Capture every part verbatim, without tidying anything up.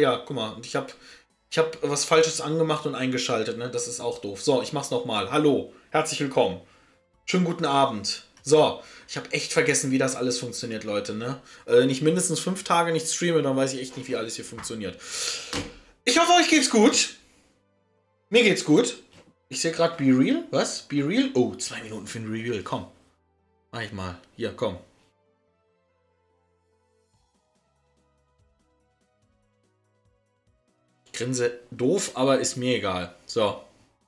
ja, guck mal, ich habe ich hab was Falsches angemacht und eingeschaltet, ne? Das ist auch doof. So, ich mach's nochmal. Hallo, herzlich willkommen. Schönen guten Abend. So, ich habe echt vergessen, wie das alles funktioniert, Leute, ne? Äh, wenn ich mindestens fünf Tage nicht streame, dann weiß ich echt nicht, wie alles hier funktioniert. Ich hoffe, euch geht's gut. Mir geht's gut. Ich sehe gerade Be Real. Was? Be Real? Oh, zwei Minuten für ein Reveal. Komm. Mach ich mal. Hier, komm. Ich grinse doof, aber ist mir egal. So.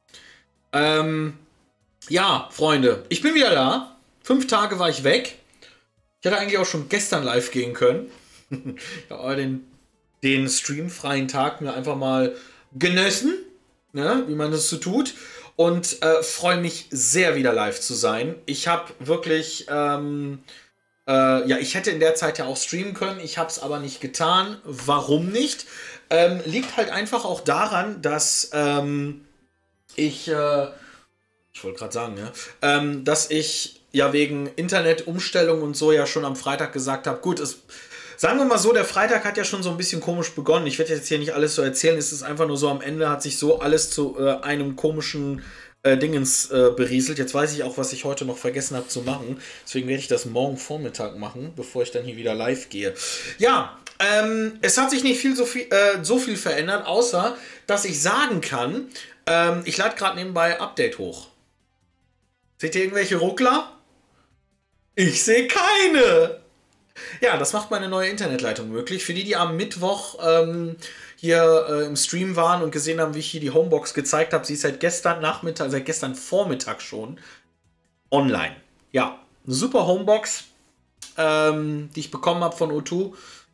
Ähm, ja, Freunde. Ich bin wieder da. Fünf Tage war ich weg. Ich hätte eigentlich auch schon gestern live gehen können. Ich habe aber den, den streamfreien Tag mir einfach mal genossen, ne, wie man das so tut. Und äh, freue mich sehr, wieder live zu sein. Ich habe wirklich, ähm, äh, ja, ich hätte in der Zeit ja auch streamen können. Ich habe es aber nicht getan. Warum nicht? Ähm, liegt halt einfach auch daran, dass ähm, ich, äh, ich wollte gerade sagen, ja, ähm, dass ich ja wegen Internetumstellung und so ja schon am Freitag gesagt habe, gut, es, sagen wir mal so, der Freitag hat ja schon so ein bisschen komisch begonnen. Ich werde jetzt hier nicht alles so erzählen, es ist einfach nur so, am Ende hat sich so alles zu äh, einem komischen äh, Dingens äh, berieselt. Jetzt weiß ich auch, was ich heute noch vergessen habe zu machen. Deswegen werde ich das morgen Vormittag machen, bevor ich dann hier wieder live gehe. Ja, ähm, es hat sich nicht viel so viel, äh, so viel verändert, außer, dass ich sagen kann, ähm, ich lade gerade nebenbei Update hoch. Seht ihr irgendwelche Ruckler? Ich sehe keine! Ja, das macht meine neue Internetleitung möglich. Für die, die am Mittwoch ähm, hier äh, im Stream waren und gesehen haben, wie ich hier die Homebox gezeigt habe, sie ist seit gestern Nachmittag, seit gestern Vormittag schon online. Ja, eine super Homebox, ähm, die ich bekommen habe von O zwei.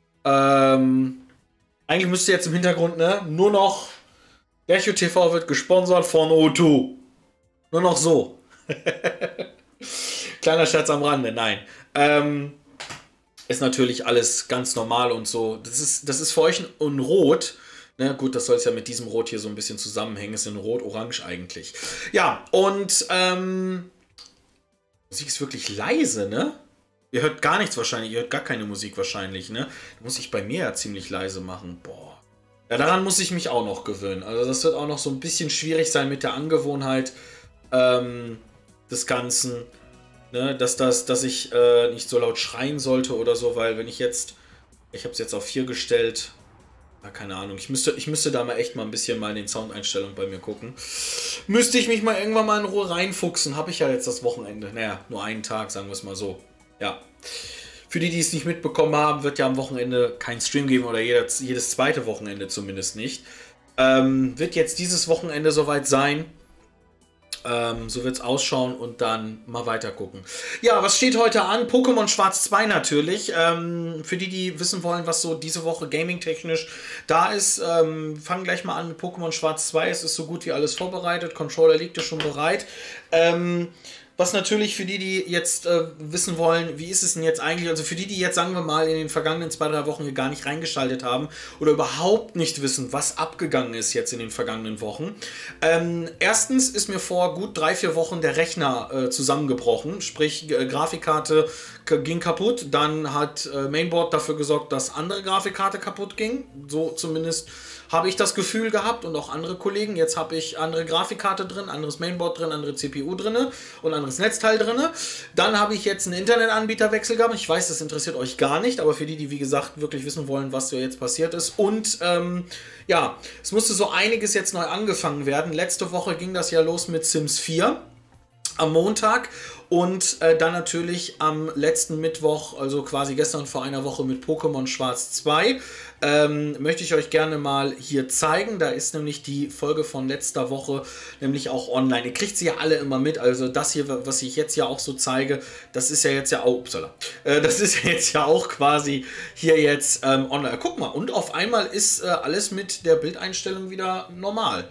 Ähm, eigentlich müsste jetzt im Hintergrund, ne, nur noch Lercho T V wird gesponsert von O zwei. Nur noch so. Kleiner Scherz am Rande, nein. Ähm, ist natürlich alles ganz normal und so. Das ist, das ist für euch ein Rot. Ne? Gut, das soll es ja mit diesem Rot hier so ein bisschen zusammenhängen. Es ist ein Rot-Orange eigentlich. Ja, und ähm, Musik ist wirklich leise, ne? Ihr hört gar nichts wahrscheinlich. Ihr hört gar keine Musik wahrscheinlich, ne? Muss ich bei mir ja ziemlich leise machen. Boah. Ja, daran muss ich mich auch noch gewöhnen. Also das wird auch noch so ein bisschen schwierig sein mit der Angewohnheit ähm, des Ganzen. Ne, dass, das, dass ich äh, nicht so laut schreien sollte oder so, weil wenn ich jetzt, ich habe es jetzt auf vier gestellt, ja, keine Ahnung, ich müsste, ich müsste da mal echt mal ein bisschen mal in den Soundeinstellungen bei mir gucken. Müsste ich mich mal irgendwann mal in Ruhe reinfuchsen, habe ich ja jetzt das Wochenende, naja, nur einen Tag, sagen wir es mal so, ja. Für die, die es nicht mitbekommen haben, wird ja am Wochenende kein Stream geben oder jedes, jedes zweite Wochenende zumindest nicht. Ähm, wird jetzt dieses Wochenende soweit sein. Ähm, so wird es ausschauen und dann mal weiter gucken. Ja, was steht heute an? Pokémon Schwarz zwei natürlich. Ähm, für die, die wissen wollen, was so diese Woche gaming-technisch da ist, ähm, fangen gleich mal an mit Pokémon Schwarz zwei. Es ist so gut wie alles vorbereitet. Controller liegt ja schon bereit. Ähm, was natürlich für die, die jetzt äh, wissen wollen, wie ist es denn jetzt eigentlich, also für die, die jetzt, sagen wir mal, in den vergangenen zwei, drei Wochen hier gar nicht reingeschaltet haben oder überhaupt nicht wissen, was abgegangen ist jetzt in den vergangenen Wochen. Ähm, erstens ist mir vor gut drei, vier Wochen der Rechner äh, zusammengebrochen, sprich äh, Grafikkarte ging kaputt, dann hat äh, Mainboard dafür gesorgt, dass andere Grafikkarte kaputt ging, so zumindest habe ich das Gefühl gehabt und auch andere Kollegen. Jetzt habe ich andere Grafikkarte drin, anderes Mainboard drin, andere C P U drin und anderes Netzteil drin. Dann habe ich jetzt einen Internetanbieterwechsel gehabt. Ich weiß, das interessiert euch gar nicht, aber für die, die wie gesagt wirklich wissen wollen, was so jetzt passiert ist. Und ähm, ja, es musste so einiges jetzt neu angefangen werden. Letzte Woche ging das ja los mit Sims vier am Montag. Und äh, dann natürlich am letzten Mittwoch, also quasi gestern vor einer Woche mit Pokémon Schwarz zwei, ähm, möchte ich euch gerne mal hier zeigen. Da ist nämlich die Folge von letzter Woche nämlich auch online. Ihr kriegt sie ja alle immer mit, also das hier, was ich jetzt ja auch so zeige, das ist ja jetzt ja auch, upsala, äh, das ist jetzt ja auch quasi hier jetzt ähm, online. Guck mal, und auf einmal ist äh, alles mit der Bildeinstellung wieder normal.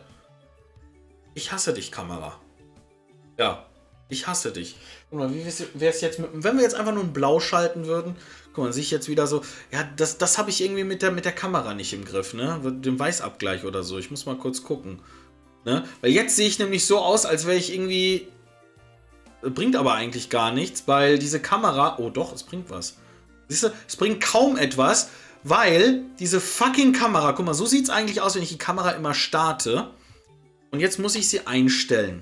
Ich hasse dich, Kamera. Ja. Ich hasse dich. Guck mal, wie wäre es jetzt mit, wenn wir jetzt einfach nur ein Blau schalten würden? Guck mal, sehe ich jetzt wieder so, ja, das, das habe ich irgendwie mit der, mit der Kamera nicht im Griff, ne? Den Weißabgleich oder so. Ich muss mal kurz gucken. Ne? Weil jetzt sehe ich nämlich so aus, als wäre ich irgendwie, bringt aber eigentlich gar nichts, weil diese Kamera, oh doch, es bringt was. Siehst du, es bringt kaum etwas, Weil diese fucking Kamera, guck mal, so sieht es eigentlich aus, wenn ich die Kamera immer starte. Und jetzt muss ich sie einstellen.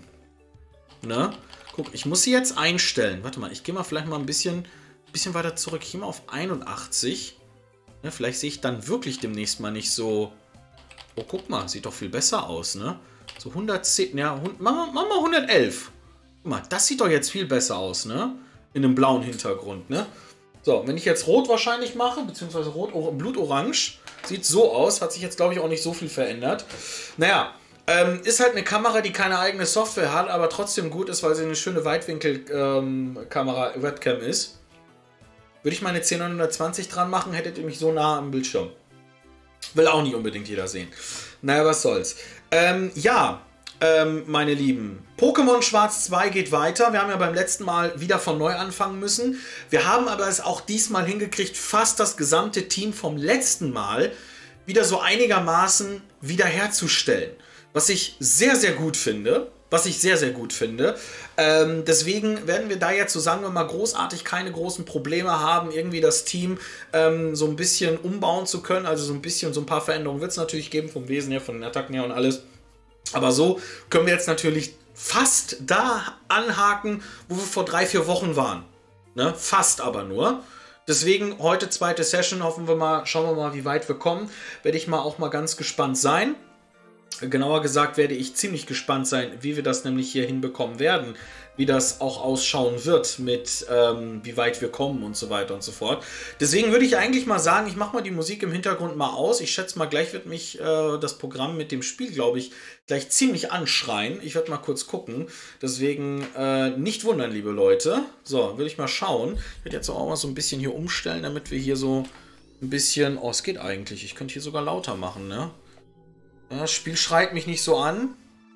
Ne? Guck, ich muss sie jetzt einstellen. Warte mal, ich gehe mal vielleicht mal ein bisschen, bisschen weiter zurück. Ich gehe mal auf einundachtzig. Ne, vielleicht sehe ich dann wirklich demnächst mal nicht so... Oh, guck mal, sieht doch viel besser aus, ne? So hundertzehn, ja, machen wir mal hundertelf. Guck mal, das sieht doch jetzt viel besser aus, ne? In einem blauen Hintergrund, ne? So, wenn ich jetzt rot wahrscheinlich mache, beziehungsweise rot, blutorange, sieht so aus, hat sich jetzt, glaube ich, auch nicht so viel verändert. Naja, ähm, ist halt eine Kamera, die keine eigene Software hat, aber trotzdem gut ist, weil sie eine schöne Weitwinkelkamera, ähm, Webcam ist. Würde ich meine zehn neunhundertzwanzig dran machen, hättet ihr mich so nah am Bildschirm. Will auch nicht unbedingt jeder sehen. Naja, was soll's. Ähm, ja, ähm, meine Lieben. Pokémon Schwarz zwei geht weiter. Wir haben ja beim letzten Mal wieder von neu anfangen müssen. Wir haben aber es auch diesmal hingekriegt, fast das gesamte Team vom letzten Mal wieder so einigermaßen wiederherzustellen. Was ich sehr, sehr gut finde. Was ich sehr, sehr gut finde. Ähm, deswegen werden wir da jetzt, so sagen wir mal, großartig keine großen Probleme haben, irgendwie das Team ähm, so ein bisschen umbauen zu können. Also so ein bisschen, so ein paar Veränderungen wird es natürlich geben, vom Wesen her, von den Attacken her und alles. Aber so können wir jetzt natürlich fast da anhaken, wo wir vor drei, vier Wochen waren. Ne? Fast aber nur. Deswegen heute zweite Session, hoffen wir mal, schauen wir mal, wie weit wir kommen. Werde ich mal auch mal ganz gespannt sein. Genauer gesagt werde ich ziemlich gespannt sein, wie wir das nämlich hier hinbekommen werden, wie das auch ausschauen wird mit ähm, wie weit wir kommen und so weiter und so fort. Deswegen würde ich eigentlich mal sagen, ich mache mal die Musik im Hintergrund mal aus. Ich schätze mal, gleich wird mich äh, das Programm mit dem Spiel, glaube ich, gleich ziemlich anschreien. Ich werde mal kurz gucken. Deswegen äh, nicht wundern, liebe Leute. So, würde ich mal schauen. Ich werde jetzt auch mal so ein bisschen hier umstellen, damit wir hier so ein bisschen... Oh, es geht eigentlich. Ich könnte hier sogar lauter machen, ne? Das Spiel schreit mich nicht so an.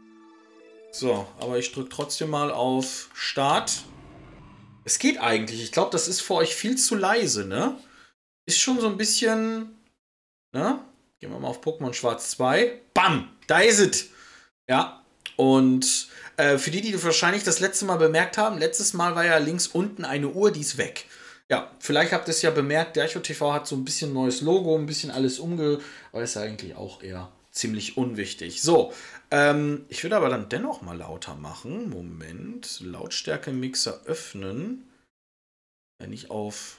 So, aber ich drücke trotzdem mal auf Start. Es geht eigentlich. Ich glaube, das ist für euch viel zu leise, ne? Ist schon so ein bisschen... Ne? Gehen wir mal auf Pokémon Schwarz zwei. Bam! Da ist es! Ja. Und äh, für die, die wahrscheinlich das letzte Mal bemerkt haben, letztes Mal war ja links unten eine Uhr, die ist weg. Ja, vielleicht habt ihr es ja bemerkt, der DerchoTV hat so ein bisschen neues Logo, ein bisschen alles umge... Aber ist ja eigentlich auch eher... ziemlich unwichtig. So, ähm, ich würde aber dann dennoch mal lauter machen. Moment, Lautstärke-Mixer öffnen. Wenn ich auf...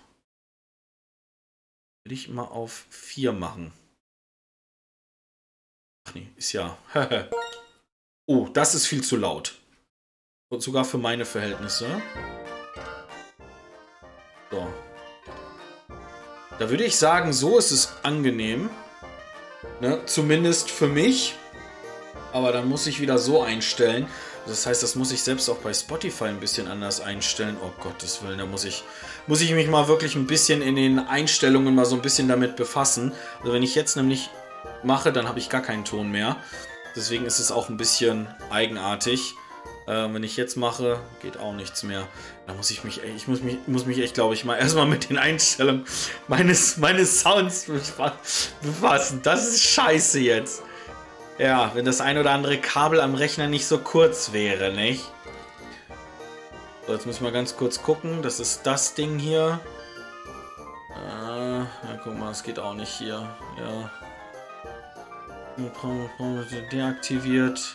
Will ich mal auf vier machen. Ach nee, ist ja... Oh, das ist viel zu laut. Und sogar für meine Verhältnisse. So. Da würde ich sagen, so ist es angenehm. Ne, zumindest für mich. Aber dann muss ich wieder so einstellen. Das heißt, das muss ich selbst auch bei Spotify ein bisschen anders einstellen. Oh Gottes Willen, da muss ich, muss ich mich mal wirklich ein bisschen in den Einstellungen mal so ein bisschen damit befassen. Also wenn ich jetzt nämlich mache, dann habe ich gar keinen Ton mehr. Deswegen ist es auch ein bisschen eigenartig. Äh, wenn ich jetzt mache, geht auch nichts mehr. Da muss ich mich, ich muss mich, muss mich echt, glaube ich, mal erstmal mit den Einstellungen meines, meines Sounds befassen. Das ist scheiße jetzt. Ja, wenn das ein oder andere Kabel am Rechner nicht so kurz wäre, nicht? So, jetzt müssen wir ganz kurz gucken. Das ist das Ding hier. Äh, ja, guck mal, es geht auch nicht hier. Ja. Deaktiviert.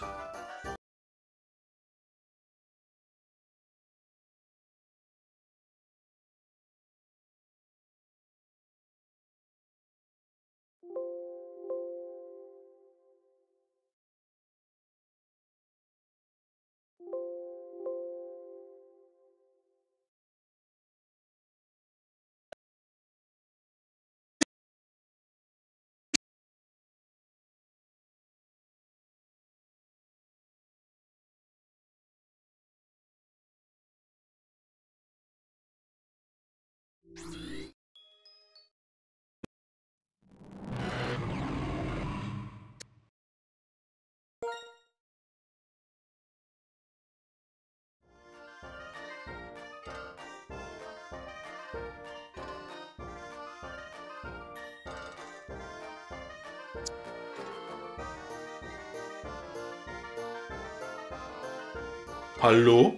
Hallo?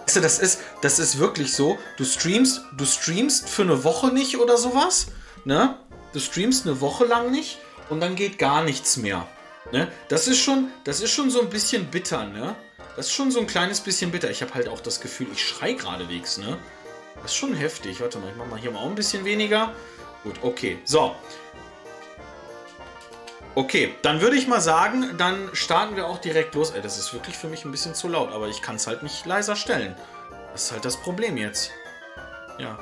Weißt du, das ist, das ist wirklich so, du streamst, du streamst für eine Woche nicht oder sowas, ne? Du streamst eine Woche lang nicht und dann geht gar nichts mehr, ne? Das ist schon, das ist schon so ein bisschen bitter, ne? Das ist schon so ein kleines bisschen bitter. Ich habe halt auch das Gefühl, ich schrei geradewegs, ne? Das ist schon heftig. Warte mal, ich mach mal hier mal auch ein bisschen weniger. Gut, okay. So. Okay, dann würde ich mal sagen, dann starten wir auch direkt los. Ey, das ist wirklich für mich ein bisschen zu laut, aber ich kann es halt nicht leiser stellen. Das ist halt das Problem jetzt. Ja.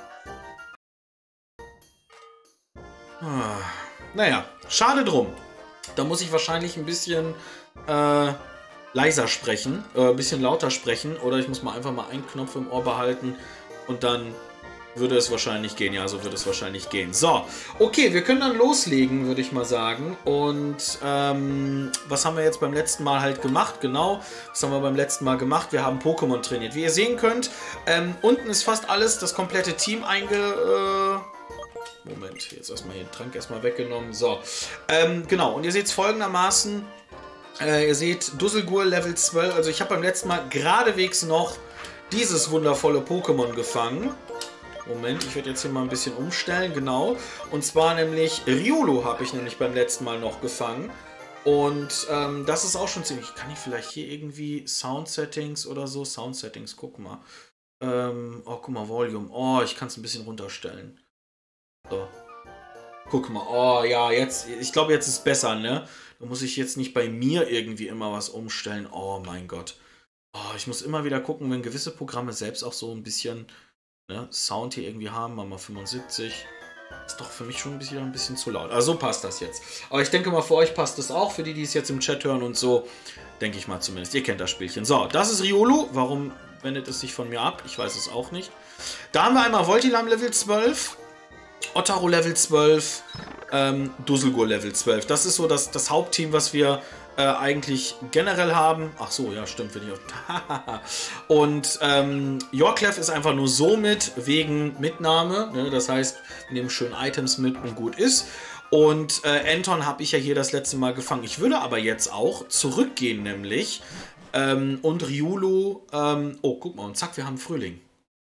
Ah, naja, schade drum. Da muss ich wahrscheinlich ein bisschen äh, leiser sprechen, äh, ein bisschen lauter sprechen, oder ich muss mal einfach mal einen Knopf im Ohr behalten und dann würde es wahrscheinlich gehen. Ja, so würde es wahrscheinlich gehen. So, okay, wir können dann loslegen, würde ich mal sagen. Und ähm, was haben wir jetzt beim letzten Mal halt gemacht? Genau, was haben wir beim letzten Mal gemacht? Wir haben Pokémon trainiert. Wie ihr sehen könnt, ähm, unten ist fast alles, das komplette Team einge... Äh Moment, jetzt erstmal hier den Trank erstmal weggenommen. So, ähm, genau. Und ihr seht es folgendermaßen. Äh, ihr seht Dusselgur Level zwölf. Also ich habe beim letzten Mal geradewegs noch dieses wundervolle Pokémon gefangen. Moment, ich werde jetzt hier mal ein bisschen umstellen, genau. Und zwar nämlich Riolu habe ich nämlich beim letzten Mal noch gefangen. Und ähm, das ist auch schon ziemlich... Kann ich vielleicht hier irgendwie Sound Settings oder so? Sound Settings, guck mal. Ähm, oh, guck mal, Volume. Oh, ich kann es ein bisschen runterstellen. So. Guck mal. Oh, ja, jetzt... Ich glaube, jetzt ist es besser, ne? Da muss ich jetzt nicht bei mir irgendwie immer was umstellen. Oh, mein Gott. Oh, ich muss immer wieder gucken, wenn gewisse Programme selbst auch so ein bisschen... Ne, Sound hier irgendwie haben, mal fünfundsiebzig. Ist doch für mich schon ein bisschen, ein bisschen zu laut. Also so passt das jetzt. Aber ich denke mal, für euch passt das auch. Für die, die es jetzt im Chat hören und so, denke ich mal zumindest. Ihr kennt das Spielchen. So, das ist Riolu. Warum wendet es sich von mir ab? Ich weiß es auch nicht. Da haben wir einmal Voltilam Level zwölf, Ottaro Level zwölf, ähm, Dusselgur Level zwölf. Das ist so das, das Hauptteam, was wir Äh, eigentlich generell haben. Ach so, ja, stimmt. Wenn ich auf und ähm, Yorklef ist einfach nur so mit, wegen Mitnahme. Ne? Das heißt, wir nehmen schön Items mit und gut ist. Und äh, Anton habe ich ja hier das letzte Mal gefangen. Ich würde aber jetzt auch zurückgehen, nämlich. Ähm, und Riolu. Ähm, oh, guck mal, und zack, wir haben Frühling.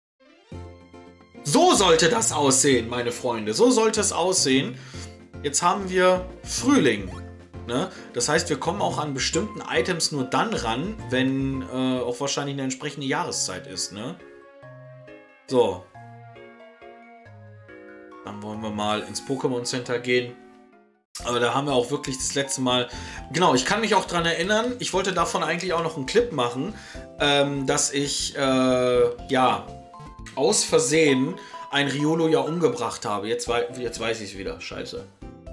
So sollte das aussehen, meine Freunde. So sollte es aussehen. Jetzt haben wir Frühling. Ne? Das heißt, wir kommen auch an bestimmten Items nur dann ran, wenn äh, auch wahrscheinlich eine entsprechende Jahreszeit ist. Ne? So. Dann wollen wir mal ins Pokémon Center gehen. Aber da haben wir auch wirklich das letzte Mal... Genau, ich kann mich auch dran erinnern, ich wollte davon eigentlich auch noch einen Clip machen, ähm, dass ich, äh, ja, aus Versehen ein Riolu ja umgebracht habe. Jetzt, wei jetzt weiß ich es wieder. Scheiße.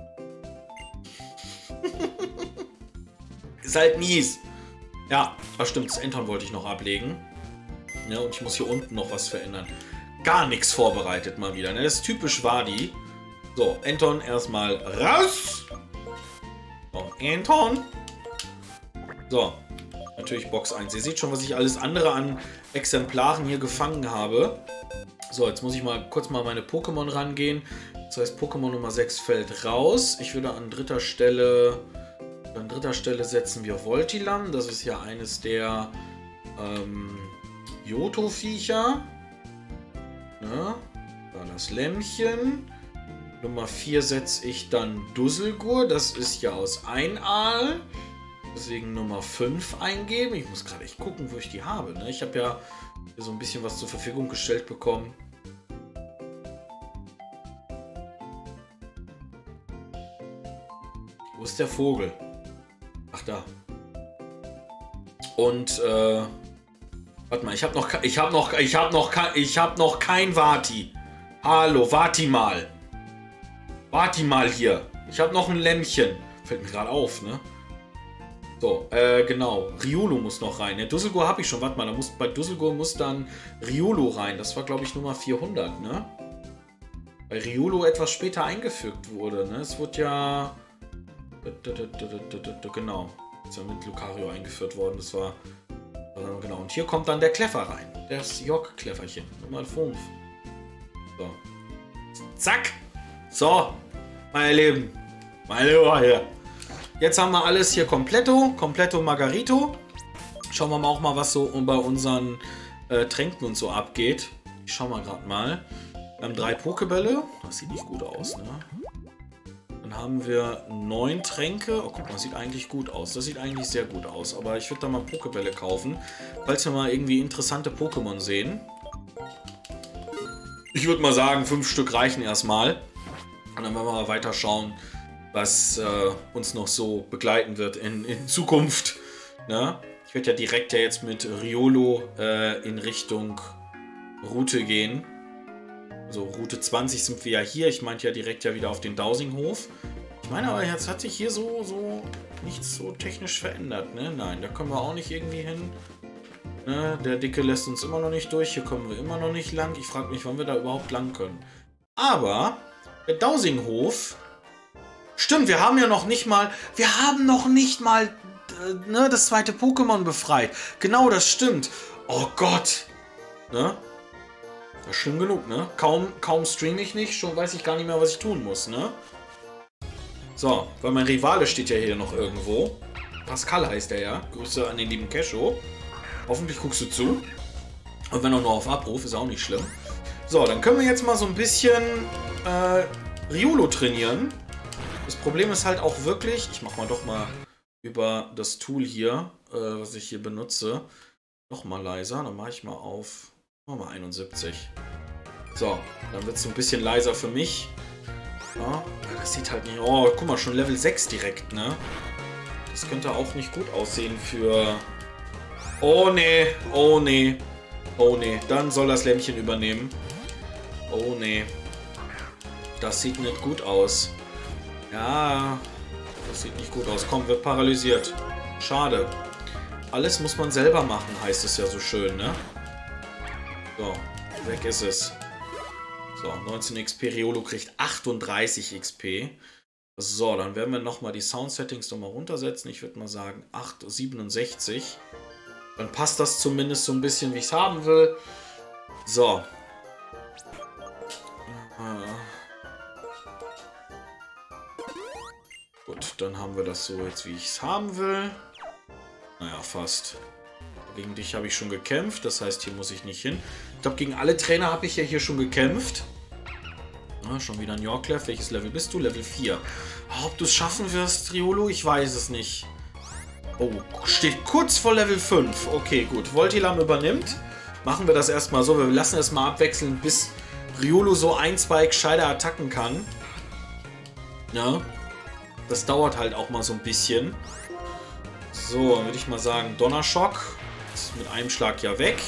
Ist halt mies. Ja, das stimmt. Das Anton wollte ich noch ablegen. Ja, und ich muss hier unten noch was verändern. Gar nichts vorbereitet mal wieder. Ne? Das ist typisch Wadi. So, Anton erstmal raus. So, Anton. So, natürlich Box eins. Ihr seht schon, was ich alles andere an Exemplaren hier gefangen habe. So, jetzt muss ich mal kurz mal meine Pokémon rangehen. Das heißt, Pokémon Nummer sechs fällt raus. Ich würde an dritter Stelle... An dritter Stelle setzen wir Voltilam. Das ist ja eines der ähm, Johto-Viecher. Ne? Dann das Lämmchen. Nummer vier setze ich dann Dusselgur. Das ist ja aus Einaal. Deswegen Nummer fünf eingeben. Ich muss gerade echt gucken, wo ich die habe. Ne? Ich habe ja so ein bisschen was zur Verfügung gestellt bekommen. Wo ist der Vogel? Ach, da. Und, äh, warte mal, ich habe noch, ich habe noch, ich habe noch, ich habe noch kein Vati. Hallo, Vati mal. Vati mal hier. Ich habe noch ein Lämmchen. Fällt mir gerade auf, ne? So, äh, genau. Riolu muss noch rein. Ja, Dusselgur habe ich schon. Warte mal, da muss, bei Dusselgur muss dann Riolu rein. Das war, glaube ich, Nummer vierhundert, ne? Weil Riolu etwas später eingefügt wurde, ne? Es wurde ja... Genau. Ist ja mit Lucario eingeführt worden. Das war... Genau. Und hier kommt dann der Kleffer rein. Das Jock-Klefferchen. Nummer fünf. So. Zack! So, meine Lieben. Meine Lieber hier. Jetzt haben wir alles hier kompletto. Kompletto Margarito. Schauen wir mal auch mal, was so bei unseren äh, Tränken und so abgeht. Ich schau mal gerade mal. Wir haben drei Pokebälle. Das sieht nicht gut aus, ne? Dann haben wir neun Tränke. Oh, guck mal, sieht eigentlich gut aus. Das sieht eigentlich sehr gut aus. Aber ich würde da mal Pokebälle kaufen, falls wir mal irgendwie interessante Pokémon sehen. Ich würde mal sagen, fünf Stück reichen erstmal. Und dann werden wir mal weiter schauen, was äh, uns noch so begleiten wird in, in Zukunft. Ne? Ich werde ja direkt ja jetzt mit Riolo äh, in Richtung Route gehen. Also Route zwanzig sind wir ja hier. Ich meinte ja direkt ja wieder auf den Dowsinghof. Ich meine aber, jetzt hat sich hier so, so nichts so technisch verändert. Ne? Nein, da kommen wir auch nicht irgendwie hin. Ne? Der Dicke lässt uns immer noch nicht durch. Hier kommen wir immer noch nicht lang. Ich frage mich, wann wir da überhaupt lang können. Aber der Dowsinghof... Stimmt, wir haben ja noch nicht mal... Wir haben noch nicht mal äh, ne, das zweite Pokémon befreit. Genau, das stimmt. Oh Gott. Ne? Das ist schlimm genug, ne? Kaum, kaum streame ich nicht, schon weiß ich gar nicht mehr, was ich tun muss, ne? So, weil mein Rivale steht ja hier noch irgendwo. Pascal heißt er ja. Grüße an den lieben Kesho. Hoffentlich guckst du zu. Und wenn auch nur auf Abruf, ist auch nicht schlimm. So, dann können wir jetzt mal so ein bisschen äh, Riolo trainieren. Das Problem ist halt auch wirklich, ich mach mal doch mal über das Tool hier, äh, was ich hier benutze, noch mal leiser. Dann mache ich mal auf mal einundsiebzig. So, dann wird es ein bisschen leiser für mich. Ja, das sieht halt nicht... Oh, guck mal, schon Level sechs direkt, ne? Das könnte auch nicht gut aussehen für... Oh, nee. Oh, nee. Oh, nee. Dann soll das Lämmchen übernehmen. Oh, nee. Das sieht nicht gut aus. Ja, das sieht nicht gut aus. Komm, wird paralysiert. Schade. Alles muss man selber machen, heißt es ja so schön, ne? So, weg ist es. So, neunzehn X P. Riolo kriegt achtunddreißig X P. So, dann werden wir nochmal die Sound-Settings nochmal runtersetzen. Ich würde mal sagen acht, siebenundsechzig. Dann passt das zumindest so ein bisschen, wie ich es haben will. So. Gut, dann haben wir das so jetzt, wie ich es haben will. Naja, fast. Gegen dich habe ich schon gekämpft, das heißt, hier muss ich nicht hin. Ich glaube, gegen alle Trainer habe ich ja hier schon gekämpft. Na, schon wieder ein Yorklef. Welches Level bist du? Level vier. Ob du es schaffen wirst, Riolo? Ich weiß es nicht. Oh, steht kurz vor Level fünf. Okay, gut. Voltilam übernimmt. Machen wir das erstmal so. Wir lassen es mal abwechseln, bis Riolo so ein, zwei gescheite Attacken kann. Ja. Das dauert halt auch mal so ein bisschen. So, dann würde ich mal sagen, Donnerschock. Ist mit einem Schlag ja weg.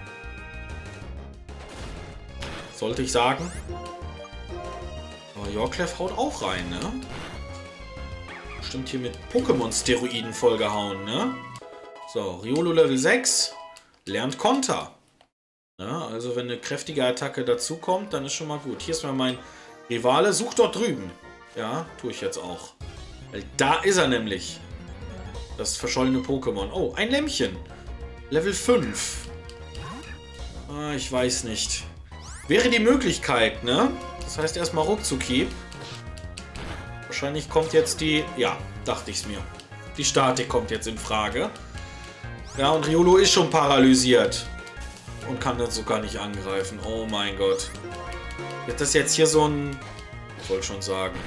Sollte ich sagen. Aber Yorklef haut auch rein, ne? Bestimmt hier mit Pokémon-Steroiden vollgehauen, ne? So, Riolo Level sechs. Lernt Konter. Ja, also wenn eine kräftige Attacke dazukommt, dann ist schon mal gut. Hier ist mal mein Rivale. Such dort drüben. Ja, tue ich jetzt auch. Weil da ist er nämlich. Das verschollene Pokémon. Oh, ein Lämmchen. Level fünf. Ah, ich weiß nicht. Wäre die Möglichkeit, ne? Das heißt erstmal Ruckzucki. Wahrscheinlich kommt jetzt die... Ja, dachte ich's mir. Die Statik kommt jetzt in Frage. Ja, und Riolo ist schon paralysiert. Und kann das sogar nicht angreifen. Oh mein Gott. Wird das jetzt hier so ein... Ich wollte schon sagen...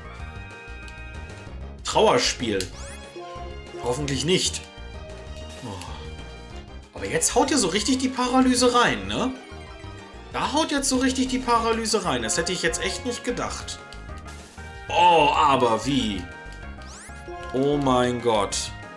Trauerspiel. Hoffentlich nicht. Oh. Aber jetzt haut ja so richtig die Paralyse rein, ne? Da haut jetzt so richtig die Paralyse rein. Das hätte ich jetzt echt nicht gedacht. Oh, aber wie? Oh mein Gott.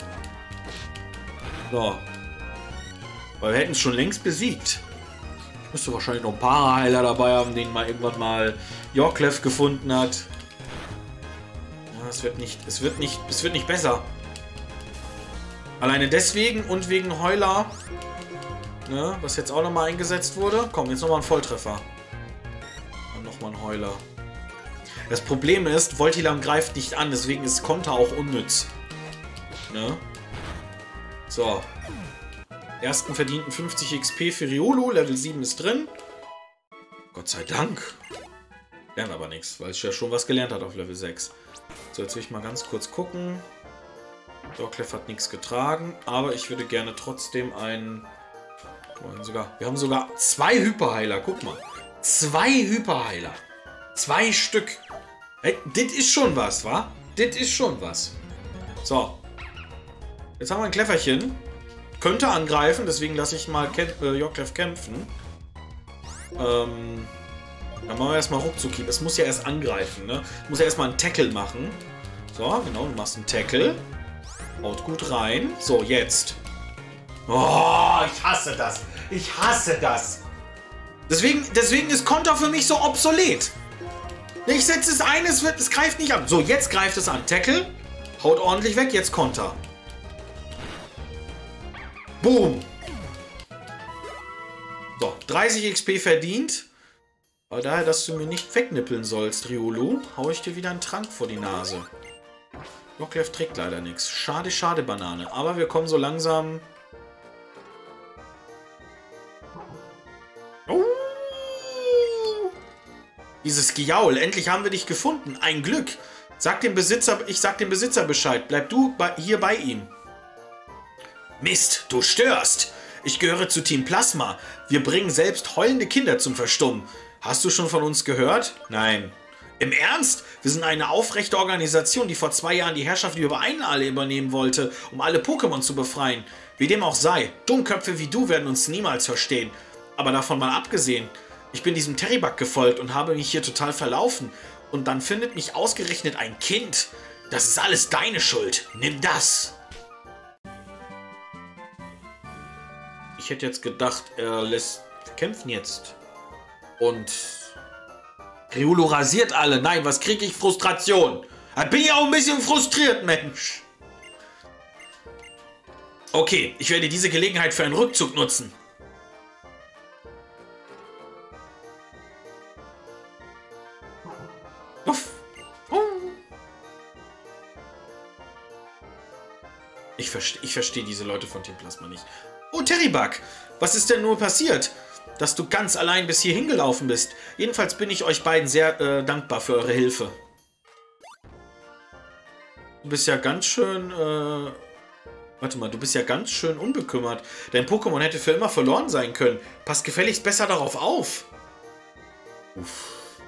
So. Weil wir hätten es schon längst besiegt. Ich müsste wahrscheinlich noch ein paar Heiler dabei haben, denen mal irgendwann mal Yorklef gefunden hat. Ja, es wird nicht, es wird nicht, es wird nicht besser. Alleine deswegen und wegen Heuler, ne, was jetzt auch nochmal eingesetzt wurde. Komm, jetzt nochmal ein Volltreffer. Und nochmal ein Heuler. Das Problem ist, Voltilam greift nicht an, deswegen ist Konter auch unnütz. Ne? So. Ersten verdienten fünfzig X P für Riolo, Level sieben ist drin. Gott sei Dank. Lernt aber nichts, weil es ja schon was gelernt hat auf Level sechs. So, jetzt will ich mal ganz kurz gucken. Yorklef hat nichts getragen, aber ich würde gerne trotzdem ein Guck mal, sogar, wir haben sogar zwei Hyperheiler. Guck mal. Zwei Hyperheiler. Zwei Stück. Hey, das ist schon was, wa? Das ist schon was. So. Jetzt haben wir ein Kläfferchen. Könnte angreifen, deswegen lasse ich mal äh, Joklev kämpfen. Ähm, dann machen wir erstmal ruckzuck. Es muss ja erst angreifen, ne? Muss ja erstmal einen Tackle machen. So, genau, du machst einen Tackle. Haut gut rein. So, jetzt. Oh, ich hasse das. Ich hasse das. Deswegen, deswegen ist Konter für mich so obsolet. Ich setze es ein, es, wird, es greift nicht an. So, jetzt greift es an. Tackle. Haut ordentlich weg, jetzt Konter. Boom. So, dreißig X P verdient. Aber daher, dass du mir nicht wegnippeln sollst, Riolu, hau ich dir wieder einen Trank vor die Nase. Joklev trägt leider nichts. Schade, schade, Banane. Aber wir kommen so langsam... Oh. Dieses Gejaul. Endlich haben wir dich gefunden. Ein Glück. Sag dem Besitzer, ich sag dem Besitzer Bescheid. Bleib du bei, hier bei ihm. Mist, du störst. Ich gehöre zu Team Plasma. Wir bringen selbst heulende Kinder zum Verstummen. Hast du schon von uns gehört? Nein. Im Ernst? Wir sind eine aufrechte Organisation, die vor zwei Jahren die Herrschaft über einen alle übernehmen wollte, um alle Pokémon zu befreien. Wie dem auch sei, Dummköpfe wie du werden uns niemals verstehen. Aber davon mal abgesehen, ich bin diesem Terribug gefolgt und habe mich hier total verlaufen. Und dann findet mich ausgerechnet ein Kind. Das ist alles deine Schuld. Nimm das. Ich hätte jetzt gedacht, er lässt kämpfen jetzt. Und Riolu rasiert alle. Nein, was kriege ich? Frustration. Da bin ich auch ein bisschen frustriert, Mensch. Okay, ich werde diese Gelegenheit für einen Rückzug nutzen. Uff. Ich verstehe ich versteh diese Leute von Team Plasma nicht. Oh, Terribug, was ist denn nur passiert, dass du ganz allein bis hier hingelaufen bist? Jedenfalls bin ich euch beiden sehr äh, dankbar für eure Hilfe. Du bist ja ganz schön... Äh, warte mal, du bist ja ganz schön unbekümmert. Dein Pokémon hätte für immer verloren sein können. Pass gefälligst besser darauf auf. Uff.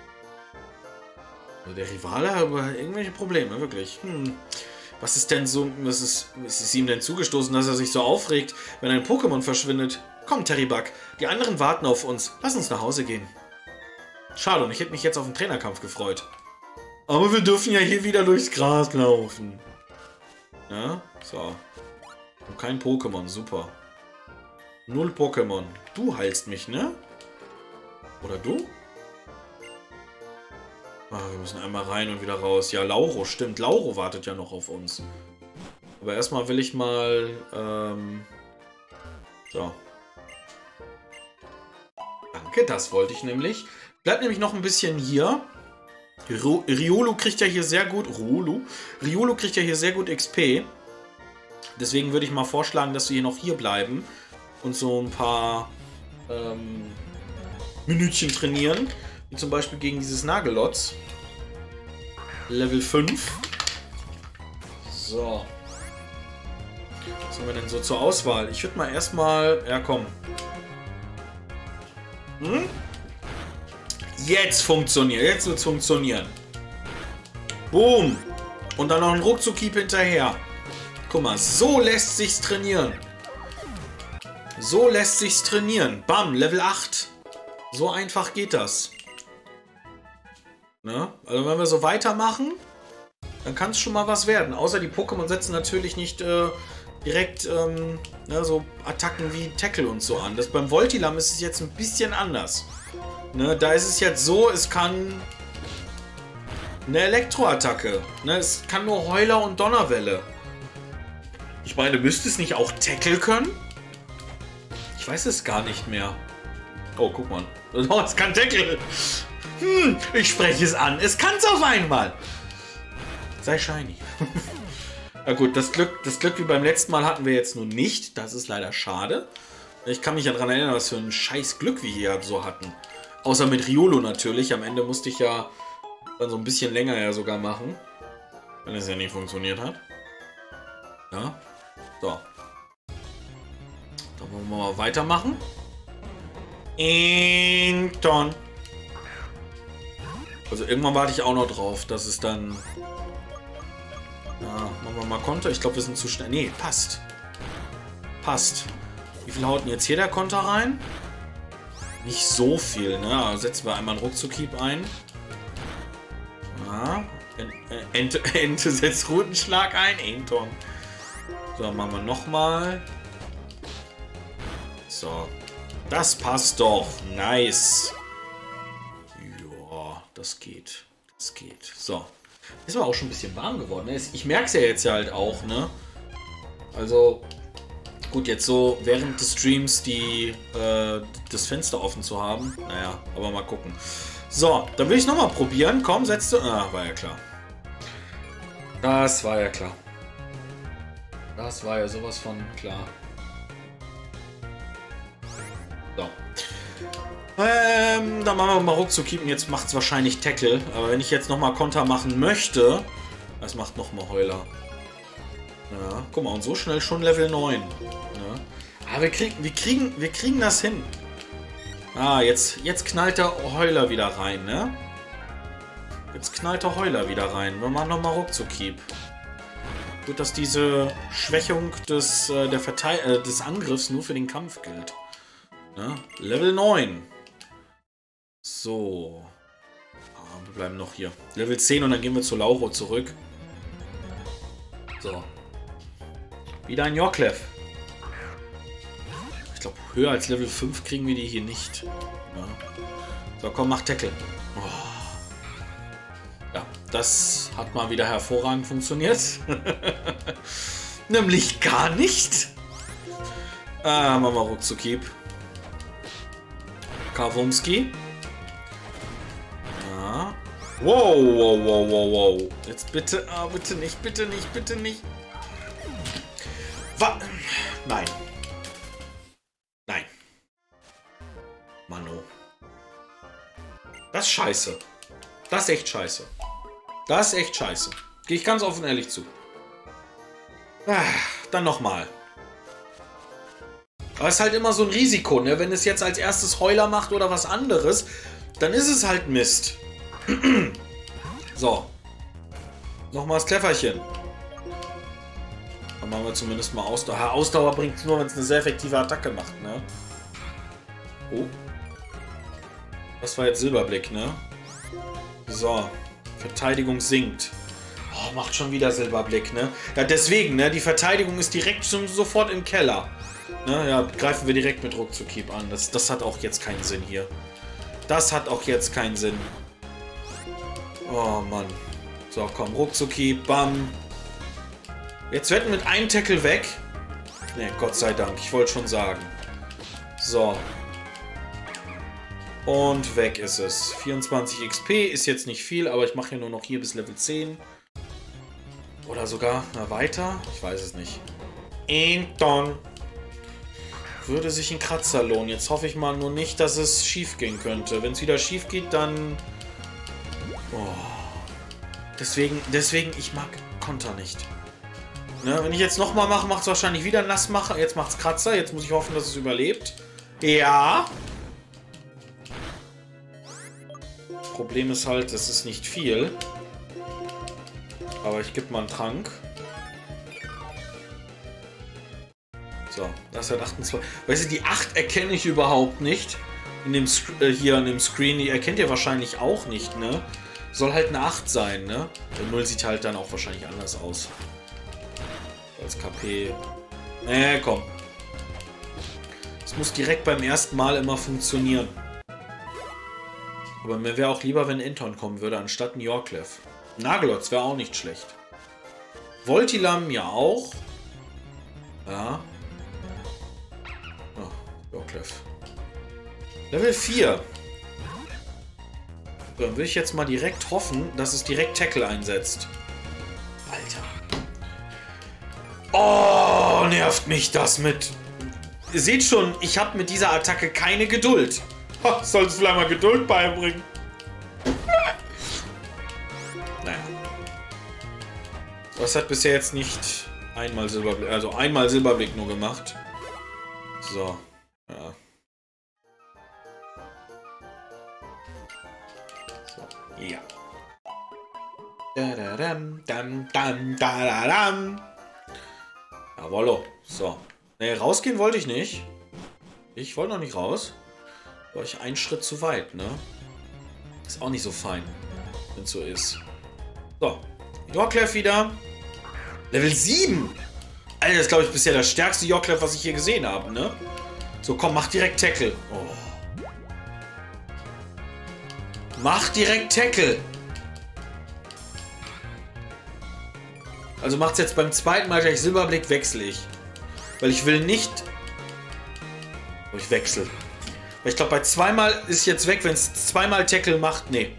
Also der Rivale hat aber irgendwelche Probleme, wirklich. Hm. Was ist denn so... Was ist, was ist ihm denn zugestoßen, dass er sich so aufregt, wenn ein Pokémon verschwindet? Komm, Terribug, die anderen warten auf uns. Lass uns nach Hause gehen. Schade, und ich hätte mich jetzt auf den Trainerkampf gefreut. Aber wir dürfen ja hier wieder durchs Gras laufen. Ja, so. Und kein Pokémon, super. Null Pokémon. Du heilst mich, ne? Oder du? Ah, wir müssen einmal rein und wieder raus. Ja, Lauro, stimmt. Lauro wartet ja noch auf uns. Aber erstmal will ich mal... Ähm, so. Danke, das wollte ich nämlich. Bleibt nämlich noch ein bisschen hier. Riolu kriegt ja hier sehr gut... Riolu? Riolu kriegt ja hier sehr gut X P. Deswegen würde ich mal vorschlagen, dass wir hier noch hier bleiben. Und so ein paar... Ähm, Minütchen trainieren. Wie zum Beispiel gegen dieses Nagelotz. Level fünf. So. Was haben wir denn so zur Auswahl? Ich würde mal erstmal... Ja, komm. Hm? Jetzt funktioniert. Jetzt wird es funktionieren. Boom. Und dann noch ein Ruckzuck-Hieb hinterher. Guck mal, so lässt sich's trainieren. So lässt sich's trainieren. Bam, Level acht. So einfach geht das. Ne? Also wenn wir so weitermachen, dann kann es schon mal was werden. Außer die Pokémon setzen natürlich nicht äh, direkt ähm, ne, so Attacken wie Tackle und so an. Das beim Voltilam ist es jetzt ein bisschen anders. Ne? Da ist es jetzt so, es kann eine Elektroattacke. Ne? Es kann nur Heuler und Donnerwelle. Ich meine, müsste es nicht auch Tackle können? Ich weiß es gar nicht mehr. Oh, guck mal. Oh, es kann Tackle. Hm, ich spreche es an. Es kann es auf einmal. Sei shiny. Na gut, das Glück, das Glück wie beim letzten Mal hatten wir jetzt nun nicht. Das ist leider schade. Ich kann mich ja daran erinnern, was für ein scheiß Glück wir hier so hatten. Außer mit Riolu natürlich. Am Ende musste ich ja dann so ein bisschen länger ja sogar machen. Wenn es ja nicht funktioniert hat. Ja. So. Dann wollen wir mal weitermachen. Inton. Also irgendwann warte ich auch noch drauf, dass es dann... Ja, machen wir mal Konter. Ich glaube, wir sind zu schnell. Nee, passt. Passt. Wie viel haut denn jetzt hier der Konter rein? Nicht so viel, ne? Also setzen wir einmal einen Ruckzuck-Hieb ein. Ja. Ente, Ente setzt Rutenschlag ein. Inton. So, machen wir nochmal. So. Das passt doch. Nice. Ja, das geht. Das geht. So. Ist aber auch schon ein bisschen warm geworden. Ne? Ich merke es ja jetzt ja halt auch, ne? Also, gut, jetzt so während des Streams die, äh, das Fenster offen zu haben. Naja, aber mal gucken. So, dann will ich nochmal probieren. Komm, setz du... Ah, war ja klar. Das war ja klar. Das war ja sowas von klar. So. Ähm, dann machen wir mal Ruckzuck und jetzt macht es wahrscheinlich Tackle. Aber wenn ich jetzt nochmal Konter machen möchte, das macht nochmal Heuler. Ja, guck mal, und so schnell schon Level neun. Ja. Aber wir kriegen, wir, kriegen, wir kriegen das hin. Ah, jetzt, jetzt knallt der Heuler wieder rein, ne? Jetzt knallt der Heuler wieder rein. Wir machen nochmal Ruckzuck-Hieb. Gut, dass diese Schwächung des, äh, der Verteil äh, des Angriffs nur für den Kampf gilt. Ne? Level neun. So. Ah, wir bleiben noch hier. Level zehn und dann gehen wir zu Lauro zurück. So. Wieder ein Yorklev. Ich glaube, höher als Level fünf kriegen wir die hier nicht. Ja. So, komm, mach Tackle. Oh. Ja, das hat mal wieder hervorragend funktioniert. Nämlich gar nicht. Ah, machen wir Ruckzuck-Hieb. Kawumski. Ja. Wow, wow, wow, wow, wow. Jetzt bitte, ah, bitte nicht, bitte nicht, bitte nicht. Was? Nein. Nein. Mano. Das ist scheiße. Das ist echt scheiße. Das ist echt scheiße. Gehe ich ganz offen ehrlich zu. Ah, dann nochmal. Aber es ist halt immer so ein Risiko, ne? Wenn es jetzt als erstes Heuler macht oder was anderes, dann ist es halt Mist. So. Nochmal das Klefferchen. Dann machen wir zumindest mal Ausdauer. Ausdauer bringt es nur, wenn es eine sehr effektive Attacke macht, ne? Oh. Das war jetzt Silberblick, ne? So. Verteidigung sinkt. Oh, macht schon wieder Silberblick, ne? Ja, deswegen, ne? Die Verteidigung ist direkt schon sofort im Keller. Ne? Ja, greifen wir direkt mit Ruckzuck-Hieb an. Das, das hat auch jetzt keinen Sinn hier. Das hat auch jetzt keinen Sinn. Oh, Mann. So, komm, Ruckzuck-Hieb, bam. Jetzt werden mit einem Tackle weg. Ne, Gott sei Dank. Ich wollte schon sagen. So. Und weg ist es. vierundzwanzig X P ist jetzt nicht viel, aber ich mache hier nur noch hier bis Level zehn. Oder sogar na, weiter. Ich weiß es nicht. Inton. Würde sich ein Kratzer lohnen. Jetzt hoffe ich mal nur nicht, dass es schief gehen könnte. Wenn es wieder schief geht, dann... Oh. Deswegen, deswegen, ich mag Konter nicht. Ne, wenn ich jetzt nochmal mache, macht es wahrscheinlich wieder Nassmacher. Jetzt macht es Kratzer. Jetzt muss ich hoffen, dass es überlebt. Ja. Problem ist halt, es ist nicht viel. Aber ich gebe mal einen Trank. So, das hat achtundzwanzig. Weißt du, die acht erkenne ich überhaupt nicht. In dem äh, hier an dem Screen, die erkennt ihr wahrscheinlich auch nicht, ne? Soll halt eine acht sein, ne? Der null sieht halt dann auch wahrscheinlich anders aus. Als K P. Nee, komm. Es muss direkt beim ersten Mal immer funktionieren. Aber mir wäre auch lieber, wenn Inton kommen würde, anstatt ein Yorklev. Nagelotz wäre auch nicht schlecht. Voltilam ja auch. Ja. Oh, Yorklev. Level vier. So, dann will ich jetzt mal direkt hoffen, dass es direkt Tackle einsetzt. Alter. Oh, nervt mich das mit... Ihr seht schon, ich habe mit dieser Attacke keine Geduld. Soll es vielleicht mal Geduld beibringen? Naja. Das hat bisher jetzt nicht einmal Silberblick, also einmal Silberblick nur gemacht. So. Ja. Jawollo. So. Ne, rausgehen wollte ich nicht. Ich wollte noch nicht raus. War ich einen Schritt zu weit, ne? Ist auch nicht so fein, wenn es so ist. So. Yorklef wieder. Level sieben. Alter, das ist, glaube ich, bisher das stärkste Yorklef, was ich hier gesehen habe, ne? So, komm, mach direkt Tackle. Oh. Mach direkt Tackle. Also macht's jetzt beim zweiten Mal gleich Silberblick, wechsle ich. Weil ich will nicht... Oh, ich wechsle. Weil ich glaube, bei zweimal ist jetzt weg, wenn es zweimal Tackle macht. Nee.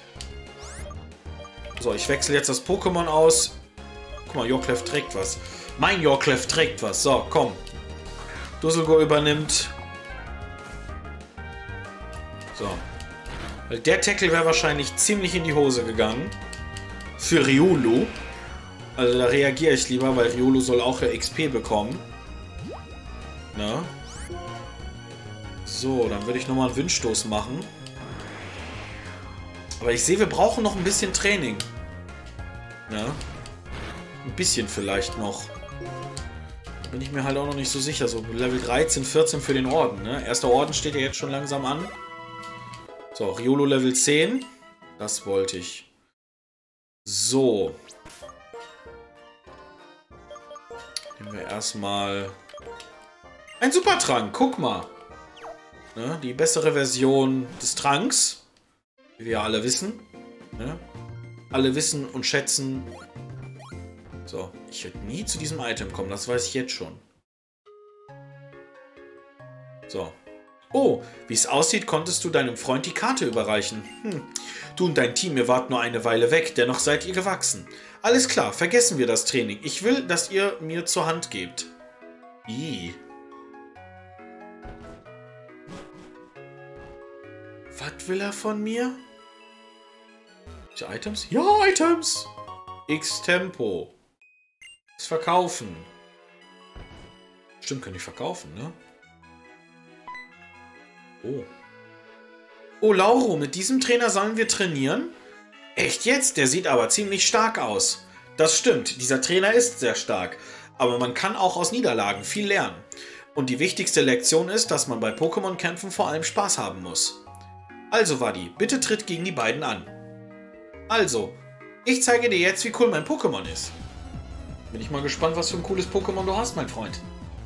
So, ich wechsle jetzt das Pokémon aus. Guck mal, Yorklef trägt was. Mein Yorklef trägt was. So, komm. Dusselgo übernimmt. So. Weil der Tackle wäre wahrscheinlich ziemlich in die Hose gegangen. Für Riolu. Also da reagiere ich lieber, weil Riolu soll auch ja X P bekommen. Na? So, dann würde ich nochmal einen Windstoß machen. Aber ich sehe, wir brauchen noch ein bisschen Training. Ja. Ein bisschen vielleicht noch. Da bin ich mir halt auch noch nicht so sicher. So Level dreizehn, vierzehn für den Orden. Ne? Erster Orden steht ja jetzt schon langsam an. So, Riolu Level zehn. Das wollte ich. So. Nehmen wir erstmal ein Supertrank. Guck mal. Ne? Die bessere Version des Tranks. Wie wir ja alle wissen. Ne? Alle wissen und schätzen. So, ich werde nie zu diesem Item kommen. Das weiß ich jetzt schon. So. Oh, wie es aussieht, konntest du deinem Freund die Karte überreichen. Hm. Du und dein Team, ihr wart nur eine Weile weg, dennoch seid ihr gewachsen. Alles klar, vergessen wir das Training. Ich will, dass ihr mir zur Hand gebt. Ih. Was will er von mir? Die Items? Ja, Items! X-Tempo. Das Verkaufen. Stimmt, kann ich verkaufen, ne? Oh. Oh, Lauro, mit diesem Trainer sollen wir trainieren? Echt jetzt? Der sieht aber ziemlich stark aus. Das stimmt, dieser Trainer ist sehr stark. Aber man kann auch aus Niederlagen viel lernen. Und die wichtigste Lektion ist, dass man bei Pokémon-Kämpfen vor allem Spaß haben muss. Also, Wadi, bitte tritt gegen die beiden an. Also, ich zeige dir jetzt, wie cool mein Pokémon ist. Bin ich mal gespannt, was für ein cooles Pokémon du hast, mein Freund.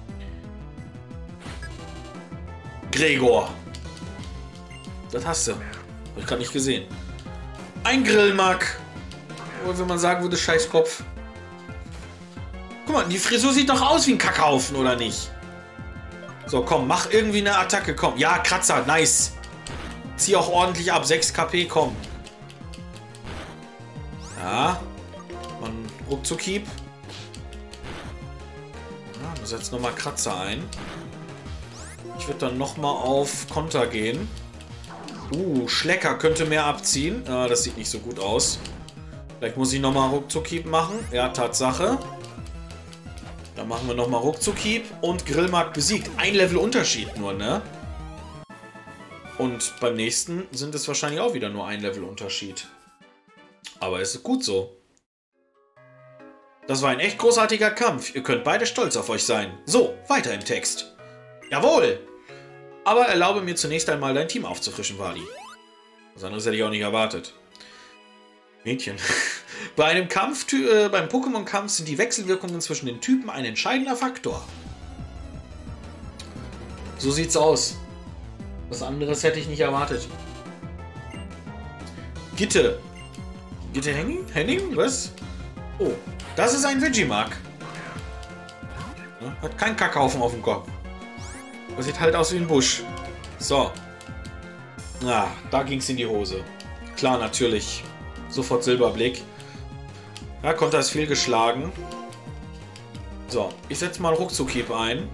Gregor. Das hast du. Hab ich gerade nicht gesehen. Ein Grillmark. Oder wenn man sagen würde, Scheißkopf. Guck mal, die Frisur sieht doch aus wie ein Kackhaufen, oder nicht? So, komm, mach irgendwie eine Attacke, komm. Ja, Kratzer, nice. Zieh auch ordentlich ab, sechs K P, komm. Ja. Man Ruckzuck-Hieb. Ja, man setzt nochmal Kratzer ein. Ich würde dann nochmal auf Konter gehen. Uh, Schlecker könnte mehr abziehen. Ah, das sieht nicht so gut aus. Vielleicht muss ich nochmal Ruckzuck-Hieb machen. Ja, Tatsache. Dann machen wir nochmal Ruckzuck-Hieb und Grillmark besiegt. Ein Level Unterschied nur, ne? Und beim nächsten sind es wahrscheinlich auch wieder nur ein Level Unterschied. Aber es ist gut so. Das war ein echt großartiger Kampf. Ihr könnt beide stolz auf euch sein. So, weiter im Text. Jawohl! Aber erlaube mir zunächst einmal dein Team aufzufrischen, Wadi. Was anderes hätte ich auch nicht erwartet. Mädchen. Bei einem Kampf, äh, beim Pokémon-Kampf sind die Wechselwirkungen zwischen den Typen ein entscheidender Faktor. So sieht's aus. Was anderes hätte ich nicht erwartet. Gitte. Gitte Henning? Henning? Was? Oh, das ist ein Vegimark. Hat keinen Kackhaufen auf dem Kopf. Das sieht halt aus wie ein Busch. So. Ah, da ging's in die Hose. Klar, natürlich. Sofort Silberblick. Ja, Konter ist viel geschlagen. So, ich setze mal Ruckzuck-Hieb ein.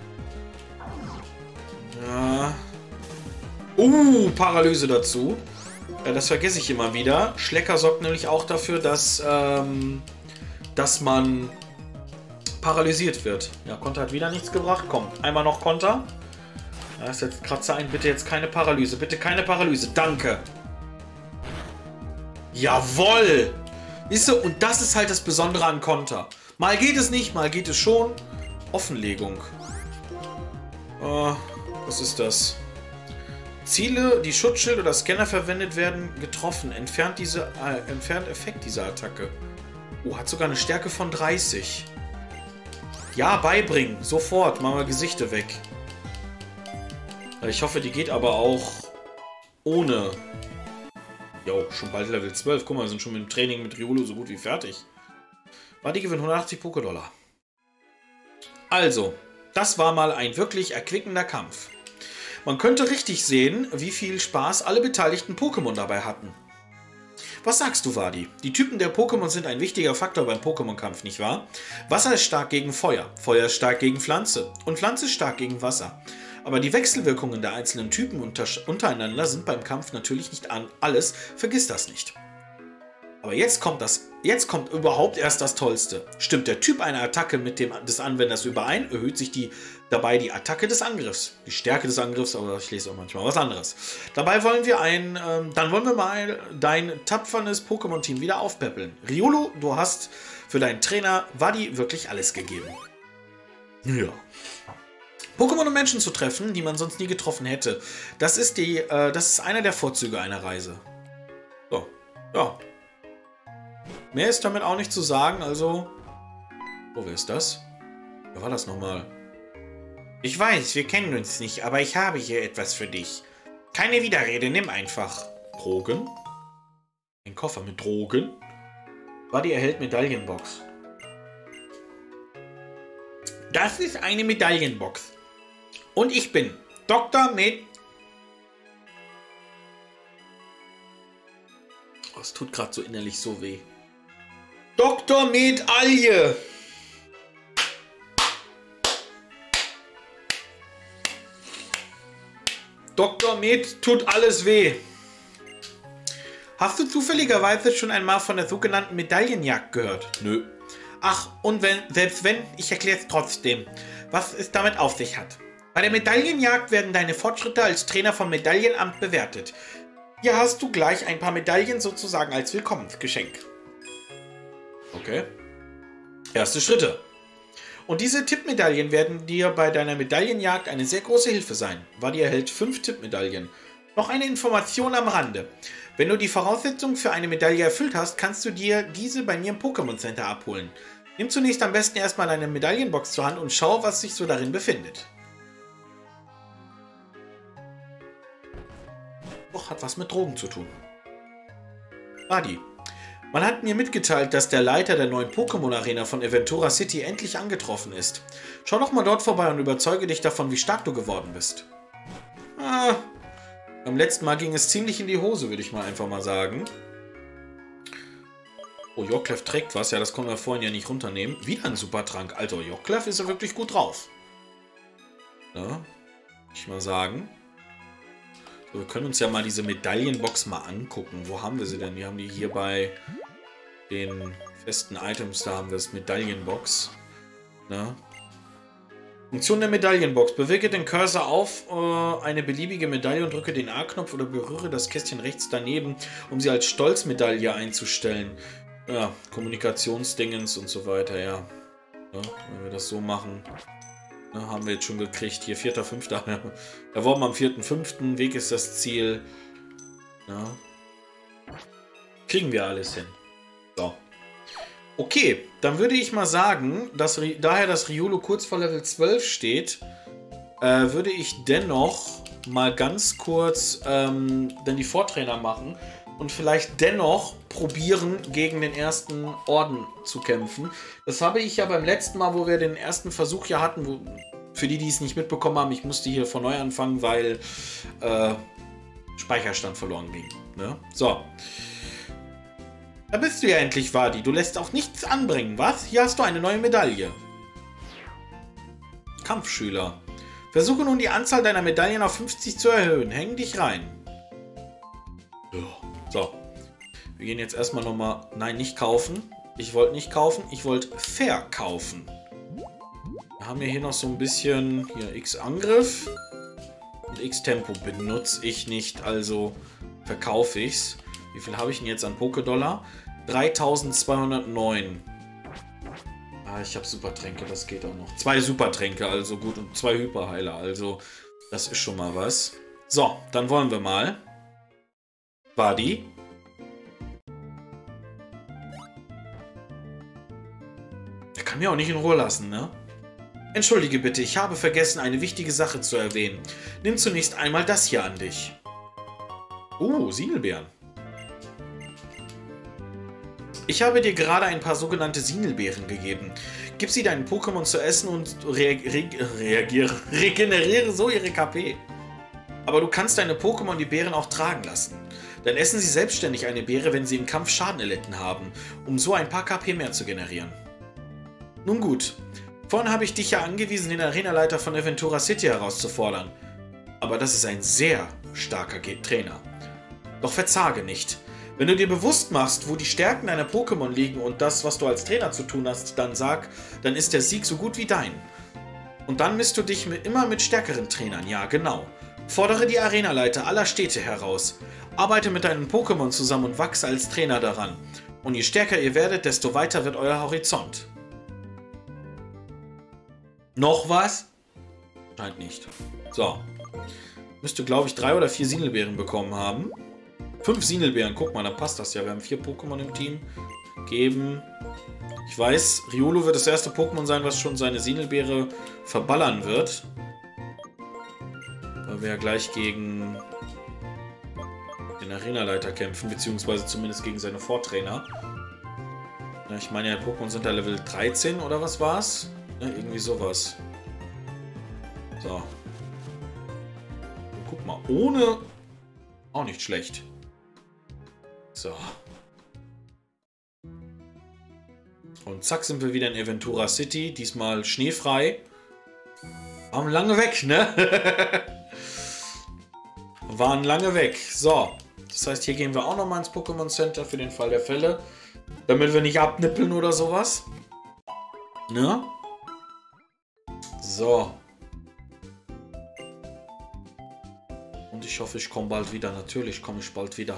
Ja. Uh, Paralyse dazu. Ja, das vergesse ich immer wieder. Schlecker sorgt nämlich auch dafür, dass, ähm, dass man paralysiert wird. Ja, Konter hat wieder nichts gebracht. Komm, einmal noch Konter. Da ist jetzt Kratzer ein. Bitte jetzt keine Paralyse. Bitte keine Paralyse. Danke. Jawoll! Siehst du, und das ist halt das Besondere an Konter. Mal geht es nicht, mal geht es schon. Offenlegung. Oh, was ist das? Ziele, die Schutzschild oder Scanner verwendet werden, getroffen. Entfernt, diese, äh, entfernt Effekt dieser Attacke. Oh, hat sogar eine Stärke von dreißig. Ja, beibringen. Sofort. Machen wir Gesichter weg. Ich hoffe, die geht aber auch ohne. Jo, schon bald Level zwölf. Guck mal, wir sind schon mit dem Training mit Riolu so gut wie fertig. Wadi gewinnt hundertachtzig Pokédollar. Also, das war mal ein wirklich erquickender Kampf. Man könnte richtig sehen, wie viel Spaß alle beteiligten Pokémon dabei hatten. Was sagst du, Wadi? Die Typen der Pokémon sind ein wichtiger Faktor beim Pokémon-Kampf, nicht wahr? Wasser ist stark gegen Feuer, Feuer ist stark gegen Pflanze und Pflanze ist stark gegen Wasser. Aber die Wechselwirkungen der einzelnen Typen unter untereinander sind beim Kampf natürlich nicht an alles, vergiss das nicht. Aber jetzt kommt, das, jetzt kommt überhaupt erst das Tollste. Stimmt der Typ einer Attacke mit dem des Anwenders überein, erhöht sich die, dabei die Attacke des Angriffs. Die Stärke des Angriffs, aber ich lese auch manchmal was anderes. Dabei wollen wir ein, ähm, dann wollen wir mal dein tapferes Pokémon-Team wieder aufpäppeln. Riolu, du hast für deinen Trainer Wadi wirklich alles gegeben. Ja. Pokémon und Menschen zu treffen, die man sonst nie getroffen hätte, das ist, die, äh, das ist einer der Vorzüge einer Reise. So, ja. Mehr ist damit auch nicht zu sagen, also... Oh, wer ist das? Wer war das nochmal? Ich weiß, wir kennen uns nicht, aber ich habe hier etwas für dich. Keine Widerrede, nimm einfach. Drogen? Ein Koffer mit Drogen? Wadi erhält Medaillenbox. Das ist eine Medaillenbox. Und ich bin Doktor Med... Oh, es tut gerade so innerlich so weh. Doktor Medaille. Doktor Med tut alles weh. Hast du zufälligerweise schon einmal von der sogenannten Medaillenjagd gehört? Nö. Ach, und wenn, selbst wenn, ich erkläre es trotzdem, was es damit auf sich hat. Bei der Medaillenjagd werden deine Fortschritte als Trainer vom Medaillenamt bewertet. Hier hast du gleich ein paar Medaillen sozusagen als Willkommensgeschenk. Okay. Erste Schritte. Und diese Tippmedaillen werden dir bei deiner Medaillenjagd eine sehr große Hilfe sein. Wadi erhält fünf Tippmedaillen. Noch eine Information am Rande. Wenn du die Voraussetzungen für eine Medaille erfüllt hast, kannst du dir diese bei mir im Pokémon Center abholen. Nimm zunächst am besten erstmal deine Medaillenbox zur Hand und schau, was sich so darin befindet. Doch, hat was mit Drogen zu tun. Wadi. Man hat mir mitgeteilt, dass der Leiter der neuen Pokémon-Arena von Aventura City endlich angetroffen ist. Schau doch mal dort vorbei und überzeuge dich davon, wie stark du geworden bist. Ah, beim letzten Mal ging es ziemlich in die Hose, würde ich mal einfach mal sagen. Oh, Yorklef trägt was. Ja, das konnten wir vorhin ja nicht runternehmen. Wieder ein Supertrank. Also, Yorklef ist ja wirklich gut drauf. Ja, würde ich mal sagen. So, wir können uns ja mal diese Medaillenbox mal angucken. Wo haben wir sie denn? Wir haben die hier bei den festen Items. Da haben wir das Medaillenbox. Na? Funktion der Medaillenbox. Bewege den Cursor auf äh, eine beliebige Medaille und drücke den A-Knopf oder berühre das Kästchen rechts daneben, um sie als Stolzmedaille einzustellen. Ja, Kommunikationsdingens und so weiter, ja. Ja, wenn wir das so machen, ja, haben wir jetzt schon gekriegt. Hier, vierter fünfter Erworben am vierten fünften Weg ist das Ziel. Ja. Kriegen wir alles hin. So. Okay, dann würde ich mal sagen, dass daher das Riolu kurz vor Level zwölf steht, äh, würde ich dennoch mal ganz kurz ähm, dann die Vortrainer machen und vielleicht dennoch probieren, gegen den ersten Orden zu kämpfen. Das habe ich ja beim letzten Mal, wo wir den ersten Versuch ja hatten, wo, für die, die es nicht mitbekommen haben, ich musste hier von neu anfangen, weil äh, Speicherstand verloren ging. Ne? So. Da bist du ja endlich, Wadi. Du lässt auch nichts anbringen, was? Hier hast du eine neue Medaille. Kampfschüler. Versuche nun die Anzahl deiner Medaillen auf fünfzig zu erhöhen. Häng dich rein. So. Wir gehen jetzt erstmal nochmal... Nein, nicht kaufen. Ich wollte nicht kaufen. Ich wollte verkaufen. Wir haben ja hier noch so ein bisschen... Hier X Angriff. Und X Tempo benutze ich nicht. Also verkaufe ich es. Wie viel habe ich denn jetzt an Pokédollar? dreitausendzweihundertneun. Ah, ich habe Supertränke, das geht auch noch. Zwei Supertränke, also gut, und zwei Hyperheiler, also das ist schon mal was. So, dann wollen wir mal. Buddy. Der kann mir auch nicht in Ruhe lassen, ne? Entschuldige bitte, ich habe vergessen, eine wichtige Sache zu erwähnen. Nimm zunächst einmal das hier an dich. Oh, Sinelbeeren. Ich habe dir gerade ein paar sogenannte Sinelbeeren gegeben. Gib sie deinen Pokémon zu essen und rea re reagiere, regeneriere so ihre K P. Aber du kannst deine Pokémon die Beeren auch tragen lassen. Dann essen sie selbstständig eine Beere, wenn sie im Kampf Schaden erlitten haben, um so ein paar K P mehr zu generieren. Nun gut, vorhin habe ich dich ja angewiesen, den Arenaleiter von Aventura City herauszufordern. Aber das ist ein sehr starker Trainer. Doch verzage nicht. Wenn du dir bewusst machst, wo die Stärken deiner Pokémon liegen und das, was du als Trainer zu tun hast, dann sag, dann ist der Sieg so gut wie dein. Und dann misst du dich mit, immer mit stärkeren Trainern, ja genau. Fordere die Arenaleiter aller Städte heraus. Arbeite mit deinen Pokémon zusammen und wachse als Trainer daran. Und je stärker ihr werdet, desto weiter wird euer Horizont. Noch was? Scheint nicht. So. Müsste, glaube ich, drei oder vier Sinelbeeren bekommen haben. Fünf Sinelbeeren, guck mal, dann passt das ja. Wir haben vier Pokémon im Team. Geben. Ich weiß, Riolu wird das erste Pokémon sein, was schon seine Sinelbeere verballern wird. Weil wir ja gleich gegen den Arenaleiter kämpfen, beziehungsweise zumindest gegen seine Vortrainer. Ja, ich meine, ja, Pokémon sind da Level dreizehn oder was war's? Ja, irgendwie sowas. So. Guck mal, ohne... Auch nicht schlecht. So. Und zack sind wir wieder in Aventura City. Diesmal schneefrei. Waren lange weg, ne? Waren lange weg. So. Das heißt, hier gehen wir auch nochmal ins Pokémon Center für den Fall der Fälle. Damit wir nicht abnippeln oder sowas. Ne? So. Und ich hoffe, ich komme bald wieder. Natürlich komme ich bald wieder.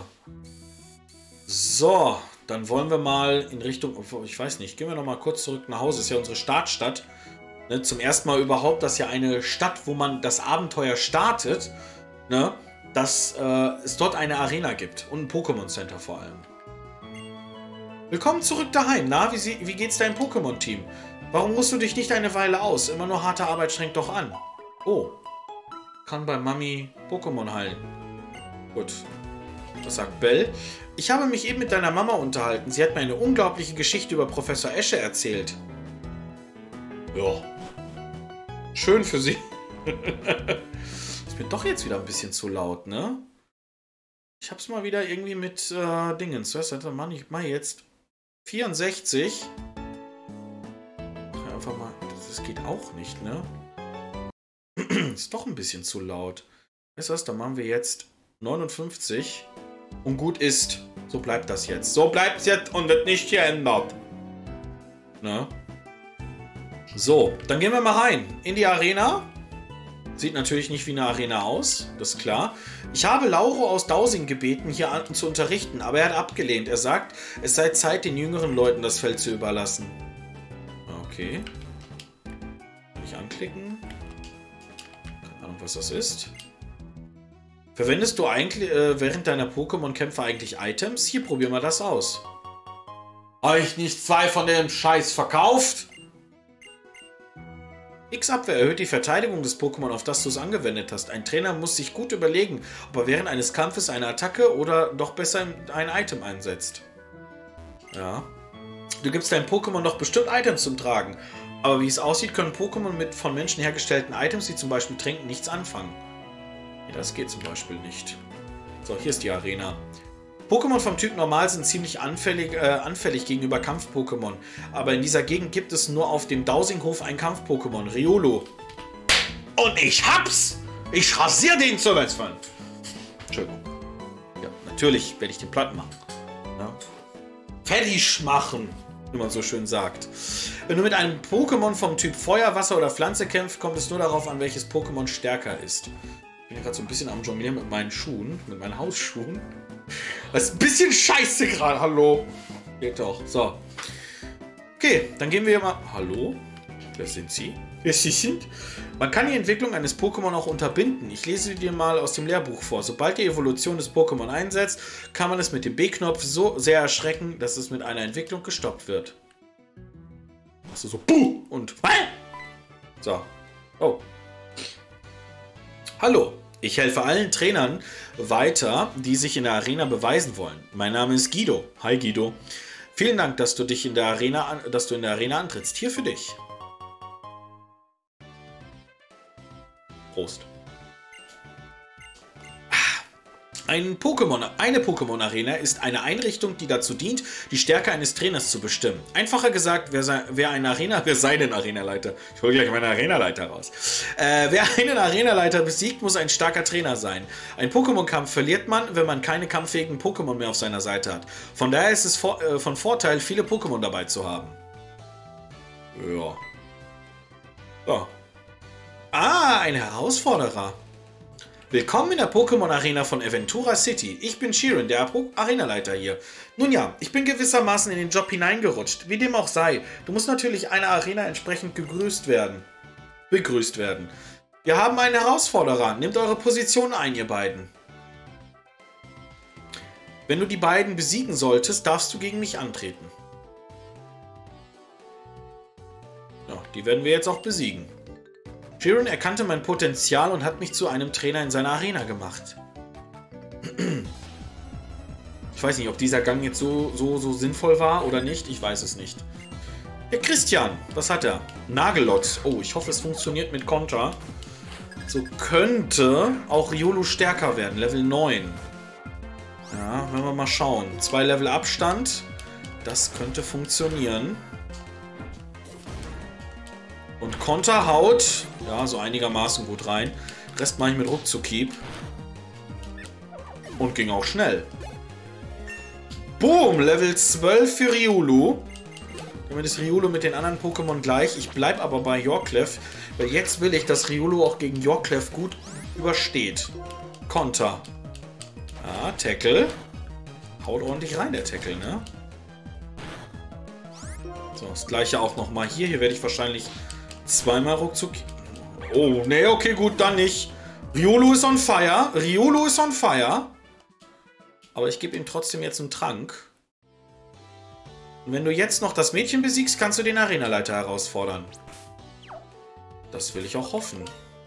So, dann wollen wir mal in Richtung... Ich weiß nicht, gehen wir noch mal kurz zurück nach Hause. Das ist ja unsere Startstadt. Ne, zum ersten Mal überhaupt, dass ja eine Stadt, wo man das Abenteuer startet, ne, dass äh, es dort eine Arena gibt. Und ein Pokémon Center vor allem. Willkommen zurück daheim. Na, wie, wie geht's deinem Pokémon-Team? Warum ruhst du dich nicht eine Weile aus? Immer nur harte Arbeit strengt doch an. Oh. Kann bei Mami Pokémon heilen. Gut. Das sagt Bell. Ich habe mich eben mit deiner Mama unterhalten. Sie hat mir eine unglaubliche Geschichte über Professor Esche erzählt. Ja. Schön für sie. Ist mir doch jetzt wieder ein bisschen zu laut, ne? Ich hab's mal wieder irgendwie mit äh, Dingens. Was hat der Mann? Ich mach jetzt vierundsechzig. Einfach mal. Das geht auch nicht, ne? Ist doch ein bisschen zu laut. Weißt du was? Dann machen wir jetzt neunundfünfzig. Und gut ist. So bleibt das jetzt. So bleibt es jetzt und wird nicht geändert. Ne? So, dann gehen wir mal rein. In die Arena. Sieht natürlich nicht wie eine Arena aus. Das ist klar. Ich habe Lauro aus Dowsing gebeten, hier an, zu unterrichten. Aber er hat abgelehnt. Er sagt, es sei Zeit, den jüngeren Leuten das Feld zu überlassen. Okay. Kann ich anklicken? Keine Ahnung, was das ist. Verwendest du eigentlich äh, während deiner Pokémon-Kämpfe eigentlich Items? Hier, probier mal das aus. Euch nicht zwei von dem Scheiß verkauft? X-Abwehr erhöht die Verteidigung des Pokémon, auf das du es angewendet hast. Ein Trainer muss sich gut überlegen, ob er während eines Kampfes eine Attacke oder doch besser ein Item einsetzt. Ja. Du gibst deinem Pokémon doch bestimmt Items zum Tragen. Aber wie es aussieht, können Pokémon mit von Menschen hergestellten Items, wie zum Beispiel Tränken, nichts anfangen. Das geht zum Beispiel nicht. So, hier ist die Arena. Pokémon vom Typ Normal sind ziemlich anfällig, äh, anfällig gegenüber Kampf-Pokémon. Aber in dieser Gegend gibt es nur auf dem Dowsinghof ein Kampf-Pokémon, Riolu. Und ich hab's! Ich rasiere den zur Westfall. Entschuldigung. Ja, natürlich werde ich den platt machen. Ja. Fertig machen, wie man so schön sagt. Wenn du mit einem Pokémon vom Typ Feuer, Wasser oder Pflanze kämpfst, kommt es nur darauf an, welches Pokémon stärker ist. Ich bin ja gerade so ein bisschen am Jonglieren mit meinen Schuhen, mit meinen Hausschuhen. Das ist ein bisschen scheiße gerade, hallo. Geht doch. So. Okay, dann gehen wir mal... Hallo? Wer sind Sie? Wer Sie sind? Man kann die Entwicklung eines Pokémon auch unterbinden. Ich lese dir mal aus dem Lehrbuch vor. Sobald die Evolution des Pokémon einsetzt, kann man es mit dem B-Knopf so sehr erschrecken, dass es mit einer Entwicklung gestoppt wird. Also so Puh und so. Oh. Hallo. Ich helfe allen Trainern weiter, die sich in der Arena beweisen wollen. Mein Name ist Guido. Hi Guido. Vielen Dank, dass du dich in der Arena, an, dass du in der Arena antrittst. Hier für dich. Prost. Ein Pokémon, eine Pokémon-Arena ist eine Einrichtung, die dazu dient, die Stärke eines Trainers zu bestimmen. Einfacher gesagt, wer, sei, wer eine Arena, wer seinen Arenaleiter, ich hole gleich meinen Arenaleiter raus. Äh, wer einen Arenaleiter besiegt, muss ein starker Trainer sein. Ein Pokémon-Kampf verliert man, wenn man keine kampffähigen Pokémon mehr auf seiner Seite hat. Von daher ist es vor, äh, von Vorteil, viele Pokémon dabei zu haben. Ja. So. Ah, ein Herausforderer. Willkommen in der Pokémon-Arena von Aventura City. Ich bin Shiren, der Arenaleiter hier. Nun ja, ich bin gewissermaßen in den Job hineingerutscht. Wie dem auch sei, du musst natürlich einer Arena entsprechend gegrüßt werden. Begrüßt werden. Wir haben einen Herausforderer. Nehmt eure Position ein, ihr beiden. Wenn du die beiden besiegen solltest, darfst du gegen mich antreten. Ja, die werden wir jetzt auch besiegen. Shiren erkannte mein Potenzial und hat mich zu einem Trainer in seiner Arena gemacht. Ich weiß nicht, ob dieser Gang jetzt so, so, so sinnvoll war oder nicht. Ich weiß es nicht. Der Christian, was hat er? Nagellot. Oh, ich hoffe, es funktioniert mit Konter. So könnte auch Riolu stärker werden. Level neun. Ja, werden wir mal schauen. Zwei Level Abstand. Das könnte funktionieren. Und Konter haut, ja, so einigermaßen gut rein. Rest mache ich mit Ruckzuck-Keep. Und ging auch schnell. Boom, Level zwölf für Riolu. Damit ist Riolu mit den anderen Pokémon gleich. Ich bleibe aber bei Yorklev, weil jetzt will ich, dass Riolu auch gegen Yorklev gut übersteht. Konter. Ja, Tackle. Haut ordentlich rein, der Tackle, ne? So, das gleiche auch nochmal hier. Hier werde ich wahrscheinlich zweimal Ruckzuck. Oh, ne, okay, gut, dann nicht. Riolu ist on fire. Riolu ist on fire. Aber ich gebe ihm trotzdem jetzt einen Trank. Und wenn du jetzt noch das Mädchen besiegst, kannst du den Arenaleiter herausfordern. Das will ich auch hoffen.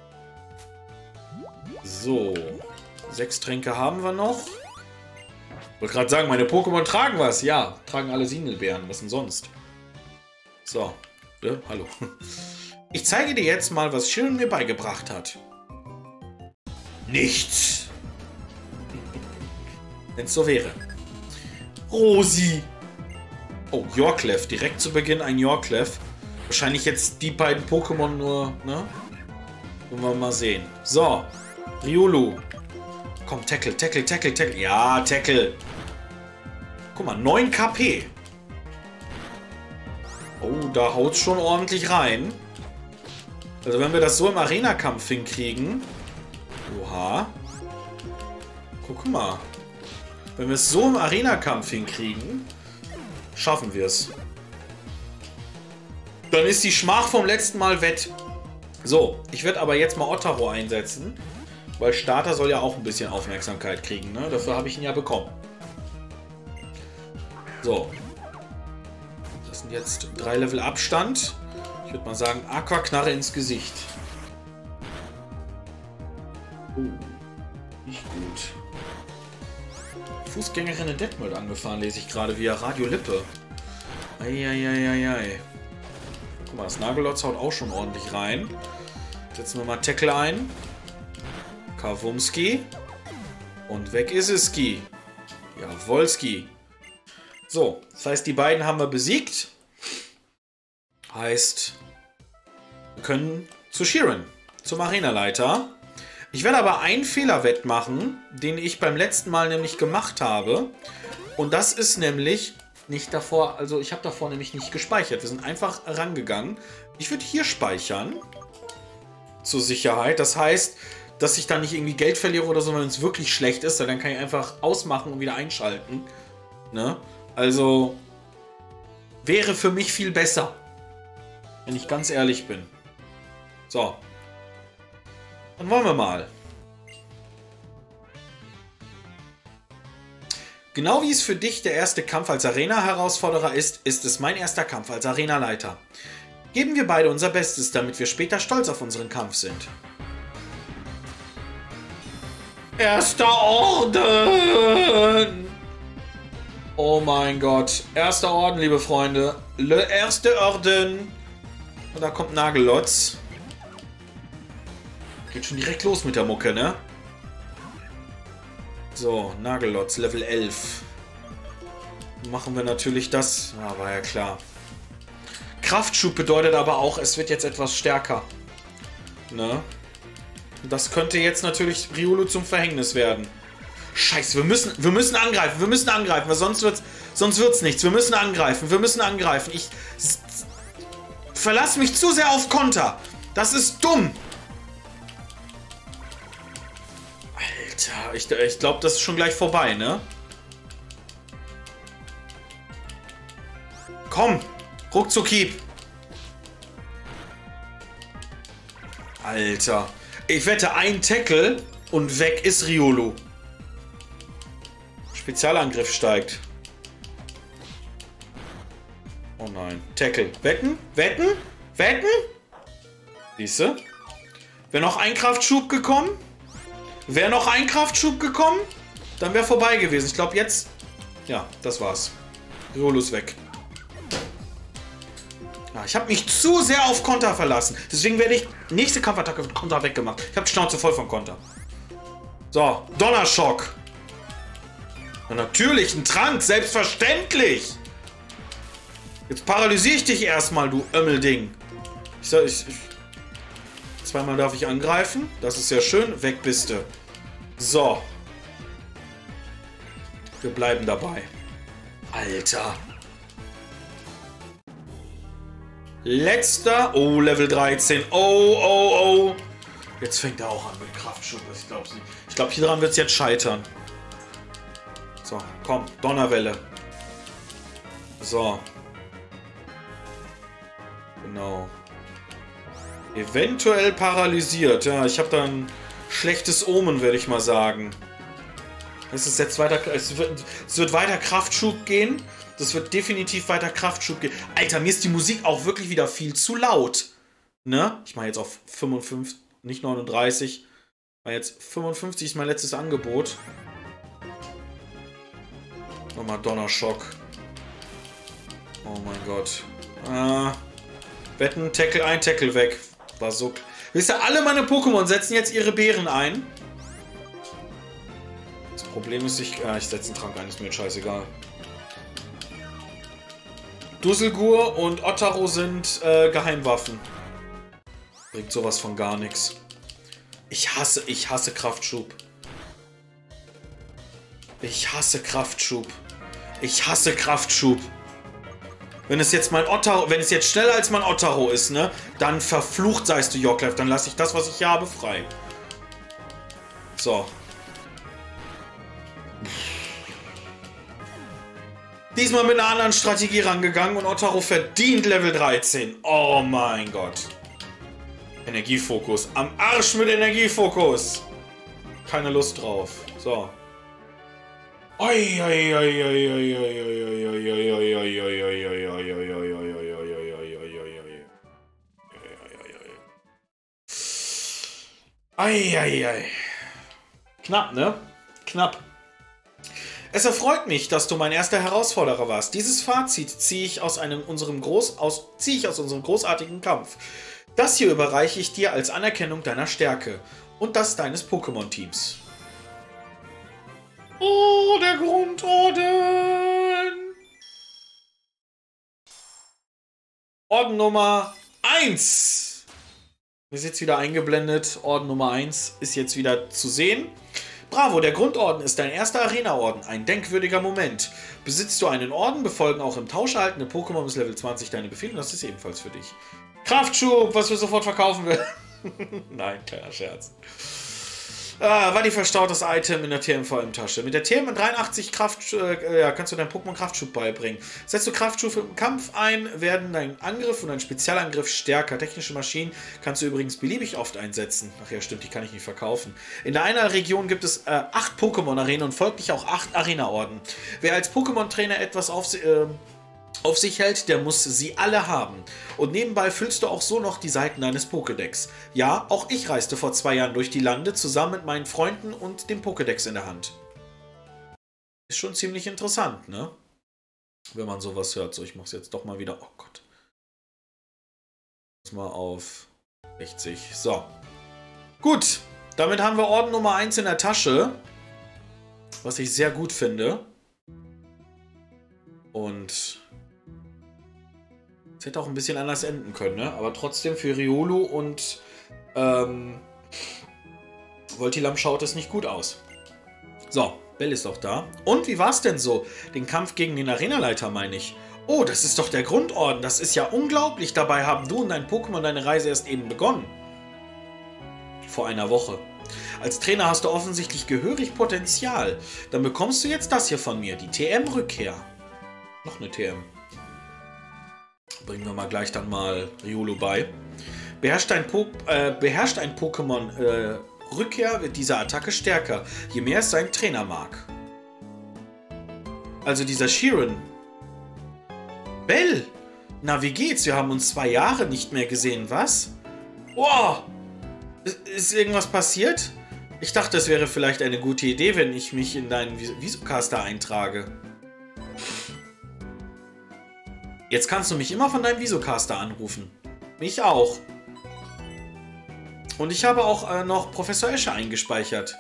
So. Sechs Tränke haben wir noch. Ich wollte gerade sagen, meine Pokémon tragen was. Ja, tragen alle Sindelbeeren. Was denn sonst? So. Ja, hallo. Ich zeige dir jetzt mal, was Shiren mir beigebracht hat. Nichts. Wenn es so wäre. Rosi. Oh, Yorklev. Direkt zu Beginn ein Yorklev. Wahrscheinlich jetzt die beiden Pokémon nur, ne? Wollen wir mal sehen. So. Riolu. Komm, Tackle, Tackle, Tackle, Tackle. Ja, Tackle. Guck mal, neun K P. Oh, da haut es schon ordentlich rein. Also wenn wir das so im Arena-Kampf hinkriegen. Oha. Guck mal. Wenn wir es so im Arena-Kampf hinkriegen, schaffen wir es. Dann ist die Schmach vom letzten Mal wett. So, ich werde aber jetzt mal Ottaro einsetzen. Weil Starter soll ja auch ein bisschen Aufmerksamkeit kriegen, ne? Dafür habe ich ihn ja bekommen. So. Das sind jetzt drei Level Abstand. Ich würde mal sagen, Aquaknarre ins Gesicht. Oh, nicht gut. Fußgängerin in Detmold angefahren, lese ich gerade via Radio Lippe. Eieieiei. Guck mal, das Nagellotz haut auch schon ordentlich rein. Setzen wir mal Tackle ein. Kawumski. Und weg ist es, Ski. Jawolski. So, das heißt, die beiden haben wir besiegt. Heißt, wir können zu Shiren, zum Arenaleiter. Ich werde aber einen Fehler wettmachen, den ich beim letzten Mal nämlich gemacht habe. Und das ist nämlich nicht davor, also ich habe davor nämlich nicht gespeichert. Wir sind einfach rangegangen. Ich würde hier speichern. Zur Sicherheit. Das heißt, dass ich dann nicht irgendwie Geld verliere oder so, wenn es wirklich schlecht ist. Dann kann ich einfach ausmachen und wieder einschalten. Ne? Also, wäre für mich viel besser. Wenn ich ganz ehrlich bin. So. Dann wollen wir mal. Genau wie es für dich der erste Kampf als Arena-Herausforderer ist, ist es mein erster Kampf als Arenaleiter. Geben wir beide unser Bestes, damit wir später stolz auf unseren Kampf sind. Erster Orden! Oh mein Gott. Erster Orden, liebe Freunde. Le erste Orden. Und da kommt Nagellotz. Geht schon direkt los mit der Mucke, ne? So, Nagellotz, Level elf. Machen wir natürlich das. Ja, war ja klar. Kraftschub bedeutet aber auch, es wird jetzt etwas stärker. Ne? Das könnte jetzt natürlich Riolu zum Verhängnis werden. Scheiße, wir müssen, wir müssen angreifen, wir müssen angreifen, weil sonst wird's, sonst wird's nichts. Wir müssen angreifen, wir müssen angreifen. Ich verlasse mich zu sehr auf Konter. Das ist dumm. Alter, ich, ich glaube, das ist schon gleich vorbei, ne? Komm, ruckzuck-hieb. Alter. Ich wette, ein Tackle und weg ist Riolu. Spezialangriff steigt. Oh nein. Tackle. Wetten? Wetten? Wetten? Siehste? Wäre noch ein Kraftschub gekommen? Wäre noch ein Kraftschub gekommen? Dann wäre vorbei gewesen. Ich glaube jetzt... Ja, das war's. Riolu ist weg. Ja, ich habe mich zu sehr auf Konter verlassen. Deswegen werde ich... Nächste Kampfattacke wird Konter weggemacht. Ich habe die Schnauze voll von Konter. So, Donnerschock. Ja, natürlich, ein Trank, selbstverständlich. Jetzt paralysiere ich dich erstmal, du Ömmelding. Ich sag, ich, ich, zweimal darf ich angreifen. Das ist ja schön. Weg bist du. So. Wir bleiben dabei. Alter. Letzter. Oh, Level dreizehn. Oh, oh, oh. Jetzt fängt er auch an mit Kraftschub. Ich glaub's nicht. Ich glaube, hier dran wird es jetzt scheitern. So, komm. Donnerwelle. So. Genau. Eventuell paralysiert. Ja, ich habe da ein schlechtes Omen, würde ich mal sagen. Es ist jetzt weiter. Es wird, es wird weiter Kraftschub gehen. Das wird definitiv weiter Kraftschub gehen. Alter, mir ist die Musik auch wirklich wieder viel zu laut. Ne? Ich mache jetzt auf fünfundfünfzig, nicht neununddreißig. Weil jetzt fünfundfünfzig ist mein letztes Angebot. Nochmal Donnerschock. Oh mein Gott. Ah. Wetten, Tackle ein, Tackle weg. War so. Wisst ihr, alle meine Pokémon setzen jetzt ihre Beeren ein. Das Problem ist, ich, äh, ich setze einen Trank ein, ist mir scheißegal. Dusselgur und Ottaro sind äh, Geheimwaffen. Bringt sowas von gar nichts. Ich hasse, ich hasse Kraftschub. Ich hasse Kraftschub. Ich hasse Kraftschub. Wenn es jetzt mein Ottaro, wenn es jetzt schneller als mein Ottaro ist, ne, dann verflucht seist du Yorklife, dann lasse ich das, was ich hier habe, frei. So. Diesmal mit einer anderen Strategie rangegangen und Ottaro verdient Level dreizehn. Oh mein Gott. Energiefokus. Am Arsch mit Energiefokus. Keine Lust drauf. So. Oi, oi, oi, oi, oi, oi, oi, oi, oi, oi, oi, oi, oi, oi, Eieiei. Knapp, ne? Knapp. Es erfreut mich, dass du mein erster Herausforderer warst. Dieses Fazit ziehe ich aus einem unserem groß aus ziehe ich aus unserem großartigen Kampf. Das hier überreiche ich dir als Anerkennung deiner Stärke und das deines Pokémon-Teams. Oh, der Grundorden! Orden Nummer eins. Ist jetzt wieder eingeblendet. Orden Nummer eins ist jetzt wieder zu sehen. Bravo, der Grundorden ist dein erster Arena-Orden. Ein denkwürdiger Moment. Besitzt du einen Orden, befolgen auch im Tausch erhaltene Pokémon bis Level zwanzig deine Befehle. Das ist ebenfalls für dich. Kraftschub, was wir sofort verkaufen will. Nein, kleiner Scherz. Ah, war die verstautes Item in der T M V M-Tasche. Mit der T M dreiundachtzig Kraft, äh, ja, kannst du deinem Pokémon Kraftschub beibringen. Setzt du Kraftstufe im Kampf ein, werden dein Angriff und dein Spezialangriff stärker. Technische Maschinen kannst du übrigens beliebig oft einsetzen. Ach ja, stimmt, die kann ich nicht verkaufen. In der einer Region gibt es äh, acht Pokémon-Arenen und folglich auch acht Arena-Orden. Wer als Pokémon-Trainer etwas auf, äh, auf sich hält, der muss sie alle haben. Und nebenbei füllst du auch so noch die Seiten deines Pokédex. Ja, auch ich reiste vor zwei Jahren durch die Lande, zusammen mit meinen Freunden und dem Pokédex in der Hand. Ist schon ziemlich interessant, ne? Wenn man sowas hört. So, ich mach's jetzt doch mal wieder. Oh Gott. Mal auf sechzig. So. Gut. Damit haben wir Orden Nummer eins in der Tasche. Was ich sehr gut finde. Und es hätte auch ein bisschen anders enden können, ne? Aber trotzdem für Riolu und ähm, Voltilam schaut es nicht gut aus. So, Bell ist auch da. Und wie war es denn so? Den Kampf gegen den Arenaleiter, meine ich. Oh, das ist doch der Grundorden. Das ist ja unglaublich. Dabei haben du und dein Pokémon deine Reise erst eben begonnen. Vor einer Woche. Als Trainer hast du offensichtlich gehörig Potenzial. Dann bekommst du jetzt das hier von mir, die T M-Rückkehr. Noch eine T M. Bringen wir mal gleich dann mal Riolu bei. Beherrscht ein, po äh, beherrscht ein Pokémon äh, Rückkehr, wird diese Attacke stärker, je mehr es seinen Trainer mag. Also dieser Sheeran. Bell! Na, wie geht's? Wir haben uns zwei Jahre nicht mehr gesehen, was? Oh! Ist irgendwas passiert? Ich dachte, es wäre vielleicht eine gute Idee, wenn ich mich in deinen Visocaster eintrage. Jetzt kannst du mich immer von deinem Visocaster anrufen. Mich auch. Und ich habe auch äh, noch Professor Esche eingespeichert.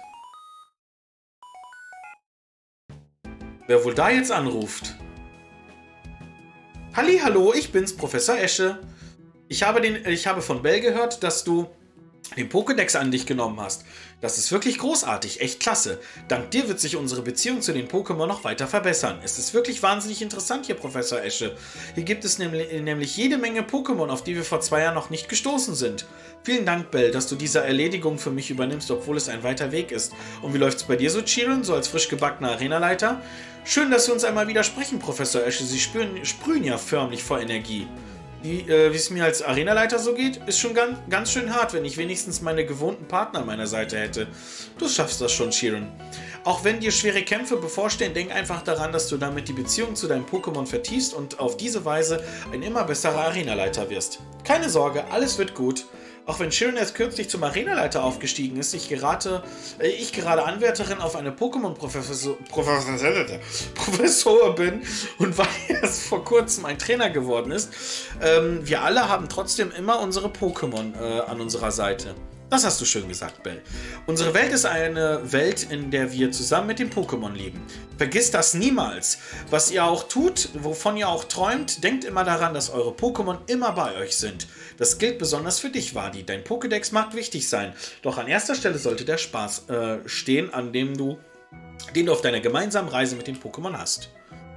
Wer wohl da jetzt anruft? Hallihallo, ich bin's, Professor Esche. Ich habe, den, ich habe von Bell gehört, dass du den Pokédex an dich genommen hast. Das ist wirklich großartig, echt klasse. Dank dir wird sich unsere Beziehung zu den Pokémon noch weiter verbessern. Es ist wirklich wahnsinnig interessant hier, Professor Esche. Hier gibt es nämlich, nämlich jede Menge Pokémon, auf die wir vor zwei Jahren noch nicht gestoßen sind. Vielen Dank, Bell, dass du diese Erledigung für mich übernimmst, obwohl es ein weiter Weg ist. Und wie läuft's bei dir so, Sheeran, so als frisch gebackener Arenaleiter? Schön, dass wir uns einmal wieder sprechen, Professor Esche. Sie spüren, sprühen ja förmlich vor Energie. Wie äh, es mir als Arenaleiter so geht, ist schon ganz, ganz schön hart, wenn ich wenigstens meine gewohnten Partner an meiner Seite hätte. Du schaffst das schon, Sheeran. Auch wenn dir schwere Kämpfe bevorstehen, denk einfach daran, dass du damit die Beziehung zu deinem Pokémon vertiefst und auf diese Weise ein immer besserer Arenaleiter wirst. Keine Sorge, alles wird gut. Auch wenn Sheeran erst kürzlich zum Arenaleiter aufgestiegen ist, ich, gerate, äh, ich gerade Anwärterin auf eine Pokémon-Professor Professor, Professor bin und weil erst vor kurzem ein Trainer geworden ist, ähm, wir alle haben trotzdem immer unsere Pokémon äh, an unserer Seite. Das hast du schön gesagt, Bell. Unsere Welt ist eine Welt, in der wir zusammen mit dem Pokémon leben. Vergiss das niemals. Was ihr auch tut, wovon ihr auch träumt, denkt immer daran, dass eure Pokémon immer bei euch sind. Das gilt besonders für dich, Wadi. Dein Pokédex mag wichtig sein, doch an erster Stelle sollte der Spaß äh, stehen, an dem du, den du auf deiner gemeinsamen Reise mit den Pokémon hast.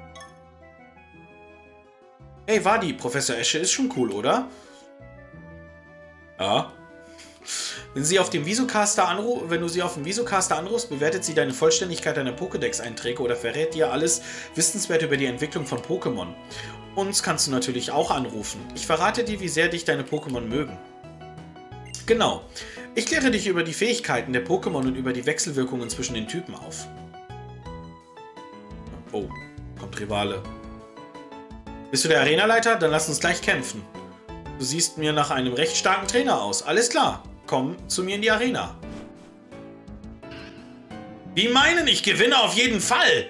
Hey, Wadi, Professor Esche ist schon cool, oder? Ja. Wenn, sie auf dem Visocaster anru wenn du sie auf dem Visocaster anrufst, bewertet sie deine Vollständigkeit deiner Pokédex-Einträge oder verrät dir alles Wissenswert über die Entwicklung von Pokémon. Uns kannst du natürlich auch anrufen. Ich verrate dir, wie sehr dich deine Pokémon mögen. Genau. Ich kläre dich über die Fähigkeiten der Pokémon und über die Wechselwirkungen zwischen den Typen auf. Oh, kommt Rivale. Bist du der Arenaleiter? Dann lass uns gleich kämpfen. Du siehst mir nach einem recht starken Trainer aus. Alles klar. Komm zu mir in die Arena. Die meinen, ich gewinne auf jeden Fall.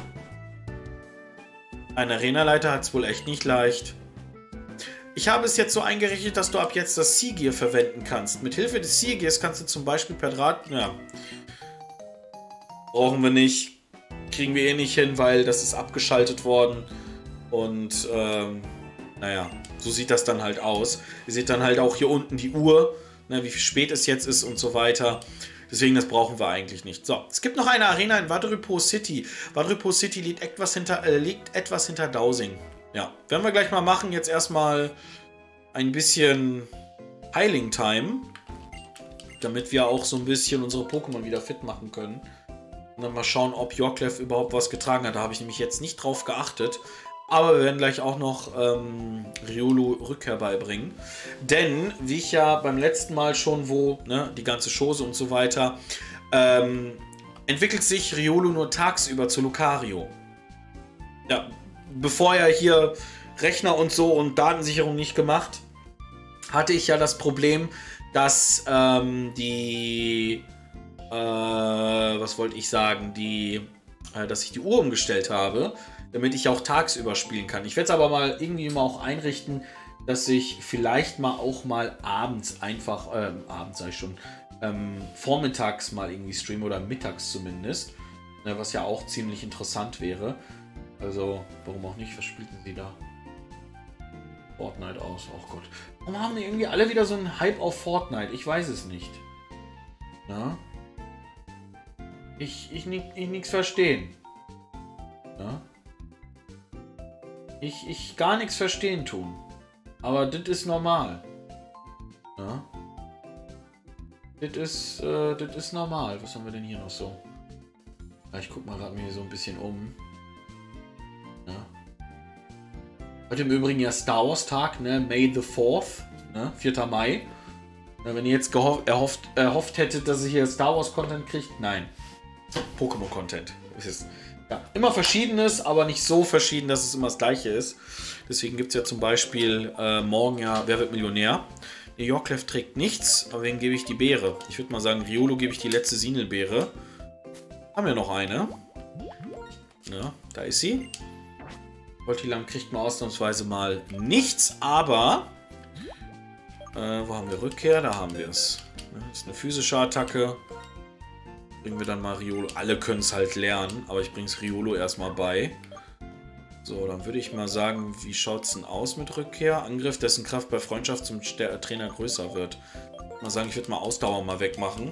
Ein Arenaleiter hat es wohl echt nicht leicht. Ich habe es jetzt so eingerichtet, dass du ab jetzt das Seagear verwenden kannst. Mit Hilfe des Seagears kannst du zum Beispiel per Draht... Ja. Brauchen wir nicht. Kriegen wir eh nicht hin, weil das ist abgeschaltet worden. Und, ähm, naja, so sieht das dann halt aus. Ihr seht dann halt auch hier unten die Uhr, ne, wie spät es jetzt ist und so weiter. Deswegen, das brauchen wir eigentlich nicht. So, es gibt noch eine Arena in Wadrupo City. Wadrupo City liegt etwas hinter, äh, liegt etwas hinter Dowsing. Ja, werden wir gleich mal machen. Jetzt erstmal ein bisschen Heiling Time. damit wir auch so ein bisschen unsere Pokémon wieder fit machen können. Und dann mal schauen, ob Yorklev überhaupt was getragen hat. Da habe ich nämlich jetzt nicht drauf geachtet. Aber wir werden gleich auch noch ähm, Riolu Rückkehr beibringen. Denn, wie ich ja beim letzten Mal schon, wo ne, die ganze Chose und so weiter, ähm, entwickelt sich Riolu nur tagsüber zu Lucario. Ja, bevor er hier Rechner und so und Datensicherung nicht gemacht, hatte ich ja das Problem, dass ähm, die, äh, was wollte ich sagen, die, äh, dass ich die Uhr umgestellt habe, damit ich auch tagsüber spielen kann. Ich werde es aber mal irgendwie mal auch einrichten, dass ich vielleicht mal auch mal abends einfach, äh, abends sage ich schon, ähm, vormittags mal irgendwie streame oder mittags zumindest, ne, was ja auch ziemlich interessant wäre. Also, warum auch nicht, was spielten sie da? Fortnite aus, oh Gott. Warum haben die irgendwie alle wieder so einen Hype auf Fortnite? Ich weiß es nicht. Ja? Ich, ich, ich nichts verstehen. Ja? Ich, ich gar nichts verstehen tun. Aber das ist normal. Ja? Das ist, äh, das ist normal. Was haben wir denn hier noch so? Ja, ich guck mal gerade mir so ein bisschen um. Ja. Heute im Übrigen ja Star Wars Tag, ne? May the fourth, ne? vierter Mai. Ja, wenn ihr jetzt erhofft, erhofft hättet, dass ihr hier Star Wars Content kriegt, nein. Pokémon Content. Ist ja, immer Verschiedenes, aber nicht so verschieden, dass es immer das Gleiche ist. Deswegen gibt es ja zum Beispiel äh, morgen ja Wer wird Millionär? Der Yorklev trägt nichts, aber wem gebe ich die Beere? Ich würde mal sagen, Riolu gebe ich die letzte Sinelbeere. Haben wir noch eine? Ja, da ist sie. Voltilam kriegt man ausnahmsweise mal nichts, aber äh, wo haben wir Rückkehr? Da haben wir es. Das ist eine physische Attacke. Bringen wir dann mal Riolu. Alle können es halt lernen, aber ich bringe es Riolu erstmal bei. So, dann würde ich mal sagen, wie schaut es denn aus mit Rückkehr? Angriff, dessen Kraft bei Freundschaft zum Trainer größer wird. Mal sagen, ich würde mal Ausdauer mal wegmachen.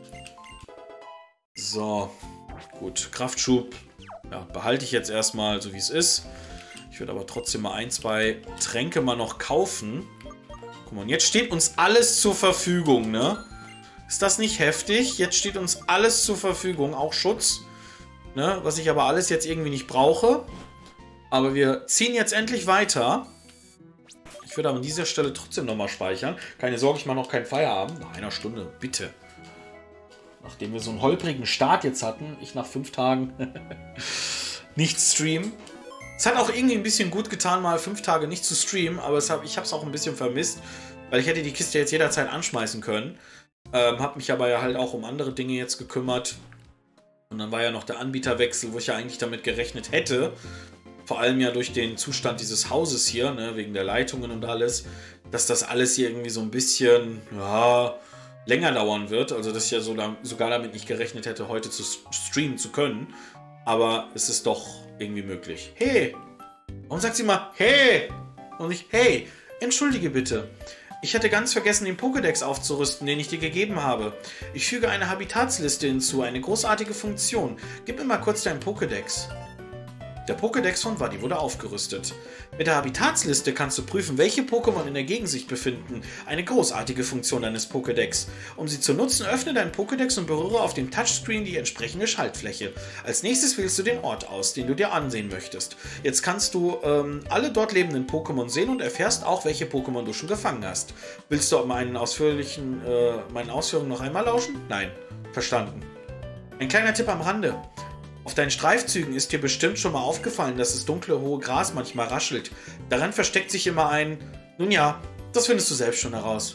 So, gut. Kraftschub, ja, behalte ich jetzt erstmal so wie es ist. Ich würde aber trotzdem mal ein, zwei Tränke mal noch kaufen. Guck mal, und jetzt steht uns alles zur Verfügung, ne? Ist das nicht heftig? Jetzt steht uns alles zur Verfügung, auch Schutz, ne? Was ich aber alles jetzt irgendwie nicht brauche. Aber wir ziehen jetzt endlich weiter. Ich würde aber an dieser Stelle trotzdem nochmal speichern. Keine Sorge, ich mache noch keinen Feierabend. Nach einer Stunde, bitte. Nachdem wir so einen holprigen Start jetzt hatten, ich nach fünf Tagen nicht streamen. Es hat auch irgendwie ein bisschen gut getan, mal fünf Tage nicht zu streamen, aber es hab, ich habe es auch ein bisschen vermisst, weil ich hätte die Kiste jetzt jederzeit anschmeißen können. Ähm, habe mich aber ja halt auch um andere Dinge jetzt gekümmert. Und dann war ja noch der Anbieterwechsel, wo ich ja eigentlich damit gerechnet hätte, vor allem ja durch den Zustand dieses Hauses hier, ne, wegen der Leitungen und alles, dass das alles hier irgendwie so ein bisschen, ja, länger dauern wird. Also, dass ich ja so, sogar damit nicht gerechnet hätte, heute zu streamen zu können. Aber es ist doch irgendwie möglich. Hey! Warum sagt sie mal hey? Und nicht hey? Entschuldige bitte. Ich hatte ganz vergessen, den Pokédex aufzurüsten, den ich dir gegeben habe. Ich füge eine Habitatsliste hinzu, eine großartige Funktion. Gib mir mal kurz deinen Pokédex. Der Pokédex von Waddy wurde aufgerüstet. Mit der Habitatsliste kannst du prüfen, welche Pokémon in der Gegensicht befinden. Eine großartige Funktion deines Pokédex. Um sie zu nutzen, öffne deinen Pokédex und berühre auf dem Touchscreen die entsprechende Schaltfläche. Als nächstes wählst du den Ort aus, den du dir ansehen möchtest. Jetzt kannst du ähm, alle dort lebenden Pokémon sehen und erfährst auch, welche Pokémon du schon gefangen hast. Willst du meinen, ausführlichen, äh, meinen Ausführungen noch einmal lauschen? Nein. Verstanden. Ein kleiner Tipp am Rande. Auf deinen Streifzügen ist dir bestimmt schon mal aufgefallen, dass das dunkle, hohe Gras manchmal raschelt. Daran versteckt sich immer ein... Nun ja, das findest du selbst schon heraus.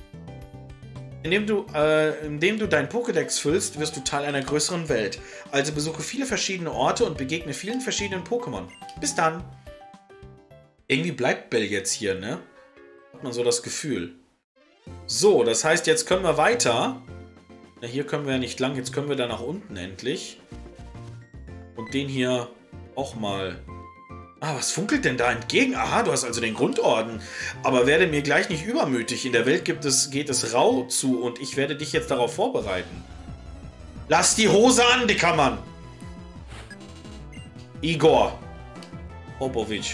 Indem du, äh, indem du deinen Pokédex füllst, wirst du Teil einer größeren Welt. Also besuche viele verschiedene Orte und begegne vielen verschiedenen Pokémon. Bis dann! Irgendwie bleibt Bell jetzt hier, ne? Hat man so das Gefühl. So, das heißt, jetzt können wir weiter. Na, hier können wir ja nicht lang, jetzt können wir da nach unten endlich. Und den hier auch mal... Ah, was funkelt denn da entgegen? Aha, du hast also den Grundorden. Aber werde mir gleich nicht übermütig. In der Welt gibt es, geht es rau zu und ich werde dich jetzt darauf vorbereiten. Lass die Hose an, dicker Mann! Igor. Popovic.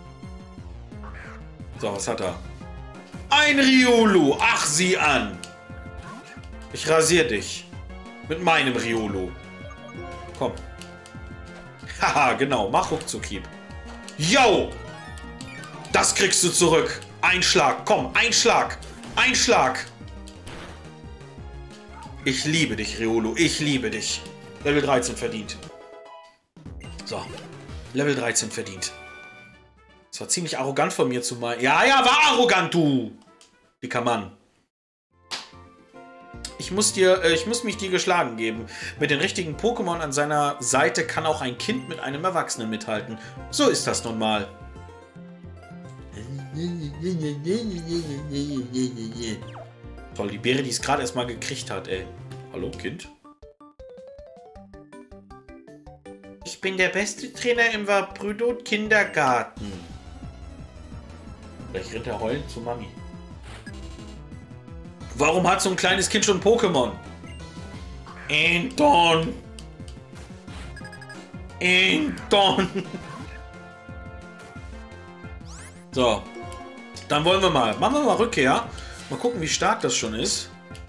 So, was hat er? Ein Riolu! Ach, sieh an! Ich rasiere dich. Mit meinem Riolo. Komm. Haha, genau. Mach Ruckzuck-Hieb. Yo! Das kriegst du zurück. Ein Schlag. Komm, ein Schlag. Ein Schlag. Ich liebe dich, Riolo. Ich liebe dich. Level dreizehn verdient. So. Level dreizehn verdient. Das war ziemlich arrogant von mir zu meinen. Ja, ja, war arrogant, du! Dicker Mann. Ich muss dir, äh, ich muss mich dir geschlagen geben. Mit den richtigen Pokémon an seiner Seite kann auch ein Kind mit einem Erwachsenen mithalten. So ist das nun mal. Toll, die Beere, die es gerade erstmal gekriegt hat, ey. Hallo, Kind? Ich bin der beste Trainer im Wabrüdot Kindergarten. Vielleicht rennt er heulend zu Mami. Warum hat so ein kleines Kind schon Pokémon? Anton! Anton! So. Dann wollen wir mal. Machen wir mal Rückkehr. Mal gucken, wie stark das schon ist.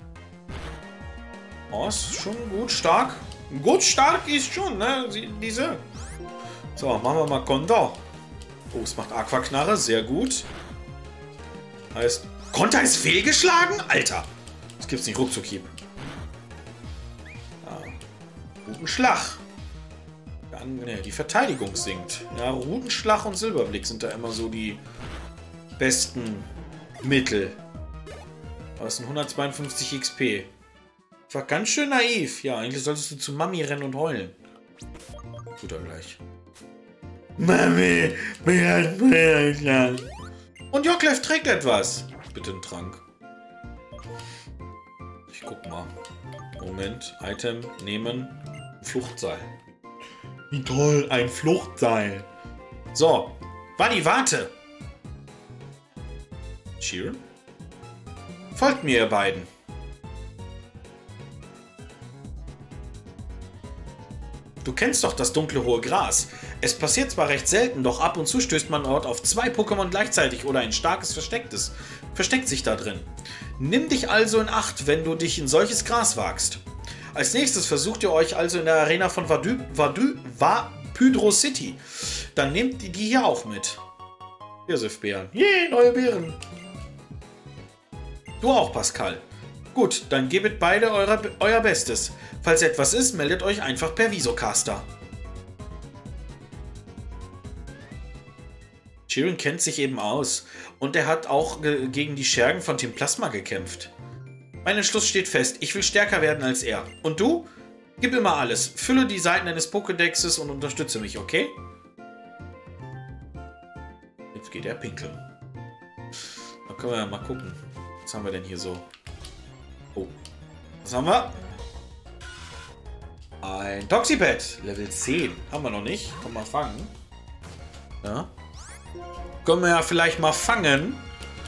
Oh, ist schon gut stark. Gut stark ist schon, ne? Diese. So, machen wir mal Konter. Oh, es macht Aquaknarre. Sehr gut. Heißt, Konter ist fehlgeschlagen? Alter. Das gibt's nicht. Ruckzuck-Hieb. Ja. Guten Schlag. Dann, ne, die Verteidigung sinkt. Ja, Rutenschlag und Silberblick sind da immer so die besten Mittel. Aber es sind hundertzweiundfünfzig X P. War ganz schön naiv. Ja, eigentlich solltest du zu Mami rennen und heulen. Tut er gleich. Mami, mir hat mir Und Joklev trägt etwas. Bitte einen Trank. Ich guck mal. Moment. Item nehmen. Fluchtseil. Wie toll, ein Fluchtseil. So. Buddy, warte. Sheeran? Folgt mir, ihr beiden. Du kennst doch das dunkle hohe Gras. Es passiert zwar recht selten, doch ab und zu stößt man dort auf zwei Pokémon gleichzeitig oder ein starkes verstecktes. Versteckt sich da drin. Nimm dich also in Acht, wenn du dich in solches Gras wagst. Als nächstes versucht ihr euch also in der Arena von Vadu, Vadu, Vapydro City. Dann nehmt ihr die hier auch mit. Hirsifbeeren. Yay, neue Beeren. Du auch, Pascal. Gut, dann gebet beide eure, euer Bestes. Falls etwas ist, meldet euch einfach per Visocaster. Sheeran kennt sich eben aus. Und er hat auch ge gegen die Schergen von Team Plasma gekämpft. Mein Entschluss steht fest. Ich will stärker werden als er. Und du? Gib immer alles. Fülle die Seiten deines Pokédexes und unterstütze mich, okay? Jetzt geht er pinkeln. Da können wir ja mal gucken. Was haben wir denn hier so? Oh. Was haben wir? Ein Toxipad. Level zehn. Haben wir noch nicht. Komm mal fangen. Ja. Können wir ja vielleicht mal fangen.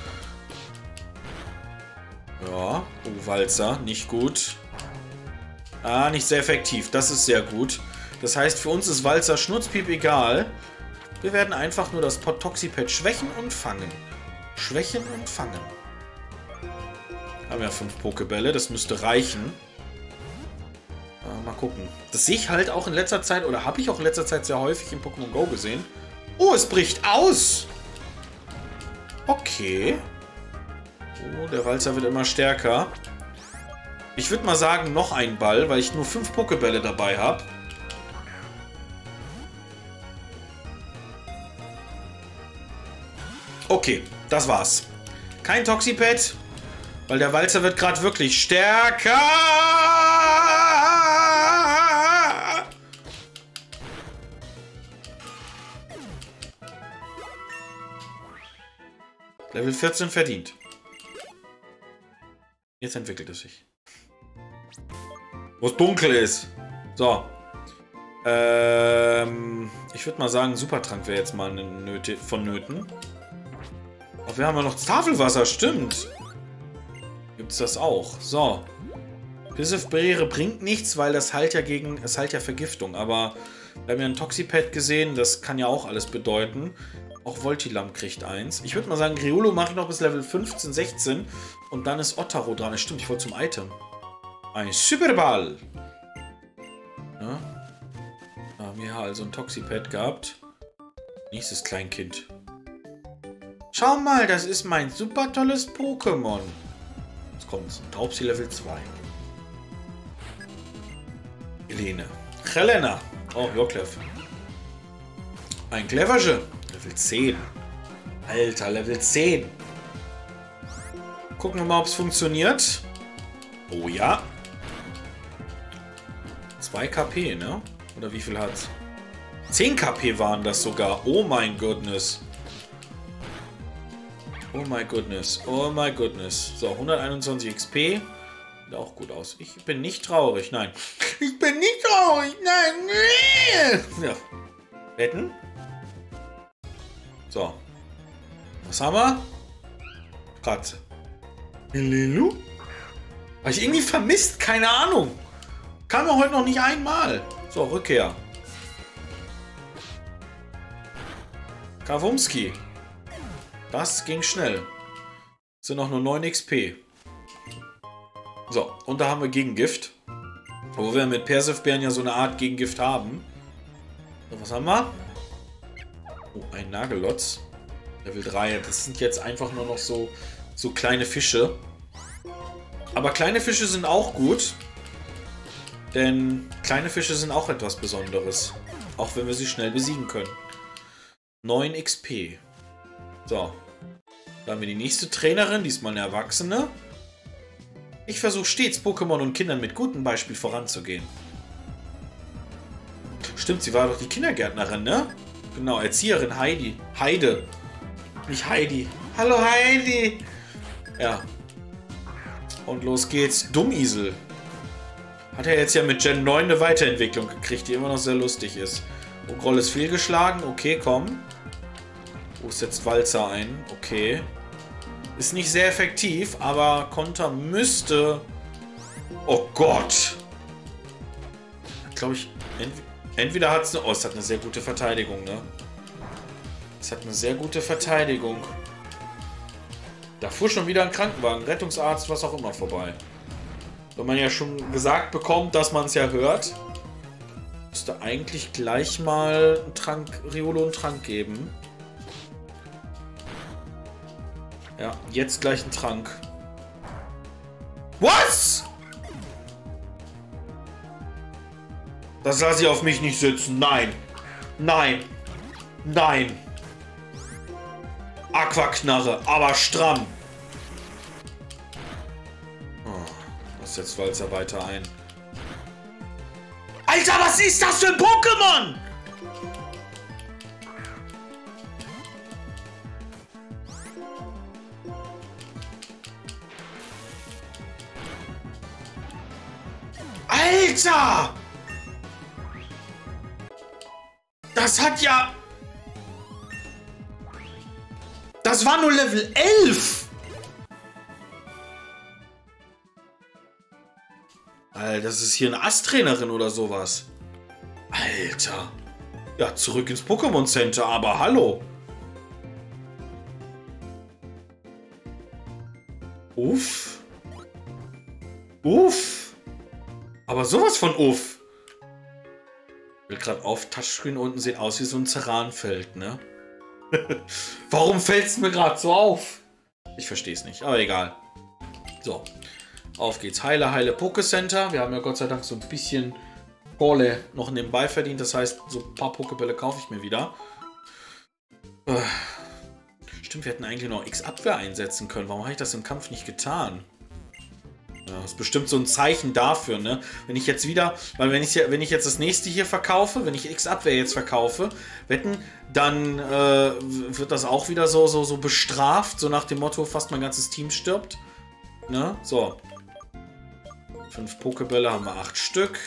Ja. Oh, Walzer. Nicht gut. Ah, nicht sehr effektiv. Das ist sehr gut. Das heißt, für uns ist Walzer Schnurzpiep egal. Wir werden einfach nur das Toxipad schwächen und fangen. Schwächen und fangen. Haben ja fünf Pokebälle. Das müsste reichen. Äh, mal gucken. Das sehe ich halt auch in letzter Zeit, oder habe ich auch in letzter Zeit sehr häufig in Pokémon Go gesehen. Oh, es bricht aus! Okay. Oh, der Walzer wird immer stärker. Ich würde mal sagen, noch ein Ball, weil ich nur fünf Pokebälle dabei habe. Okay, das war's. Kein Toxipad, weil der Walzer wird gerade wirklich stärker. Level vierzehn verdient. Jetzt entwickelt es sich. Wo es dunkel ist. So. Ähm, ich würde mal sagen, Supertrank wäre jetzt mal Nöte, vonnöten. Ach, wir haben ja noch Tafelwasser, stimmt. Gibt es das auch. So. Pisif-Barriere bringt nichts, weil das halt ja gegen, es halt ja Vergiftung. Aber wir haben ja ein Toxipad gesehen, das kann ja auch alles bedeuten. Auch Voltilam kriegt eins. Ich würde mal sagen, Riolo mache ich noch bis Level fünfzehn, sechzehn. Und dann ist Ottaro dran. Stimmt, ich wollte zum Item. Ein Superball. Ja. Da haben wir also ein Toxipad gehabt. Nächstes Kleinkind. Schau mal, das ist mein super tolles Pokémon. Jetzt kommt ein Taubsi Level zwei. Helene. Helena. Oh, Yorklef. Ein Cleverge. Level zehn. Alter, Level zehn. Gucken wir mal, ob es funktioniert. Oh ja. zwei KP, ne? Oder wie viel hat's? zehn KP waren das sogar. Oh mein Goodness. Oh my goodness. Oh my goodness. So, hunderteinundzwanzig X P. Sieht auch gut aus. Ich bin nicht traurig. Nein. Ich bin nicht traurig. Nein. Ja. Wetten? So. Was haben wir? Katze. Lelu? Habe ich irgendwie vermisst? Keine Ahnung. Kam mir heute noch nicht einmal. So, Rückkehr. Kawumski. Das ging schnell. Sind noch nur neun X P. So, und da haben wir Gegengift. Wo wir mit Persifbären ja so eine Art Gegengift haben. So, was haben wir? Oh, ein Nagellotz. Level drei. Das sind jetzt einfach nur noch so, so kleine Fische. Aber kleine Fische sind auch gut. Denn kleine Fische sind auch etwas Besonderes. Auch wenn wir sie schnell besiegen können. neun X P. So. Da haben wir die nächste Trainerin, diesmal eine Erwachsene. Ich versuche stets, Pokémon und Kindern mit gutem Beispiel voranzugehen. Stimmt, sie war doch die Kindergärtnerin, ne? Genau, Erzieherin Heidi. Heide. Nicht Heidi. Hallo Heidi. Ja. Und los geht's. Dummisel. Hat er jetzt ja mit Gen neun eine Weiterentwicklung gekriegt, die immer noch sehr lustig ist. Oh, Groll ist fehlgeschlagen. Okay, komm. Oh, setzt Walzer ein. Okay. Ist nicht sehr effektiv, aber Konter müsste... Oh Gott! Glaube ich, ent entweder hat es eine... Oh, es hat eine sehr gute Verteidigung, ne? Es hat eine sehr gute Verteidigung. Da fuhr schon wieder ein Krankenwagen, Rettungsarzt, was auch immer vorbei. Wenn man ja schon gesagt bekommt, dass man es ja hört, müsste eigentlich gleich mal einen Trank, Riolo einen Trank geben. Ja, jetzt gleich einen Trank. Was? Das lasse ich auf mich nicht sitzen. Nein. Nein. Nein. Aquaknarre, aber stramm. Oh, das setzt Walzer weiter ein. Alter, was ist das für ein Pokémon? Alter! Das hat ja... Das war nur Level elf! Alter, das ist hier eine Asttrainerin oder sowas. Alter. Ja, zurück ins Pokémon Center, aber hallo. Uff. Uff. Aber sowas von uff. Ich will gerade auf, Touchscreen unten sieht aus wie so ein Ceranfeld, ne? Warum fällt es mir gerade so auf? Ich verstehe es nicht, aber egal. So, auf geht's. Heile, heile Pokécenter. Wir haben ja Gott sei Dank so ein bisschen Kohle noch nebenbei verdient. Das heißt, so ein paar Pokébälle kaufe ich mir wieder. Stimmt, wir hätten eigentlich noch X-Abwehr einsetzen können. Warum habe ich das im Kampf nicht getan? Ja, das ist bestimmt so ein Zeichen dafür, ne? Wenn ich jetzt wieder, weil wenn ich, wenn ich jetzt das nächste hier verkaufe, wenn ich X-Abwehr jetzt verkaufe, wetten, dann äh, wird das auch wieder so, so, so bestraft, so nach dem Motto, fast mein ganzes Team stirbt. Ne? So. Fünf Pokébälle haben wir acht Stück.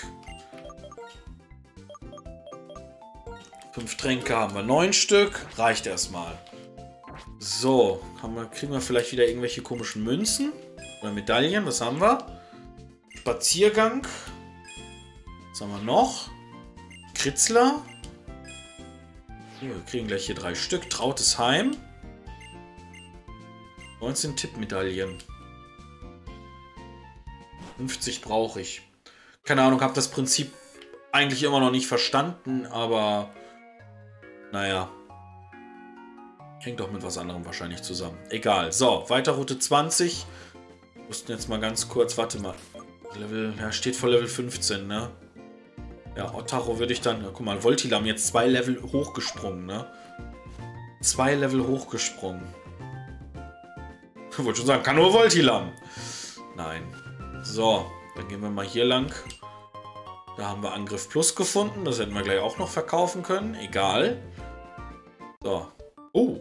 Fünf Tränke haben wir neun Stück. Reicht erstmal. So, haben wir, kriegen wir vielleicht wieder irgendwelche komischen Münzen? Oder Medaillen, was haben wir? Spaziergang. Was haben wir noch? Kritzler. Hier, wir kriegen gleich hier drei Stück. Trautes Heim. neunzehn Tippmedaillen. fünfzig brauche ich. Keine Ahnung, habe das Prinzip eigentlich immer noch nicht verstanden, aber naja. Hängt doch mit was anderem wahrscheinlich zusammen. Egal. So, weiter Route zwanzig. Wir mussten jetzt mal ganz kurz, warte mal. Level, ja, steht vor Level fünfzehn, ne? Ja, Ottaro würde ich dann, guck mal, Voltilam jetzt zwei Level hochgesprungen, ne? Zwei Level hochgesprungen. Ich wollte schon sagen, kann nur Voltilam. Nein. So, dann gehen wir mal hier lang. Da haben wir Angriff Plus gefunden. Das hätten wir gleich auch noch verkaufen können. Egal. So. Oh.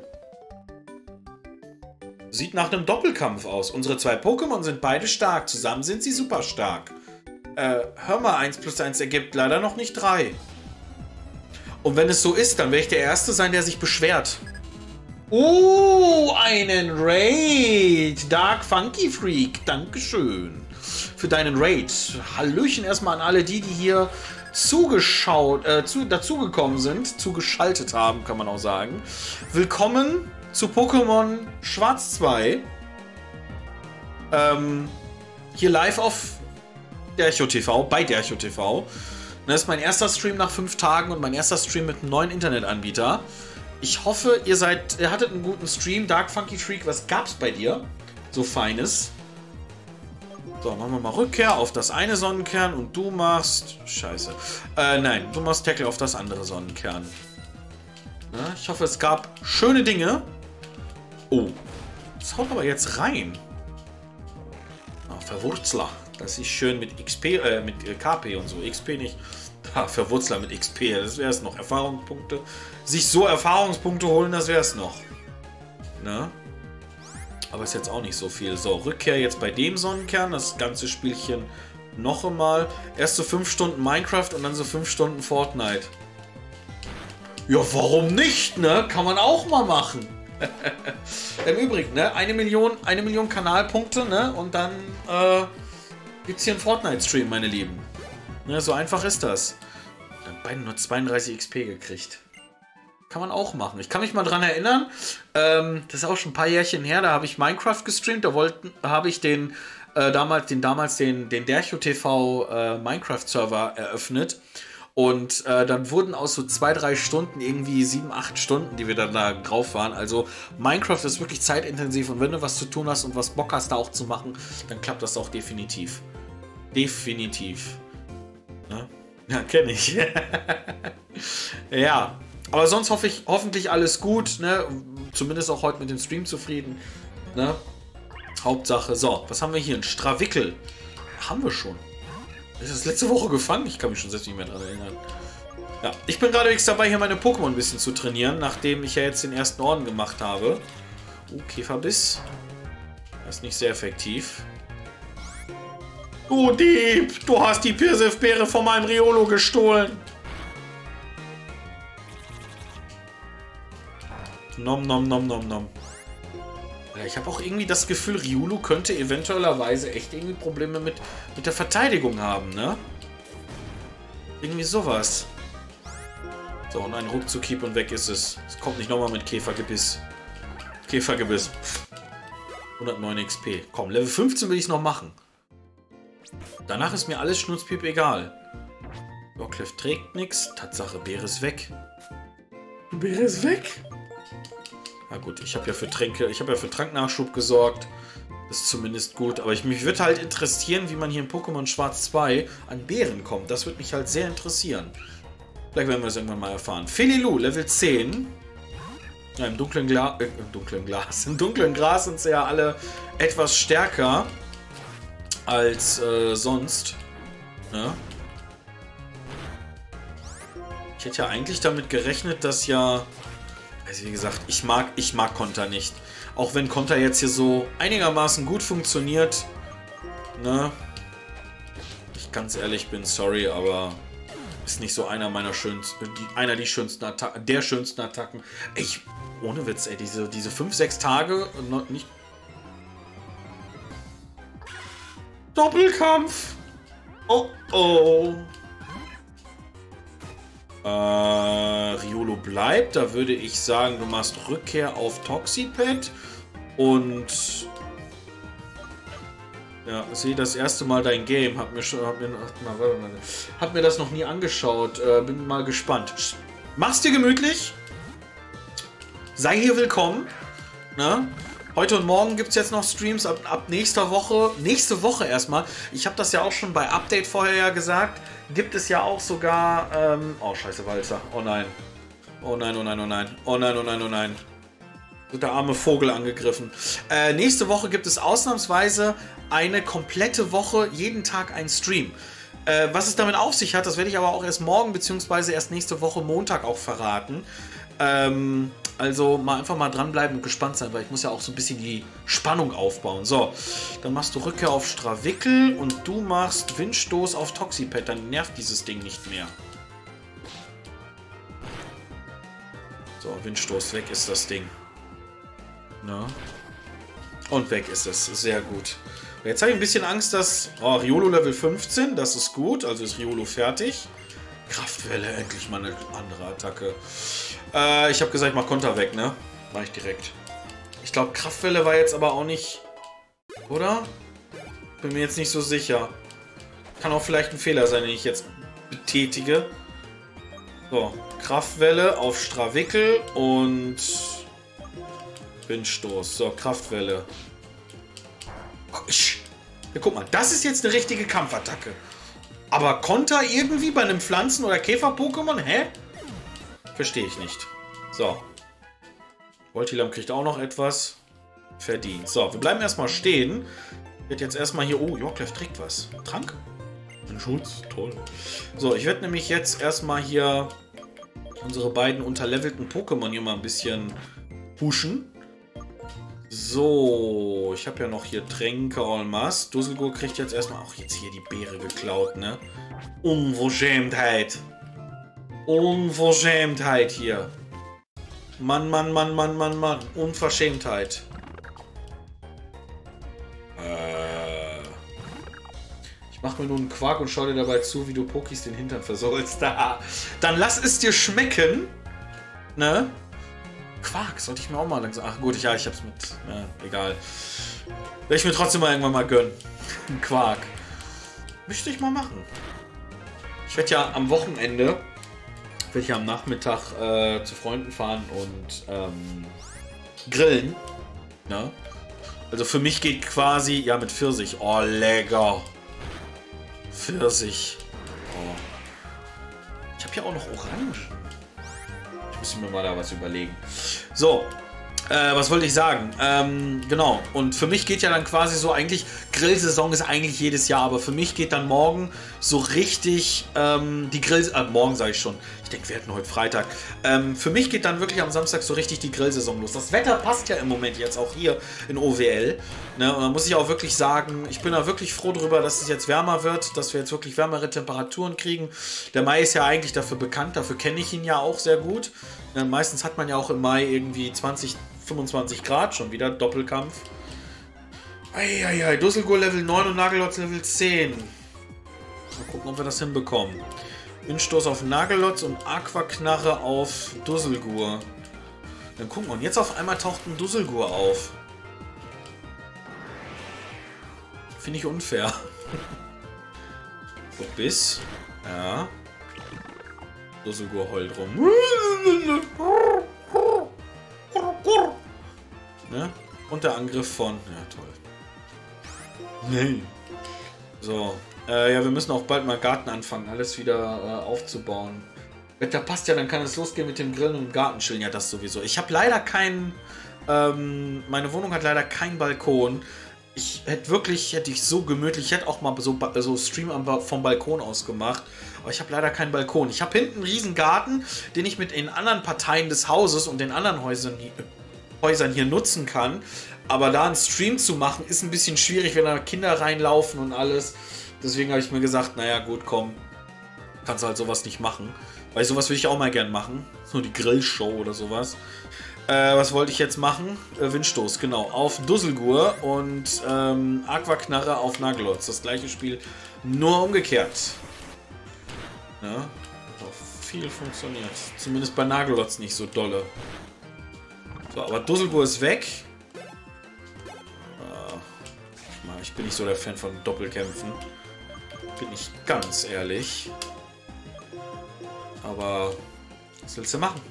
Sieht nach einem Doppelkampf aus. Unsere zwei Pokémon sind beide stark. Zusammen sind sie super stark. Äh, hör mal, eins plus eins ergibt leider noch nicht drei. Und wenn es so ist, dann werde ich der Erste sein, der sich beschwert. Oh, einen Raid. Dark Funky Freak. Dankeschön für deinen Raid. Hallöchen erstmal an alle die, die hier zugeschaut, äh, zu, dazugekommen sind. Zugeschaltet haben, kann man auch sagen. Willkommen zu Pokémon Schwarz zwei. Ähm, hier live auf Dercho T V, bei Dercho T V. Das ist mein erster Stream nach fünf Tagen und mein erster Stream mit einem neuen Internetanbieter. Ich hoffe, ihr seid, ihr hattet einen guten Stream. Dark Funky Freak, was gab's bei dir? So Feines. So, machen wir mal Rückkehr auf das eine Sonnenkern und du machst... Scheiße. Äh, nein, du machst Tackle auf das andere Sonnenkern. Ja, ich hoffe, es gab schöne Dinge. Oh, das haut aber jetzt rein. Ah, Verwurzler. Das ist schön mit X P, äh, mit K P und so. X P nicht. Ha, Verwurzler mit X P, das wäre es noch. Erfahrungspunkte. Sich so Erfahrungspunkte holen, das wäre es noch. Ne? Aber ist jetzt auch nicht so viel. So, Rückkehr jetzt bei dem Sonnenkern. Das ganze Spielchen noch einmal. Erst so fünf Stunden Minecraft und dann so fünf Stunden Fortnite. Ja, warum nicht, ne? Kann man auch mal machen. Im Übrigen, ne? Eine Million, eine Million Kanalpunkte, ne? Und dann äh, gibt es hier einen Fortnite-Stream, meine Lieben. Ne, so einfach ist das. Dann beide nur zweiunddreißig X P gekriegt. Kann man auch machen. Ich kann mich mal dran erinnern, ähm, das ist auch schon ein paar Jährchen her, da habe ich Minecraft gestreamt, da wollten, habe ich den, äh, damals den, damals den, den Dercho T V äh, Minecraft-Server eröffnet. Und äh, dann wurden aus so zwei, drei Stunden irgendwie sieben, acht Stunden, die wir dann da drauf waren. Also Minecraft ist wirklich zeitintensiv und wenn du was zu tun hast und was Bock hast, da auch zu machen, dann klappt das auch definitiv. Definitiv. Ne? Ja, kenne ich. Ja. Aber sonst hoffe ich, hoffentlich alles gut, ne? Zumindest auch heute mit dem Stream zufrieden, ne? Hauptsache, so, was haben wir hier? Ein Strawickel. Haben wir schon. Ist das letzte Woche gefangen? Ich kann mich schon selbst nicht mehr daran erinnern. Ja, ich bin geradewegs dabei, hier meine Pokémon ein bisschen zu trainieren, nachdem ich ja jetzt den ersten Orden gemacht habe. Oh, Käferbiss. Das ist nicht sehr effektiv. Du Dieb! Du hast die Pirsifbeere von meinem Riolo gestohlen! Nom nom nom nom nom. Ja, ich habe auch irgendwie das Gefühl, Riolu könnte eventuellerweise echt irgendwie Probleme mit, mit der Verteidigung haben, ne? Irgendwie sowas. So, und ein Ruckzuck-Keep und weg ist es. Es kommt nicht nochmal mit Käfergebiss. Käfergebiss. hundertneun X P. Komm, Level fünfzehn will ich noch machen. Danach ist mir alles schnurzpiep egal. Rockcliffe trägt nichts. Tatsache, Beere ist weg. Beere ist weg? Na gut, ich habe ja für Tränke, ich habe ja für Tranknachschub gesorgt. Das ist zumindest gut. Aber ich, mich würde halt interessieren, wie man hier in Pokémon Schwarz zwei an Beeren kommt. Das würde mich halt sehr interessieren. Vielleicht werden wir es irgendwann mal erfahren. Felilu, Level zehn. Ja, im dunklen Glas, äh, im dunklen Glas, im dunklen Gras sind sie ja alle etwas stärker als äh, sonst. Ja. Ich hätte ja eigentlich damit gerechnet, dass ja... Also wie gesagt, ich mag, ich mag Konter nicht. Auch wenn Konter jetzt hier so einigermaßen gut funktioniert. Ne? Ich ganz ehrlich bin, sorry, aber ist nicht so einer meiner schönsten, die, einer die schönsten Attacken, der schönsten Attacken. Ich, ohne Witz, ey, diese, diese fünf, sechs Tage noch nicht. Doppelkampf! Oh oh! Äh, Riolo bleibt. Da würde ich sagen, du machst Rückkehr auf Toxipet. Und Ja, sehe das erste Mal dein Game. Hab mir schon, hab mir, hab mir das noch nie angeschaut. Äh, bin mal gespannt. Mach's dir gemütlich. Sei hier willkommen. Ne? Heute und morgen gibt es jetzt noch Streams ab, ab nächster Woche. Nächste Woche erstmal. Ich habe das ja auch schon bei Update vorher ja gesagt. Gibt es ja auch sogar. Ähm, oh, scheiße, Walzer. Oh nein. Oh nein, oh nein, oh nein. Oh nein, oh nein, oh nein. Wird der arme Vogel angegriffen. Äh, nächste Woche gibt es ausnahmsweise eine komplette Woche, jeden Tag ein Stream. Äh, was es damit auf sich hat, das werde ich aber auch erst morgen bzw. erst nächste Woche Montag auch verraten. Ähm, also mal einfach mal dranbleiben und gespannt sein, weil ich muss ja auch so ein bisschen die Spannung aufbauen. So, dann machst du Rückkehr auf Strawickel und du machst Windstoß auf Toxipet. Dann nervt dieses Ding nicht mehr. So, Windstoß, weg ist das Ding. Na? Und weg ist es. Sehr gut. Jetzt habe ich ein bisschen Angst, dass... Oh, Riolo Level fünfzehn, das ist gut. Also ist Riolo fertig. Kraftwelle, endlich mal eine andere Attacke. Äh, ich habe gesagt, ich mach Konter weg, ne? Mach ich direkt. Ich glaube, Kraftwelle war jetzt aber auch nicht... Oder? Bin mir jetzt nicht so sicher. Kann auch vielleicht ein Fehler sein, den ich jetzt betätige. So, Kraftwelle auf Strawickel und... Windstoß. So, Kraftwelle. Ja, guck mal, das ist jetzt eine richtige Kampfattacke. Aber Konter irgendwie bei einem Pflanzen- oder Käfer-Pokémon? Hä? Verstehe ich nicht. So. Voltilam kriegt auch noch etwas. Verdient. So, wir bleiben erstmal stehen. Ich werde jetzt erstmal hier... Oh, Yorklev trägt was. Trank? Ein Schutz. Toll. So, ich werde nämlich jetzt erstmal hier unsere beiden unterlevelten Pokémon hier mal ein bisschen pushen. So, ich habe ja noch hier Tränke en masse. Dusselgur kriegt jetzt erstmal auch jetzt hier die Beere geklaut, ne? Unverschämtheit. Unverschämtheit hier. Mann, Mann, Mann, Mann, Mann, Mann. Unverschämtheit. Äh. Ich mache mir nur einen Quark und schau dir dabei zu, wie du Pokis den Hintern versollst. Da. Dann lass es dir schmecken. Ne? Quark, sollte ich mir auch mal langsam... Ach gut, ja, ich hab's mit... Ja, egal. Werde ich mir trotzdem mal irgendwann mal gönnen. Ein Quark. Möchte ich mal machen. Ich werde ja am Wochenende... werde ich ja am Nachmittag äh, zu Freunden fahren und ähm, grillen. Ne? Also für mich geht quasi... Ja, mit Pfirsich. Oh, lecker. Pfirsich. Oh. Ich habe ja auch noch Orangen. Müssen wir mal da was überlegen. So, äh, was wollte ich sagen? Ähm, genau, und für mich geht ja dann quasi so eigentlich, Grillsaison ist eigentlich jedes Jahr, aber für mich geht dann morgen so richtig ähm, die Grill... Äh, morgen sage ich schon. Ich denke, wir hätten heute Freitag. Ähm, für mich geht dann wirklich am Samstag so richtig die Grillsaison los. Das Wetter passt ja im Moment jetzt auch hier in O W L. Ne? Und da muss ich auch wirklich sagen, ich bin da wirklich froh drüber, dass es jetzt wärmer wird, dass wir jetzt wirklich wärmere Temperaturen kriegen. Der Mai ist ja eigentlich dafür bekannt, dafür kenne ich ihn ja auch sehr gut. Ne? Meistens hat man ja auch im Mai irgendwie zwanzig, fünfundzwanzig Grad, schon wieder Doppelkampf. Eieiei, Dusselgur Level neun und Nagelotz Level zehn. Mal gucken, ob wir das hinbekommen. Windstoß auf Nagelotz und Aquaknarre auf Dusselgur. Dann gucken wir. Und jetzt auf einmal taucht ein Dusselgur auf. Finde ich unfair. So, bis. Ja. Dusselgur heult rum. Ne? Und der Angriff von... Ja, toll. Nee. So. Äh, ja, wir müssen auch bald mal Garten anfangen, alles wieder äh, aufzubauen. Wetter passt ja, dann kann es losgehen mit dem Grillen und dem Garten chillen, ja das sowieso. Ich habe leider keinen, ähm, meine Wohnung hat leider keinen Balkon. Ich hätte wirklich, hätte ich so gemütlich, ich hätte auch mal so, so Stream am, vom Balkon aus gemacht, aber ich habe leider keinen Balkon. Ich habe hinten einen riesen Garten, den ich mit den anderen Parteien des Hauses und den anderen Häusern hier, Häusern hier nutzen kann. Aber da einen Stream zu machen, ist ein bisschen schwierig, wenn da Kinder reinlaufen und alles. Deswegen habe ich mir gesagt, naja gut, komm, kannst du halt sowas nicht machen. Weil sowas würde ich auch mal gern machen. So die Grillshow oder sowas. Äh, was wollte ich jetzt machen? Äh, Windstoß, genau. Auf Dusselgur und ähm, Aquaknarre auf Nagelotz. Das gleiche Spiel, nur umgekehrt. Ja, hat auch viel funktioniert. Zumindest bei Nagelotz nicht so dolle. So, aber Dusselgur ist weg. Ich bin nicht so der Fan von Doppelkämpfen. Bin ich ganz ehrlich. Aber was willst du machen?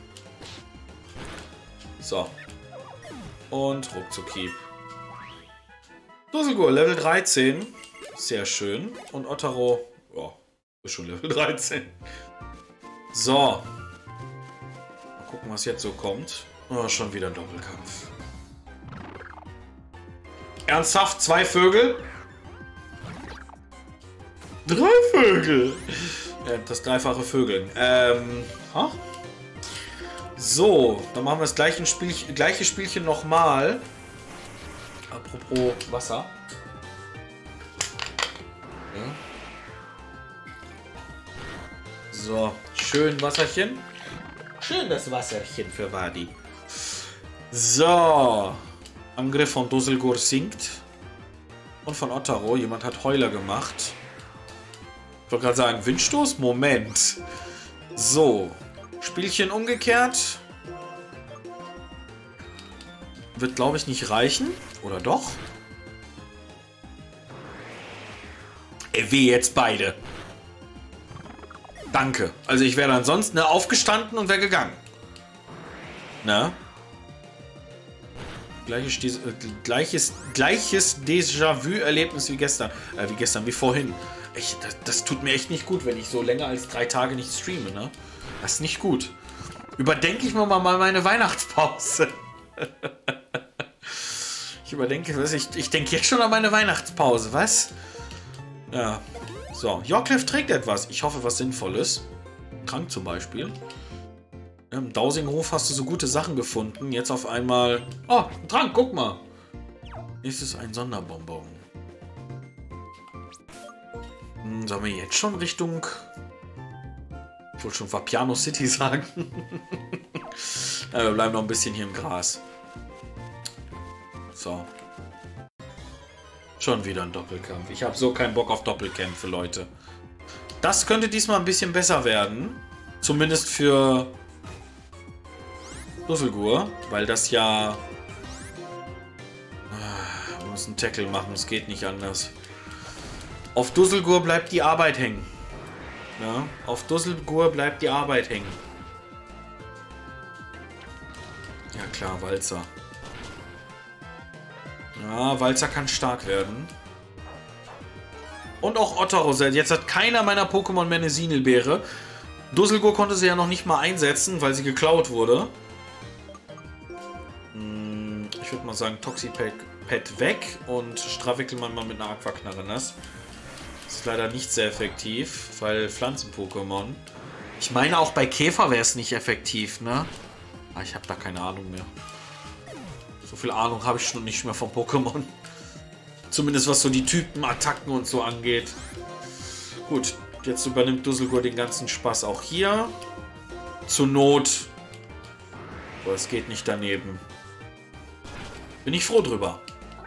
So. Und ruckzuck Keep. Dusselgur, Level dreizehn. Sehr schön. Und Ottaro, ja, ist schon Level dreizehn. So. Mal gucken, was jetzt so kommt. Oh, schon wieder ein Doppelkampf. Ernsthaft? Zwei Vögel? Drei Vögel! Ja, das dreifache Vögeln. Ähm, ha? So, dann machen wir das gleiche, Spiel, gleiche Spielchen nochmal. Apropos Wasser. Ja. So, schön Wasserchen. Schön das Wasserchen für Wadi. So. Angriff von Dusselgur sinkt. Und von Ottaro. Jemand hat Heuler gemacht. Ich wollte gerade sagen, Windstoß? Moment. So. Spielchen umgekehrt. Wird, glaube ich, nicht reichen. Oder doch? Ey, weh, jetzt beide. Danke. Also ich wäre ansonsten ne, aufgestanden und wäre gegangen. Na? Gleiches, äh, gleiches, gleiches Déjà-vu-Erlebnis wie gestern. Äh, wie gestern, wie vorhin. Ich, das, das tut mir echt nicht gut, wenn ich so länger als drei Tage nicht streame, ne? Das ist nicht gut. Überdenke ich mir mal meine Weihnachtspause. Ich überdenke, was ich, ich denke jetzt schon an meine Weihnachtspause, was? Ja. So, Yorkcliff trägt etwas. Ich hoffe, was Sinnvolles. Trank zum Beispiel. Im Dausinghof hast du so gute Sachen gefunden. Jetzt auf einmal... Oh, ein Trank, guck mal. Ist es ein Sonderbonbon? Hm, sollen wir jetzt schon Richtung... Ich wollte schon Vapiano City sagen. Ja, wir bleiben noch ein bisschen hier im Gras. So. Schon wieder ein Doppelkampf. Ich habe so keinen Bock auf Doppelkämpfe, Leute. Das könnte diesmal ein bisschen besser werden. Zumindest für Dusselgur. Weil das ja... Wir müssen einen Tackle machen. Es geht nicht anders. Auf Dusselgur bleibt die Arbeit hängen. Ja, auf Dusselgur bleibt die Arbeit hängen. Ja klar, Walzer. Ja, Walzer kann stark werden. Und auch Ottaro. Jetzt hat keiner meiner Pokémon mehr eine Sinelbeere. Dusselgur konnte sie ja noch nicht mal einsetzen, weil sie geklaut wurde. Ich würde mal sagen, Toxipad weg und Stravickelmann mal mit einer Aquaknarre nass. Das ist leider nicht sehr effektiv, weil Pflanzen-Pokémon. Ich meine, auch bei Käfer wäre es nicht effektiv, ne? Ah, ich habe da keine Ahnung mehr. So viel Ahnung habe ich schon nicht mehr von Pokémon. Zumindest was so die Typen, Attacken und so angeht. Gut, jetzt übernimmt Dusselgur den ganzen Spaß auch hier. Zur Not. Aber es geht nicht daneben. Bin ich froh drüber.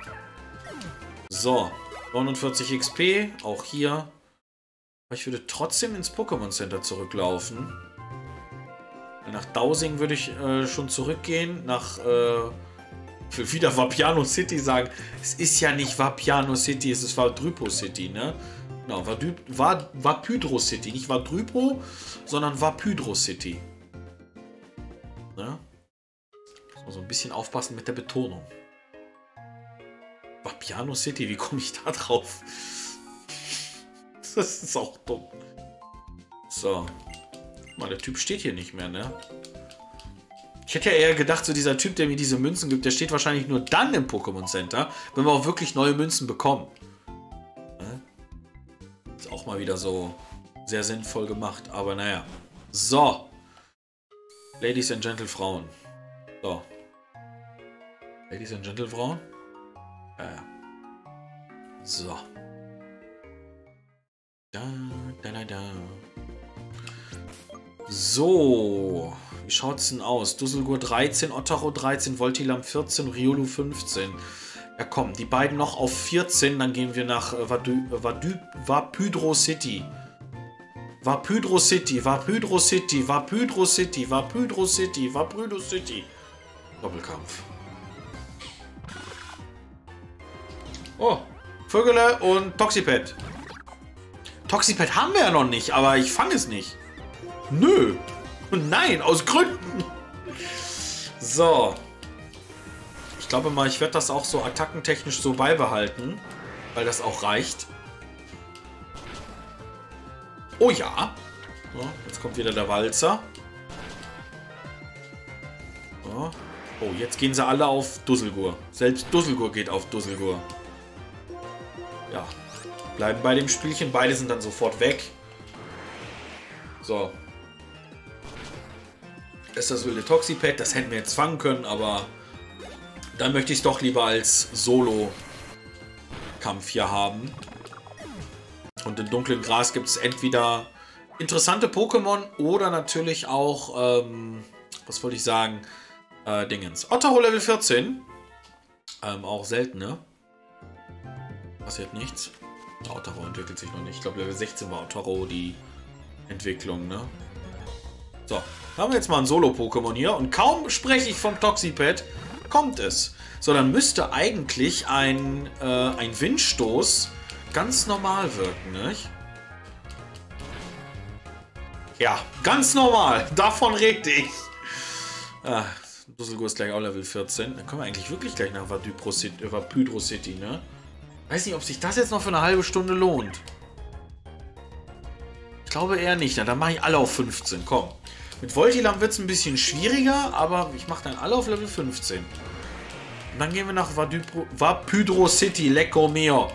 So. neunundvierzig X P, auch hier. Aber ich würde trotzdem ins Pokémon Center zurücklaufen. Nach Dowsing würde ich äh, schon zurückgehen. Nach, äh, ich will wieder Vapiano City sagen. Es ist ja nicht Vapiano City, es ist Vadrypo City, ne? Genau, Vapydro City. Nicht Vadrypo, sondern Vapydro City. Ne? Muss man so ein bisschen aufpassen mit der Betonung. Vapiano City, wie komme ich da drauf? Das ist auch dumm. So. Mal, der Typ steht hier nicht mehr, ne? Ich hätte ja eher gedacht, so dieser Typ, der mir diese Münzen gibt, der steht wahrscheinlich nur dann im Pokémon Center, wenn wir auch wirklich neue Münzen bekommen. Ne? Ist auch mal wieder so sehr sinnvoll gemacht, aber naja. So. Ladies and Gentle Frauen. So. Ladies and Gentle Frauen? Ja. So. Da, da, da, da. So. Wie schaut's denn aus? Dusselgur dreizehn, Ottaro dreizehn, Voltilam vierzehn, Riolu fünfzehn. Ja komm, die beiden noch auf vierzehn, dann gehen wir nach äh, Vadu, Vadu, Vapydro City. Vapydro City, Vapydro City, Vapydro City, Vapydro City, Vapydro City. Doppelkampf. Oh, Vögele und Toxipet. Toxipet haben wir ja noch nicht, aber ich fange es nicht. Nö. Nein, aus Gründen. So. Ich glaube mal, ich werde das auch so attackentechnisch so beibehalten, weil das auch reicht. Oh ja. So, jetzt kommt wieder der Walzer. So. Oh, jetzt gehen sie alle auf Dusselgur. Selbst Dusselgur geht auf Dusselgur. Ja. Bleiben bei dem Spielchen. Beide sind dann sofort weg. So. Das ist das wilde Toxipet. Das hätten wir jetzt fangen können, aber dann möchte ich es doch lieber als Solo-Kampf hier haben. Und im dunklen Gras gibt es entweder interessante Pokémon oder natürlich auch, ähm, was wollte ich sagen, äh, Dingens. Ottero Level vierzehn. Ähm, auch selten, ne? Passiert nichts. Ottero entwickelt sich noch nicht. Ich glaube, Level sechzehn war Ottero die Entwicklung, ne? So, haben wir jetzt mal ein Solo-Pokémon hier. Und kaum spreche ich vom Toxipet, kommt es. So, dann müsste eigentlich ein, äh, ein Windstoß ganz normal wirken, nicht? Ja, ganz normal. Davon rede ich. Ah, Dusselgur ist gleich auch Level vierzehn. Dann können wir eigentlich wirklich gleich nach Vapydro City, äh, Vapydro City, ne? Weiß nicht, ob sich das jetzt noch für eine halbe Stunde lohnt. Ich glaube eher nicht. Na, dann mache ich alle auf fünfzehn. Komm. Mit Voltilam wird es ein bisschen schwieriger, aber ich mache dann alle auf Level fünfzehn. Und dann gehen wir nach Vapydro City. Lecco mio.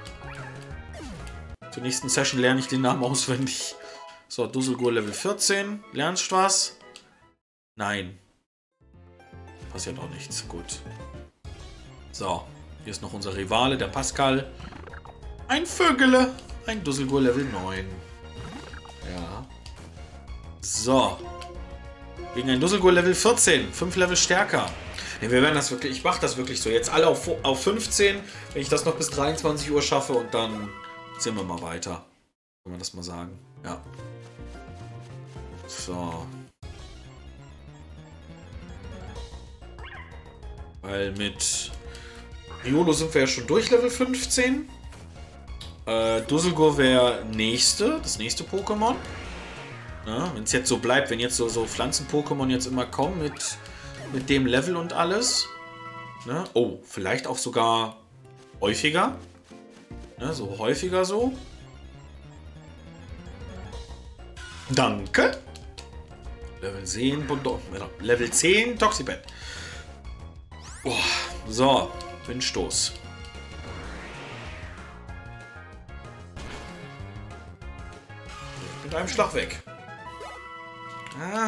Zur nächsten Session lerne ich den Namen auswendig. So, Dusselgur Level vierzehn. Lernst du was? Nein. Passiert auch nichts. Gut. So. Hier ist noch unser Rivale, der Pascal. Ein Vögele. Ein Dusselgur Level neun. Ja. So. Gegen ein Dusselgur Level vierzehn. fünf Level stärker. Ja, wir werden das wirklich, ich mache das wirklich so. Jetzt alle auf, auf fünfzehn, wenn ich das noch bis dreiundzwanzig Uhr schaffe und dann sehen wir mal weiter. Kann man das mal sagen. Ja. So. Weil mit Riolo sind wir ja schon durch Level fünfzehn. Äh, Dusselgur wäre nächste, das nächste Pokémon. Wenn es jetzt so bleibt, wenn jetzt so, so Pflanzen-Pokémon jetzt immer kommen mit, mit dem Level und alles. Ne? Oh, vielleicht auch sogar häufiger. Ne? So häufiger so. Danke. Level zehn, Level zehn Toxipet. Oh, so, Windstoß. Mit einem Schlag weg. Ah.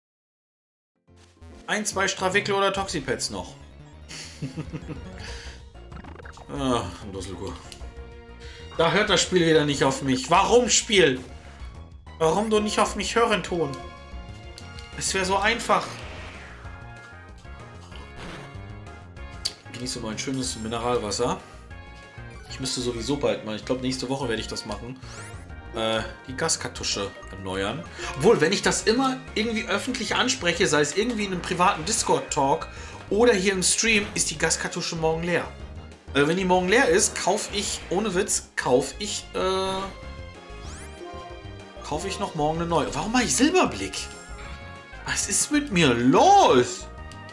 Ein, zwei Stravikel oder Toxipets noch. Ah, Dusselgur. Da hört das Spiel wieder nicht auf mich. Warum, Spiel? Warum du nicht auf mich hören tun? Es wäre so einfach. Genieße mal ein schönes Mineralwasser. Ich müsste sowieso bald mal, ich glaube nächste Woche werde ich das machen, äh, die Gaskartusche erneuern. Obwohl, wenn ich das immer irgendwie öffentlich anspreche, sei es irgendwie in einem privaten Discord-Talk oder hier im Stream, ist die Gaskartusche morgen leer. Äh, wenn die morgen leer ist, kaufe ich, ohne Witz, kaufe ich, äh, kaufe ich noch morgen eine neue. Warum mache ich Silberblick? Was ist mit mir los?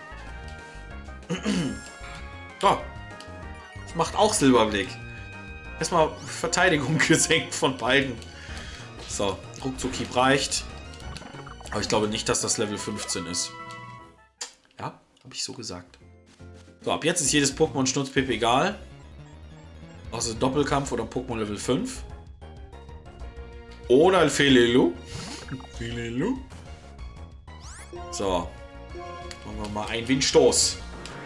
Oh, das macht auch Silberblick. Erstmal Verteidigung gesenkt von beiden. So, Ruckzuckhieb reicht. Aber ich glaube nicht, dass das Level fünfzehn ist. Ja, habe ich so gesagt. So, ab jetzt ist jedes Pokémon Schnurzpip egal. Also Doppelkampf oder Pokémon Level fünf. Oder ein Felelu. Felelu. So. Machen wir mal einen Windstoß.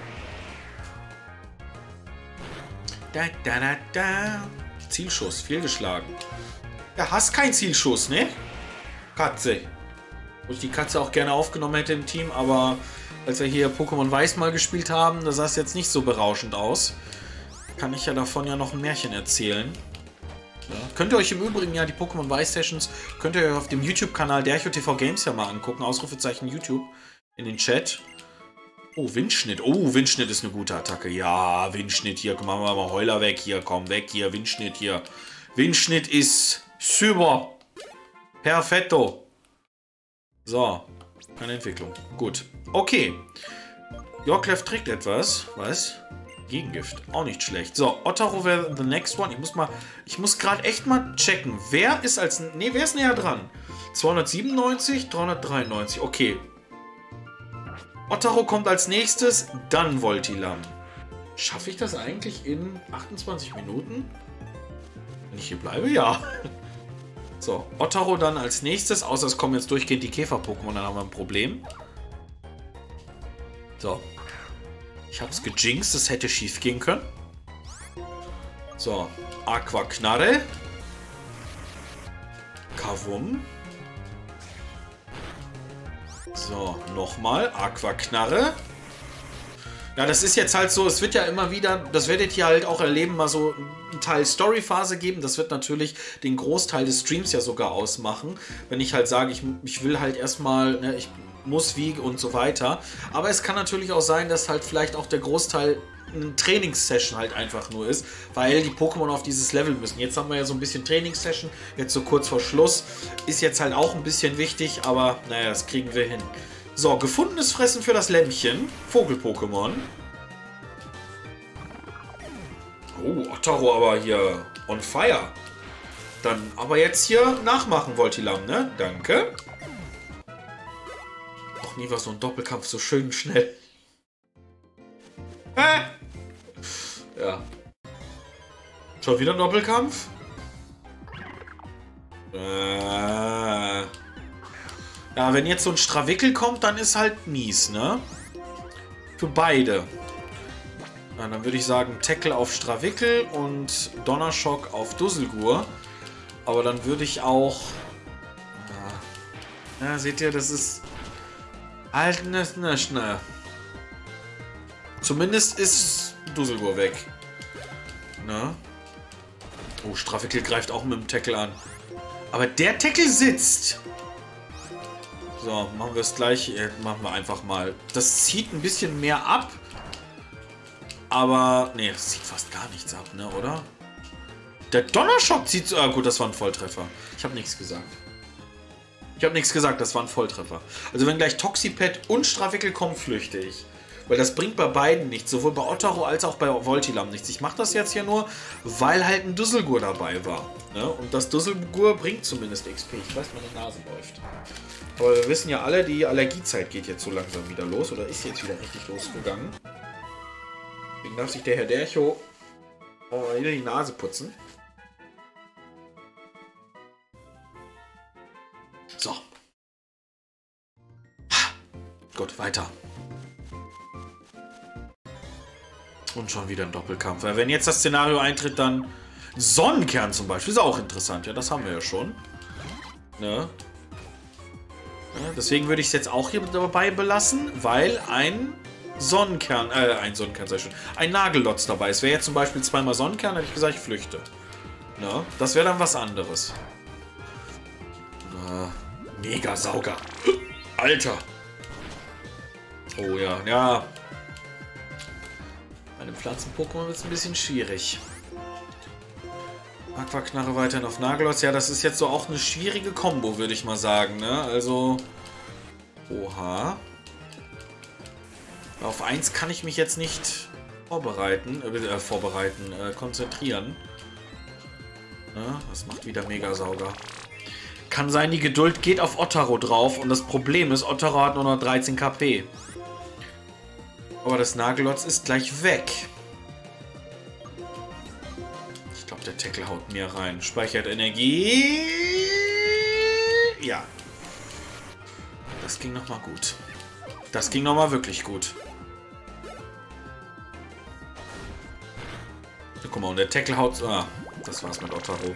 Da, da, da, da. Zielschuss, fehlgeschlagen. Ja, hast keinen Zielschuss, ne? Katze. Wo ich die Katze auch gerne aufgenommen hätte im Team, aber als wir hier Pokémon Weiß mal gespielt haben, da sah es jetzt nicht so berauschend aus. Kann ich ja davon ja noch ein Märchen erzählen. Ja. Könnt ihr euch im Übrigen ja die Pokémon Weiß Sessions, könnt ihr euch auf dem YouTube-Kanal der DerchoTV Games ja mal angucken. Ausrufezeichen YouTube in den Chat. Oh, Windschnitt. Oh, Windschnitt ist eine gute Attacke. Ja, Windschnitt hier. Machen wir mal Heuler weg hier. Komm, weg hier. Windschnitt hier. Windschnitt ist super. Perfetto. So. Keine Entwicklung. Gut. Okay. Yorklef trägt etwas. Was? Gegengift. Auch nicht schlecht. So, Ottaro wäre the next one. Ich muss mal, ich muss gerade echt mal checken. Wer ist als, nee, wer ist näher dran? zweihundertsiebenundneunzig, dreihundertdreiundneunzig. Okay. Ottaro kommt als nächstes, dann Voltilam. Schaffe ich das eigentlich in achtundzwanzig Minuten? Wenn ich hier bleibe, ja. So, Ottaro dann als nächstes, außer es kommen jetzt durchgehend die Käfer-Pokémon, dann haben wir ein Problem. So. Ich habe es gejinxt, das hätte schief gehen können. So, Aquaknarre. Kavum. So, nochmal. Aquaknarre. Ja, das ist jetzt halt so, es wird ja immer wieder, das werdet ihr halt auch erleben, mal so einen Teil Storyphase geben. Das wird natürlich den Großteil des Streams ja sogar ausmachen. Wenn ich halt sage, ich, ich will halt erstmal, ne, ich muss wie und so weiter. Aber es kann natürlich auch sein, dass halt vielleicht auch der Großteil eine Trainingssession halt einfach nur ist, weil die Pokémon auf dieses Level müssen. Jetzt haben wir ja so ein bisschen Trainingssession, jetzt so kurz vor Schluss. Ist jetzt halt auch ein bisschen wichtig, aber naja, das kriegen wir hin. So, gefundenes Fressen für das Lämmchen. Vogel-Pokémon. Oh, Ottaro aber hier on fire. Dann aber jetzt hier nachmachen, Voltilam, ne? Danke. Noch nie war so ein Doppelkampf so schön schnell. Hä? Ja. Schon wieder ein Doppelkampf? Äh. Ja, wenn jetzt so ein Strawickel kommt, dann ist halt mies, ne? Für beide. Ja, dann würde ich sagen, Tackle auf Strawickel und Donnerschock auf Dusselgur. Aber dann würde ich auch... Ja, ja, seht ihr, das ist... Halt, ne, ne, ne. Zumindest ist Dusselgur weg. Ne? Oh, Strawickel greift auch mit dem Tackle an. Aber der Tackle sitzt. So, machen wir es gleich. Machen wir einfach mal. Das zieht ein bisschen mehr ab. Aber, nee, das zieht fast gar nichts ab, ne, oder? Der Donnerschock zieht so... Ah, gut, das war ein Volltreffer. Ich habe nichts gesagt. Ich habe nichts gesagt, das war ein Volltreffer. Also wenn gleich Toxipet und Strawickel kommen, flüchte ich. Weil das bringt bei beiden nichts. Sowohl bei Ottaro als auch bei Voltilam nichts. Ich mache das jetzt hier nur, weil halt ein Dusselgur dabei war. Ne? Und das Dusselgur bringt zumindest X P. Ich weiß, meine Nase läuft. Aber wir wissen ja alle, die Allergiezeit geht jetzt so langsam wieder los. Oder ist jetzt wieder richtig losgegangen. Deswegen darf sich der Herr Dercho oh, wieder die Nase putzen. So. Gut, weiter. Und schon wieder ein Doppelkampf. Wenn jetzt das Szenario eintritt, dann Sonnenkern zum Beispiel. Ist auch interessant. Ja, das haben wir ja schon. Ne? Ja, deswegen würde ich es jetzt auch hier dabei belassen, weil ein Sonnenkern, äh, ein Sonnenkern sei schon, ein Nagellotz dabei ist. Wäre jetzt zum Beispiel zweimal Sonnenkern, hätte ich gesagt, ich flüchte. Ne? Das wäre dann was anderes. Äh, Mega-Sauger. Alter. Oh ja, ja. Bei einem Pflanzen-Pokémon wird es ein bisschen schwierig. Aquaknarre weiterhin auf Nagellotz. Ja, das ist jetzt so auch eine schwierige Kombo, würde ich mal sagen. Ne? Also, oha. Auf eins kann ich mich jetzt nicht vorbereiten, äh, vorbereiten, äh, konzentrieren. Ne? Das macht wieder Megasauger. Kann sein, die Geduld geht auf Ottaro drauf und das Problem ist, Ottaro hat nur noch dreizehn K P. Aber das Nagellotz ist gleich weg. Ich glaube, der Tackle haut mir rein. Speichert Energie. Ja. Das ging nochmal gut. Das ging nochmal wirklich gut. Ja, guck mal, und der Tackle haut... Ah, das war's mit Ottaro.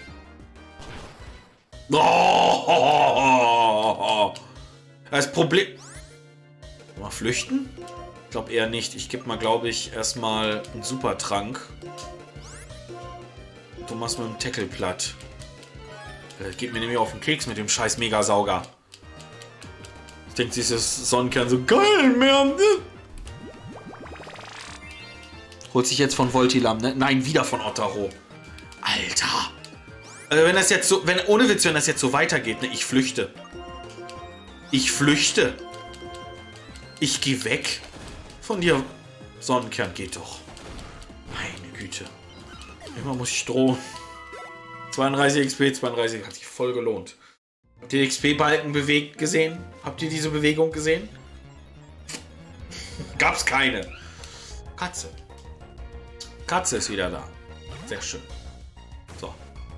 Oh! Das Problem... Mal flüchten? Ich glaube eher nicht. Ich gebe mal, glaube ich, erstmal einen Supertrank. Du machst mit dem Tackle platt. Das geht mir nämlich auf den Keks mit dem scheiß Megasauger. Ich denke, dieses Sonnenkern so geil, man. Holt sich jetzt von Voltilam, ne? Nein, wieder von Ottero. Alter. Also wenn das jetzt so, wenn, ohne Witz, wenn das jetzt so weitergeht, ne? Ich flüchte. Ich flüchte. Ich gehe weg von dir. Sonnenkern, geht doch. Meine Güte. Immer muss ich drohen. zweiunddreißig X P, zweiunddreißig, hat sich voll gelohnt. Habt ihr den X P-Balken bewegt gesehen? Habt ihr diese Bewegung gesehen? Gab's keine. Katze. Katze ist wieder da. Sehr schön. So.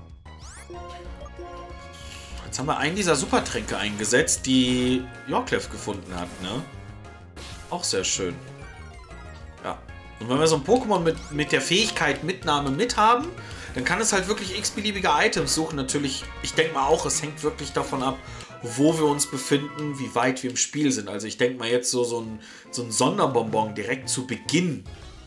Jetzt haben wir einen dieser Supertränke eingesetzt, die Yorklev gefunden hat, ne? Auch sehr schön. Ja. Und wenn wir so ein Pokémon mit, mit der Fähigkeit Mitnahme mit haben, dann kann es halt wirklich x-beliebige Items suchen. Natürlich, ich denke mal auch, es hängt wirklich davon ab, wo wir uns befinden, wie weit wir im Spiel sind. Also ich denke mal jetzt so, so, ein, so ein Sonderbonbon direkt zu Beginn.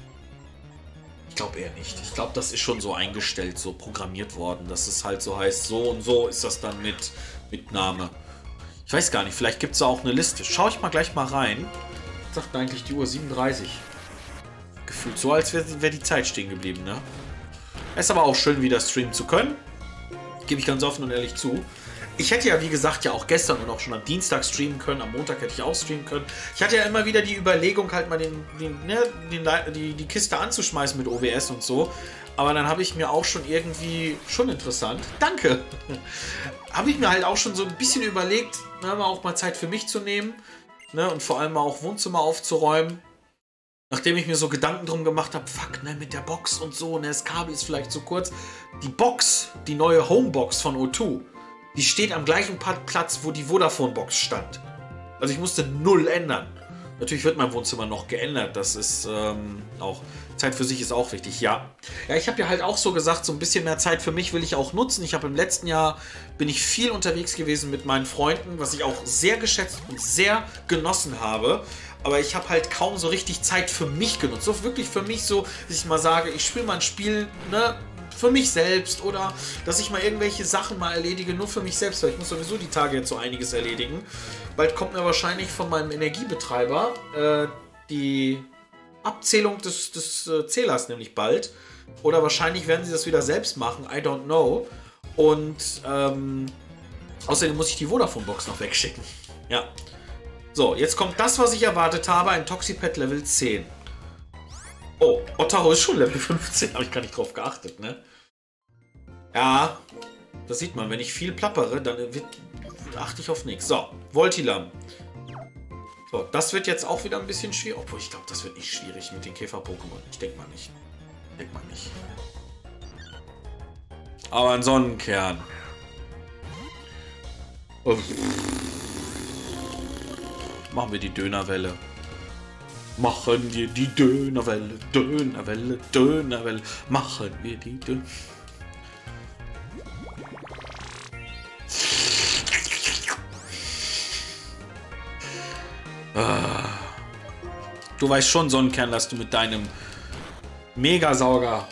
Ich glaube eher nicht. Ich glaube, das ist schon so eingestellt, so programmiert worden, dass es halt so heißt, so und so ist das dann mit Mitnahme. Ich weiß gar nicht, vielleicht gibt es da auch eine Liste. Schau ich mal gleich mal rein. Was sagt eigentlich die Uhr? siebenunddreißig. Gefühlt so, als wäre wär die Zeit stehen geblieben, ne? Es ist aber auch schön, wieder streamen zu können. Gebe ich ganz offen und ehrlich zu. Ich hätte ja, wie gesagt, ja auch gestern und auch schon am Dienstag streamen können. Am Montag hätte ich auch streamen können. Ich hatte ja immer wieder die Überlegung, halt mal den, den, ne, den, die, die Kiste anzuschmeißen mit O B S und so. Aber dann habe ich mir auch schon irgendwie, schon interessant, danke, habe ich mir halt auch schon so ein bisschen überlegt, ne, mal auch mal Zeit für mich zu nehmen, ne, und vor allem mal auch Wohnzimmer aufzuräumen. Nachdem ich mir so Gedanken drum gemacht habe, fuck, ne, mit der Box und so, ne, das Kabel ist vielleicht zu kurz. Die Box, die neue Homebox von O zwei, die steht am gleichen Platz, wo die Vodafone-Box stand. Also ich musste null ändern. Natürlich wird mein Wohnzimmer noch geändert. Das ist ähm, auch, Zeit für sich ist auch wichtig, ja. Ja, ich habe ja halt auch so gesagt, so ein bisschen mehr Zeit für mich will ich auch nutzen. Ich habe im letzten Jahr, bin ich viel unterwegs gewesen mit meinen Freunden, was ich auch sehr geschätzt und sehr genossen habe. Aber ich habe halt kaum so richtig Zeit für mich genutzt. So wirklich für mich so, dass ich mal sage, ich spiele mal ein Spiel, ne, für mich selbst. Oder dass ich mal irgendwelche Sachen mal erledige, nur für mich selbst. Weil ich muss sowieso die Tage jetzt so einiges erledigen. Bald kommt mir wahrscheinlich von meinem Energiebetreiber äh, die Abzählung des, des äh, Zählers nämlich bald. Oder wahrscheinlich werden sie das wieder selbst machen. I don't know. Und ähm, außerdem muss ich die Vodafone-Box noch wegschicken. Ja. So, jetzt kommt das, was ich erwartet habe, ein Toxipad Level zehn. Oh, Ottero ist schon Level fünfzehn, habe ich gar nicht drauf geachtet, ne? Ja, das sieht man, wenn ich viel plappere, dann wird, achte ich auf nichts. So, Voltilam. So, das wird jetzt auch wieder ein bisschen schwierig, obwohl ich glaube, das wird nicht schwierig mit den Käfer-Pokémon. Ich denke mal nicht. Ich denke mal nicht. Aber ein Sonnenkern. Oh. Machen wir die Dönerwelle. Machen wir die Dönerwelle, Dönerwelle, Dönerwelle. Machen wir die Dönerwelle. Ah. Du weißt schon, Sonnenkern, dass du mit deinem Megasauger...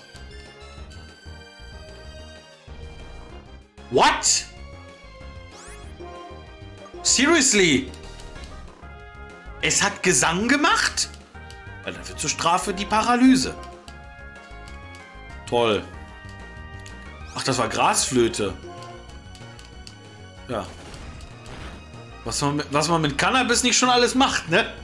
What? Seriously? Es hat Gesang gemacht? Ja, dann wird zur Strafe die Paralyse. Toll. Ach, das war Grasflöte. Ja. Was man mit, was man mit Cannabis nicht schon alles macht, ne?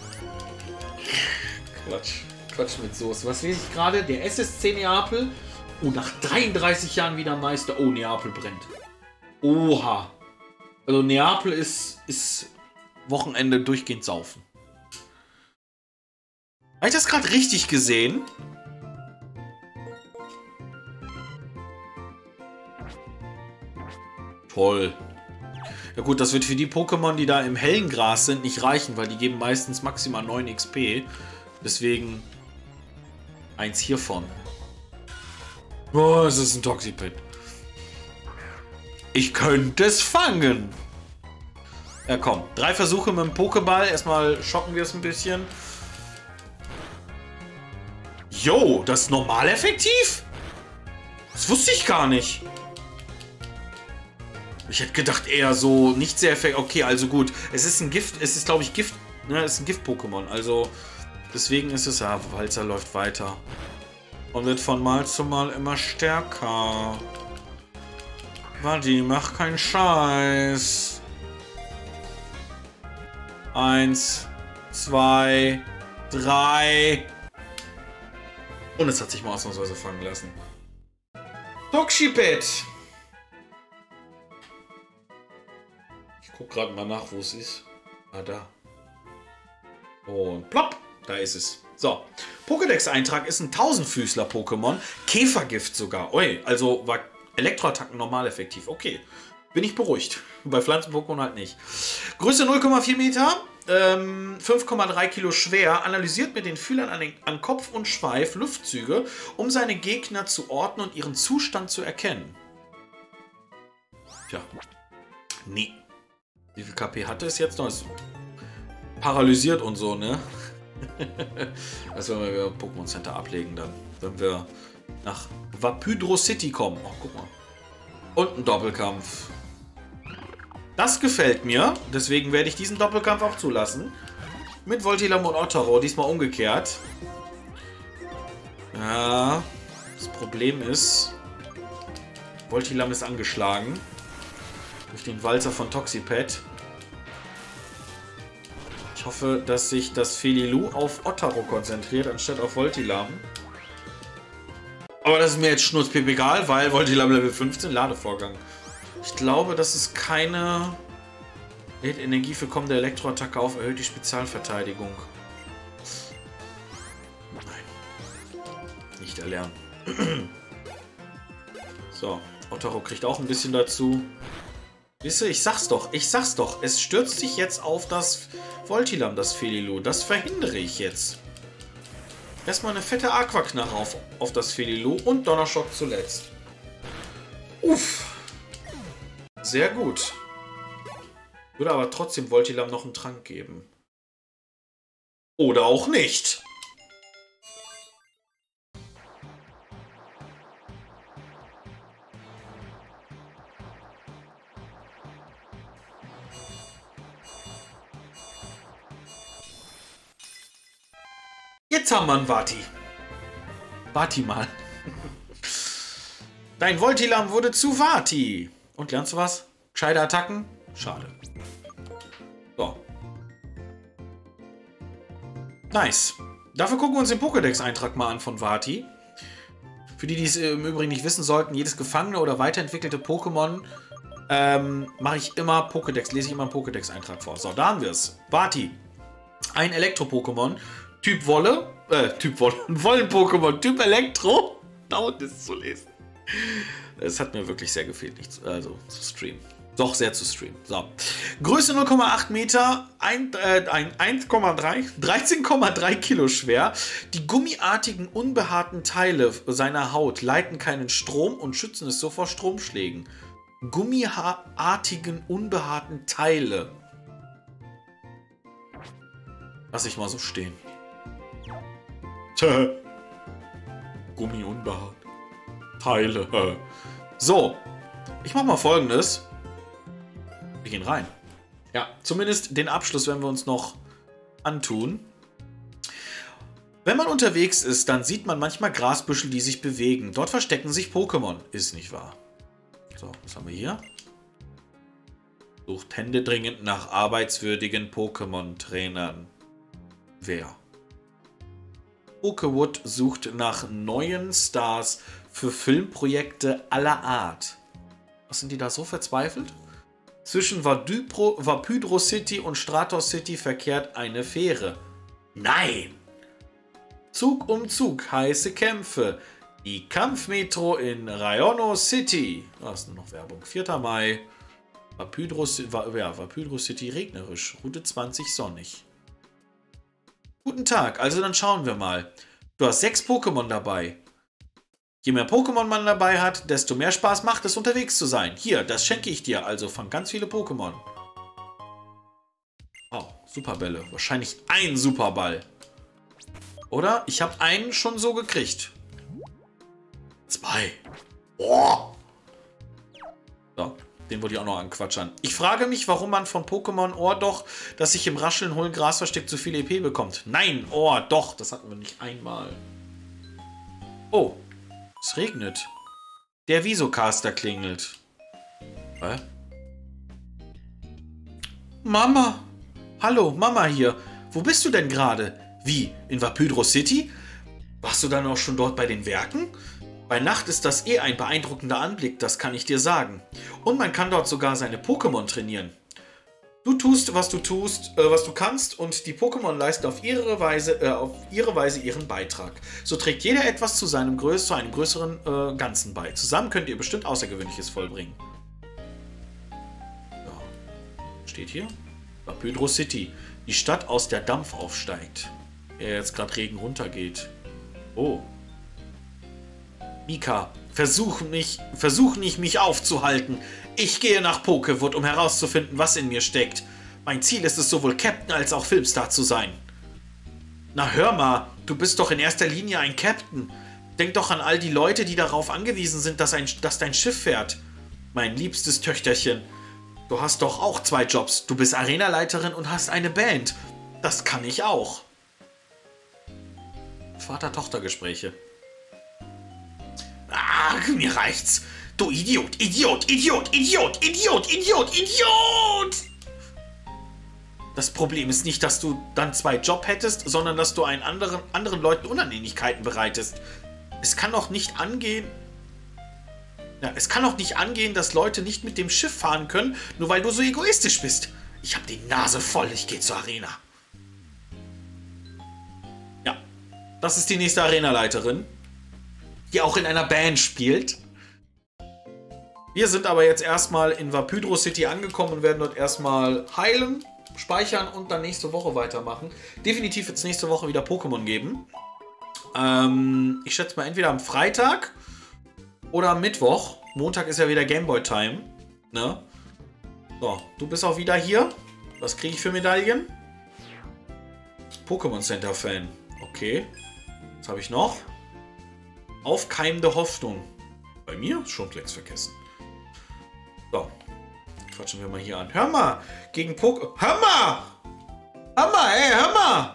Quatsch. Quatsch mit Soße. Was lese ich gerade? Der S S C Neapel. Oh, nach dreiunddreißig Jahren wieder Meister. Oh, Neapel brennt. Oha. Also Neapel ist... ist Wochenende durchgehend saufen. Habe ich das gerade richtig gesehen? Toll. Ja gut, das wird für die Pokémon, die da im hellen Gras sind, nicht reichen, weil die geben meistens maximal neun X P. Deswegen eins hiervon. Oh, es ist ein Toxipad. Ich könnte es fangen. Ja, komm. Drei Versuche mit dem Pokéball. Erstmal schocken wir es ein bisschen. Jo, das ist normal effektiv? Das wusste ich gar nicht. Ich hätte gedacht, eher so nicht sehr effektiv. Okay, also gut. Es ist ein Gift. Es ist, glaube ich, Gift. Ne, es ist ein Gift-Pokémon. Also Deswegen ist es ja, Walzer läuft weiter. Und wird von Mal zu Mal immer stärker. Wadi, mach keinen Scheiß. Eins, zwei, drei. Und es hat sich mal ausnahmsweise fangen lassen. Toxipet. Ich guck gerade mal nach, wo es ist. Ah, da. Und plopp, da ist es. So, Pokédex-Eintrag ist ein Tausendfüßler-Pokémon. Käfergift sogar. Ui, also war Elektroattacken normal effektiv. Okay, bin ich beruhigt. Bei Pflanzen-Pokémon halt nicht. Größe null Komma vier Meter, ähm, fünf Komma drei Kilo schwer, analysiert mit den Fühlern an, den, an Kopf und Schweif Luftzüge, um seine Gegner zu ordnen und ihren Zustand zu erkennen. Tja, nee. Wie viel K P hatte es jetzt noch? Ist paralysiert und so, ne? Das werden wir im Pokémon Center ablegen dann, wenn wir nach Wapydro City kommen. Oh, guck mal. Und ein Doppelkampf. Das gefällt mir, deswegen werde ich diesen Doppelkampf auch zulassen. Mit Voltilam und Ottero, diesmal umgekehrt. Ja, das Problem ist, Voltilam ist angeschlagen. Durch den Walzer von Toxipet. Ich hoffe, dass sich das Felilu auf Ottero konzentriert, anstatt auf Voltilam. Aber das ist mir jetzt schnurzpip egal, weil Voltilam Level fünfzehn, Ladevorgang. Ich glaube, dass es keine lädt Energie für kommende Elektroattacke auf, erhöht die Spezialverteidigung. Nein. Nicht erlernen. So, Ottero kriegt auch ein bisschen dazu. Wisst ihr, ich sag's doch, ich sag's doch. Es stürzt sich jetzt auf das Voltilam, das Felilu. Das verhindere ich jetzt. Erstmal eine fette Aquaknarre auf, auf das Felilu und Donnerschock zuletzt. Uff. Sehr gut. Würde aber trotzdem Voltilam noch einen Trank geben. Oder auch nicht. Jetzt haben wir einen Vati. Vati mal. Dein Voltilam wurde zu Vati. Und lernst du was? Gescheite Attacken? Schade. So. Nice. Dafür gucken wir uns den Pokédex-Eintrag mal an von Vati. Für die, die es im Übrigen nicht wissen sollten, jedes gefangene oder weiterentwickelte Pokémon ähm, mache ich immer Pokédex, lese ich immer einen Pokédex-Eintrag vor. So, da haben wir es. Vati. Ein Elektro-Pokémon. Typ Wolle. Äh, Typ Wolle. Ein Wollen-Pokémon. Typ Elektro. Dauert es zu lesen. Es hat mir wirklich sehr gefehlt, nicht zu, also zu streamen. Doch, sehr zu streamen. So. Größe null Komma acht Meter, ein, äh, ein eins Komma drei, dreizehn Komma drei Kilo schwer. Die gummiartigen, unbehaarten Teile seiner Haut leiten keinen Strom und schützen es so vor Stromschlägen. Gummiartigen, unbehaarten Teile. Lass ich mal so stehen. Tö. Gummi unbehaart. Teile. So. Ich mach mal Folgendes. Wir gehen rein. Ja, zumindest den Abschluss werden wir uns noch antun. Wenn man unterwegs ist, dann sieht man manchmal Grasbüschel, die sich bewegen. Dort verstecken sich Pokémon. Ist nicht wahr. So, was haben wir hier? Sucht händedringend nach arbeitswürdigen Pokémon-Trainern. Wer? Pokéwood sucht nach neuen Stars für Filmprojekte aller Art. Was sind die da so verzweifelt? Zwischen Wapydro, Wapydro City und Stratos City verkehrt eine Fähre. Nein! Zug um Zug, heiße Kämpfe. Die Kampfmetro in Rayono City. Das ist nur noch Werbung. vierter Mai. Wapydro, ja, Wapydro City regnerisch. Route zwanzig sonnig. Guten Tag, also dann schauen wir mal. Du hast sechs Pokémon dabei. Je mehr Pokémon man dabei hat, desto mehr Spaß macht es, unterwegs zu sein. Hier, das schenke ich dir, also von ganz viele Pokémon. Oh, Superbälle. Wahrscheinlich ein Superball. Oder? Ich habe einen schon so gekriegt. Zwei. Oh. So. Den wollte ich auch noch anquatschern. Ich frage mich, warum man von Pokémon Ohr doch, das sich im Rascheln, Hohlen, Gras versteckt, so viel E P bekommt. Nein, Ohr, doch. Das hatten wir nicht einmal. Oh, es regnet. Der Visocaster klingelt. Hä? Mama. Hallo, Mama hier. Wo bist du denn gerade? Wie, in Vapydro City? Warst du dann auch schon dort bei den Werken? Bei Nacht ist das eh ein beeindruckender Anblick, das kann ich dir sagen. Und man kann dort sogar seine Pokémon trainieren. Du tust, was du tust, äh, was du kannst, und die Pokémon leisten auf ihre Weise, äh, auf ihre Weise ihren Beitrag. So trägt jeder etwas zu seinem Größ zu einem größeren äh, Ganzen bei. Zusammen könnt ihr bestimmt Außergewöhnliches vollbringen. Ja. Steht hier? Vapydro City. Die Stadt, aus der Dampf aufsteigt. Der jetzt gerade Regen runtergeht. Oh. Mika, versuch, mich, versuch nicht, mich aufzuhalten. Ich gehe nach Pokewood, um herauszufinden, was in mir steckt. Mein Ziel ist es, sowohl Captain als auch Filmstar zu sein. Na hör mal, du bist doch in erster Linie ein Captain. Denk doch an all die Leute, die darauf angewiesen sind, dass, ein, dass dein Schiff fährt. Mein liebstes Töchterchen. Du hast doch auch zwei Jobs. Du bist Arenaleiterin und hast eine Band. Das kann ich auch. Vater-Tochter-Gespräche. Ach, mir reicht's. Du Idiot, Idiot, Idiot, Idiot, Idiot, Idiot, Idiot! Das Problem ist nicht, dass du dann zwei Jobs hättest, sondern dass du einen anderen, anderen Leuten Unannehmlichkeiten bereitest. Es kann doch nicht angehen... Ja, es kann doch nicht angehen, dass Leute nicht mit dem Schiff fahren können, nur weil du so egoistisch bist. Ich hab die Nase voll, ich gehe zur Arena. Ja, das ist die nächste Arenaleiterin, die auch in einer Band spielt. Wir sind aber jetzt erstmal in Vapydro City angekommen und werden dort erstmal heilen, speichern und dann nächste Woche weitermachen. Definitiv wird es nächste Woche wieder Pokémon geben. Ähm, ich schätze mal entweder am Freitag oder am Mittwoch. Montag ist ja wieder Gameboy-Time. Ne? So, du bist auch wieder hier. Was kriege ich für Medaillen? Pokémon Center Fan. Okay. Was habe ich noch? Aufkeimende Hoffnung. Bei mir? Schon längst vergessen. So. Quatschen wir mal hier an. Hör mal! Gegen Pokémon. Hör mal! Hör mal, ey, hör mal!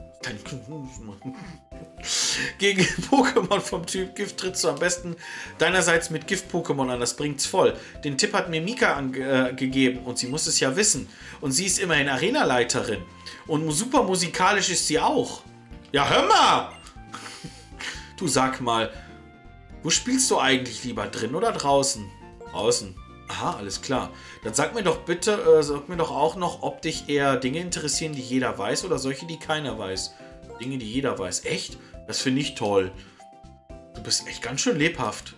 Gegen Pokémon vom Typ Gift trittst du am besten deinerseits mit Gift-Pokémon an. Das bringt's voll. Den Tipp hat mir Mika äh, gegeben und sie muss es ja wissen. Und sie ist immerhin Arenaleiterin. Und super musikalisch ist sie auch. Ja, hör mal! Du sag mal, wo spielst du eigentlich lieber? Drin oder draußen? Draußen. Aha, alles klar. Dann sag mir doch bitte, äh, sag mir doch auch noch, ob dich eher Dinge interessieren, die jeder weiß oder solche, die keiner weiß. Dinge, die jeder weiß. Echt? Das finde ich toll. Du bist echt ganz schön lebhaft.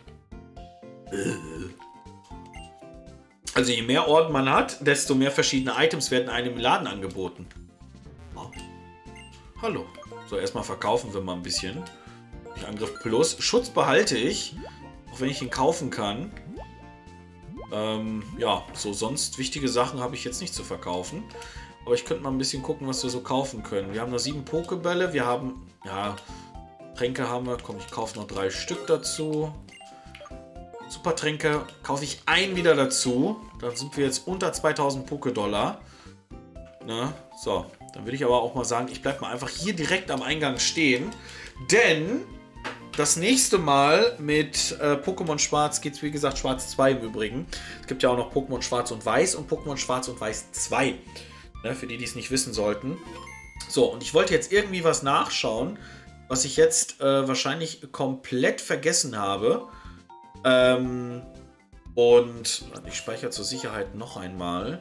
Also je mehr Orden man hat, desto mehr verschiedene Items werden einem im Laden angeboten. Oh. Hallo. So, erstmal verkaufen wir mal ein bisschen. Angriff Plus. Schutz behalte ich, auch wenn ich ihn kaufen kann. Ähm, ja, so sonst wichtige Sachen habe ich jetzt nicht zu verkaufen. Aber ich könnte mal ein bisschen gucken, was wir so kaufen können. Wir haben noch sieben Pokebälle. Wir haben, ja, Tränke haben wir. Komm, ich kaufe noch drei Stück dazu. Supertränke kaufe ich ein wieder dazu. Dann sind wir jetzt unter zweitausend Poké-Dollar. Ne? So, dann würde ich aber auch mal sagen, ich bleibe mal einfach hier direkt am Eingang stehen. Denn das nächste Mal mit äh, Pokémon Schwarz geht es, wie gesagt, Schwarz zwei im Übrigen. Es gibt ja auch noch Pokémon Schwarz und Weiß und Pokémon Schwarz und Weiß zwei. Ne, für die, die es nicht wissen sollten. So, und ich wollte jetzt irgendwie was nachschauen, was ich jetzt äh, wahrscheinlich komplett vergessen habe. Ähm, und ich speichere zur Sicherheit noch einmal.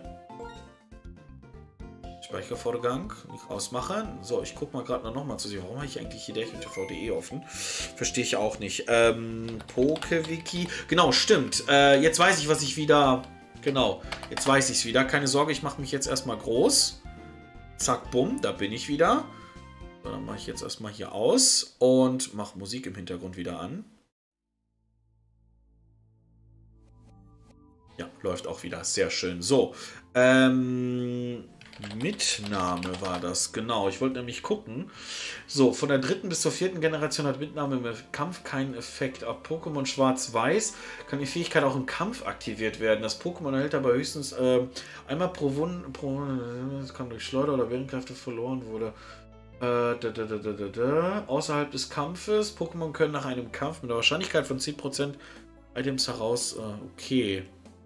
Speichervorgang, nicht ausmachen. So, ich gucke mal gerade noch mal zu sehen. Warum habe ich eigentlich hier T V punkt de offen? Verstehe ich auch nicht. Ähm, PokeWiki. Genau, stimmt. Äh, jetzt weiß ich, was ich wieder... Genau, jetzt weiß ich es wieder. Keine Sorge, ich mache mich jetzt erstmal groß. Zack, bumm, da bin ich wieder. So, dann mache ich jetzt erstmal hier aus und mache Musik im Hintergrund wieder an. Ja, läuft auch wieder. Sehr schön. So, ähm... Mitnahme war das, genau. Ich wollte nämlich gucken. So, von der dritten bis zur vierten Generation hat Mitnahme im Kampf keinen Effekt. Ab Pokémon Schwarz-Weiß kann die Fähigkeit auch im Kampf aktiviert werden. Das Pokémon erhält aber höchstens äh, einmal pro Wunden, pro, das kann durch Schleuder oder Währendkräfte verloren wurde. Äh, da, da, da, da, da, da. Außerhalb des Kampfes. Pokémon können nach einem Kampf mit einer Wahrscheinlichkeit von zehn Prozent Items heraus. Äh, okay.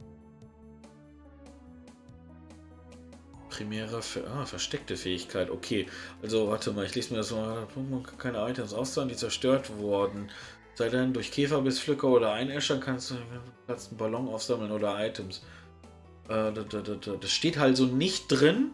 Primäre, Ver ah, versteckte Fähigkeit, okay. Also, warte mal, ich lese mir das mal. Pokémon kann keine Items auszahlen, die zerstört wurden. Sei denn durch Käferbiss, oder Einäschern kannst du einen Ballon aufsammeln oder Items. Äh, da, da, da, da. Das steht halt so nicht drin.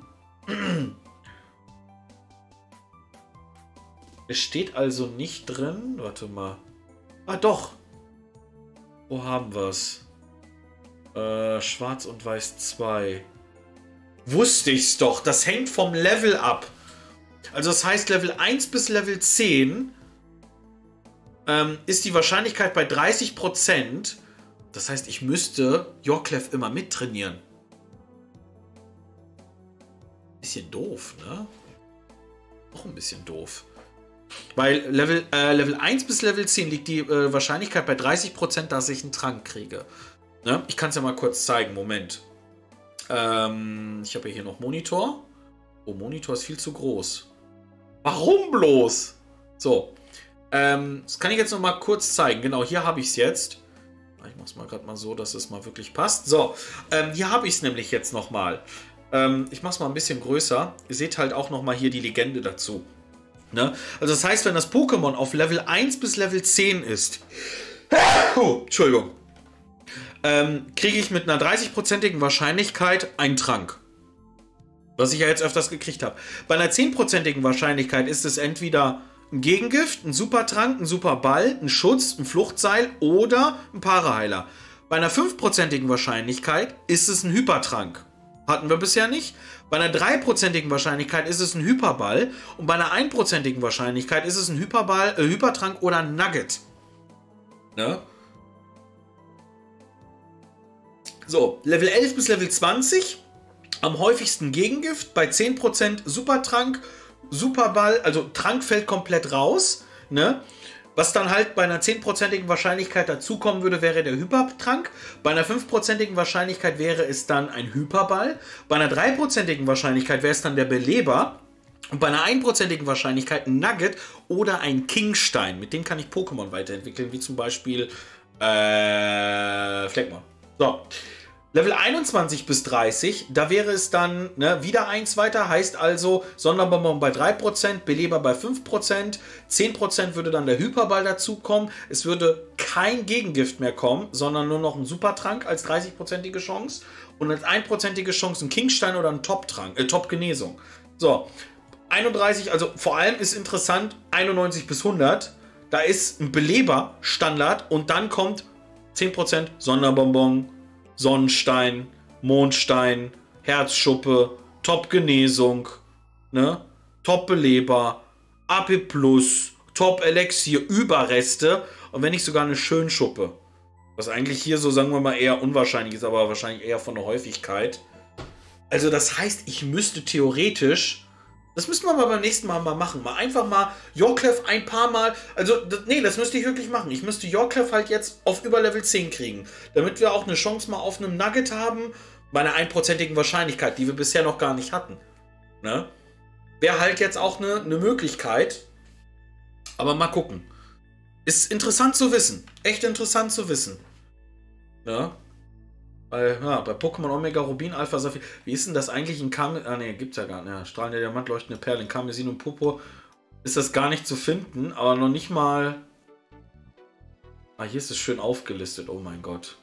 Es steht also nicht drin. Warte mal. Ah, doch. Wo haben wir es? Äh, Schwarz und Weiß zwei. Wusste ich's doch. Das hängt vom Level ab. Also das heißt, Level eins bis Level zehn ähm, ist die Wahrscheinlichkeit bei dreißig Prozent. Das heißt, ich müsste Yorklev immer mittrainieren. Bisschen doof, ne? Auch ein bisschen doof. Weil Level, äh, Level eins bis Level zehn liegt die äh, Wahrscheinlichkeit bei dreißig Prozent, dass ich einen Trank kriege. Ne? Ich kann es ja mal kurz zeigen. Moment. Ähm, ich habe hier noch Monitor. Oh, Monitor ist viel zu groß. Warum bloß? So. Ähm, das kann ich jetzt noch mal kurz zeigen. Genau, hier habe ich es jetzt. Ich mache es mal gerade mal so, dass es mal wirklich passt. So, ähm, hier habe ich es nämlich jetzt noch mal. Ähm, ich mache es mal ein bisschen größer. Ihr seht halt auch noch mal hier die Legende dazu. Ne? Also das heißt, wenn das Pokémon auf Level eins bis Level zehn ist, oh, Entschuldigung, ähm, kriege ich mit einer dreißig-prozentigen Wahrscheinlichkeit einen Trank. Was ich ja jetzt öfters gekriegt habe. Bei einer zehn-prozentigen Wahrscheinlichkeit ist es entweder ein Gegengift, ein Supertrank, ein Superball, ein Schutz, ein Fluchtseil oder ein Paraheiler. Bei einer fünf-prozentigen Wahrscheinlichkeit ist es ein Hypertrank. Hatten wir bisher nicht. Bei einer drei-prozentigen Wahrscheinlichkeit ist es ein Hyperball. Und bei einer ein-prozentigen Wahrscheinlichkeit ist es ein Hyperball, äh, Hypertrank oder ein Nugget. Ne? So, Level elf bis Level zwanzig. Am häufigsten Gegengift. Bei zehn Prozent Supertrank, Superball. Also Trank fällt komplett raus. Ne? Was dann halt bei einer zehn-prozentigen Wahrscheinlichkeit dazukommen würde, wäre der Hypertrank. Bei einer fünf-prozentigen Wahrscheinlichkeit wäre es dann ein Hyperball. Bei einer drei-prozentigen Wahrscheinlichkeit wäre es dann der Beleber. Und bei einer ein-prozentigen Wahrscheinlichkeit ein Nugget oder ein Kingstein. Mit dem kann ich Pokémon weiterentwickeln, wie zum Beispiel äh, Fleckmon. So. Level einundzwanzig bis dreißig, da wäre es dann ne, wieder eins weiter, heißt also Sonderbonbon bei drei Prozent, Beleber bei fünf Prozent, zehn Prozent würde dann der Hyperball dazukommen, es würde kein Gegengift mehr kommen, sondern nur noch ein Supertrank als dreißig-prozentige Chance und als ein-prozentige Chance ein Kingstein oder ein Top-Trank, äh, Top-Genesung. So, einunddreißig, also vor allem ist interessant, einundneunzig bis hundert, da ist ein Beleber Standard und dann kommt zehn Prozent Sonderbonbon, Sonnenstein, Mondstein, Herzschuppe, Top-Genesung, ne? Top-Beleber, A P plus, Top-Elixier, Überreste und wenn nicht sogar eine Schönschuppe. Was eigentlich hier so, sagen wir mal, eher unwahrscheinlich ist, aber wahrscheinlich eher von der Häufigkeit. Also das heißt, ich müsste theoretisch, das müssen wir aber beim nächsten Mal mal machen, mal einfach mal Yorklev ein paar Mal, also das, nee, das müsste ich wirklich machen. Ich müsste Yorklev halt jetzt auf über Level zehn kriegen, damit wir auch eine Chance mal auf einem Nugget haben, bei einer einprozentigen Wahrscheinlichkeit, die wir bisher noch gar nicht hatten. Ne? Wäre halt jetzt auch eine, eine Möglichkeit, aber mal gucken. Ist interessant zu wissen, echt interessant zu wissen. Ne? Bei, ja, bei Pokémon Omega Rubin, Alpha Saphir. Wie ist denn das eigentlich in Kam... Ah, ne, gibt's ja gar nicht. Ja, strahlender Diamant, leuchtende Perle. In Karmesin und Purpur ist das gar nicht zu finden, aber noch nicht mal... Ah, hier ist es schön aufgelistet. Oh mein Gott.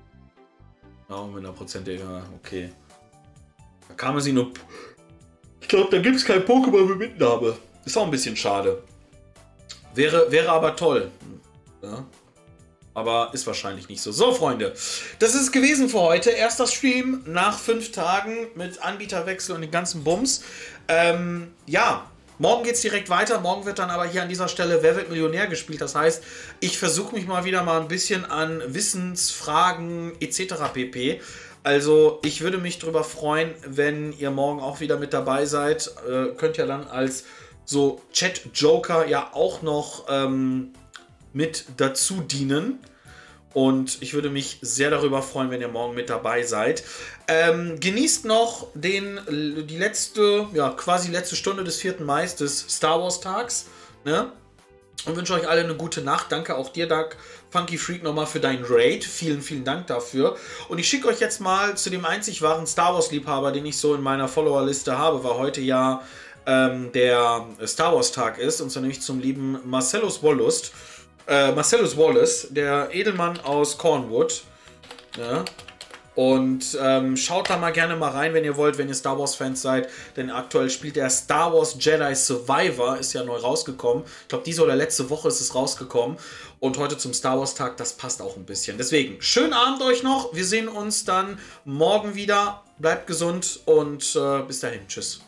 Ja, mit einer Prozent... Ja, okay. Karmesin und... Ich glaube, da gibt es kein Pokémon mit Mitnahme. Ist auch ein bisschen schade. Wäre, wäre aber toll. Ja. Aber ist wahrscheinlich nicht so. So, Freunde, das ist es gewesen für heute. Erster Stream nach fünf Tagen mit Anbieterwechsel und den ganzen Bums. Ähm, ja, morgen geht es direkt weiter. Morgen wird dann aber hier an dieser Stelle Wer wird Millionär gespielt. Das heißt, ich versuche mich mal wieder mal ein bisschen an Wissensfragen et cetera pp. Also ich würde mich darüber freuen, wenn ihr morgen auch wieder mit dabei seid. Äh, könnt ja dann als so Chat-Joker ja auch noch ähm, mit dazu dienen. Und ich würde mich sehr darüber freuen, wenn ihr morgen mit dabei seid. Ähm, genießt noch den, die letzte, ja, quasi letzte Stunde des vierten Mai, des Star Wars Tags. Ne? Und wünsche euch alle eine gute Nacht. Danke auch dir, Doug Funky Freak, nochmal für deinen Raid. Vielen, vielen Dank dafür. Und ich schicke euch jetzt mal zu dem einzig wahren Star Wars Liebhaber, den ich so in meiner Followerliste habe, weil heute ja ähm, der Star Wars Tag ist. Und zwar nämlich zum lieben Marcellus Wollust. Äh, Marcellus Wallace, der Edelmann aus Cornwood. Ja. Und ähm, schaut da mal gerne mal rein, wenn ihr wollt, wenn ihr Star Wars Fans seid. Denn aktuell spielt der Star Wars Jedi Survivor, ist ja neu rausgekommen. Ich glaube, diese oder letzte Woche ist es rausgekommen. Und heute zum Star Wars Tag, das passt auch ein bisschen. Deswegen, schönen Abend euch noch. Wir sehen uns dann morgen wieder. Bleibt gesund und äh, bis dahin. Tschüss.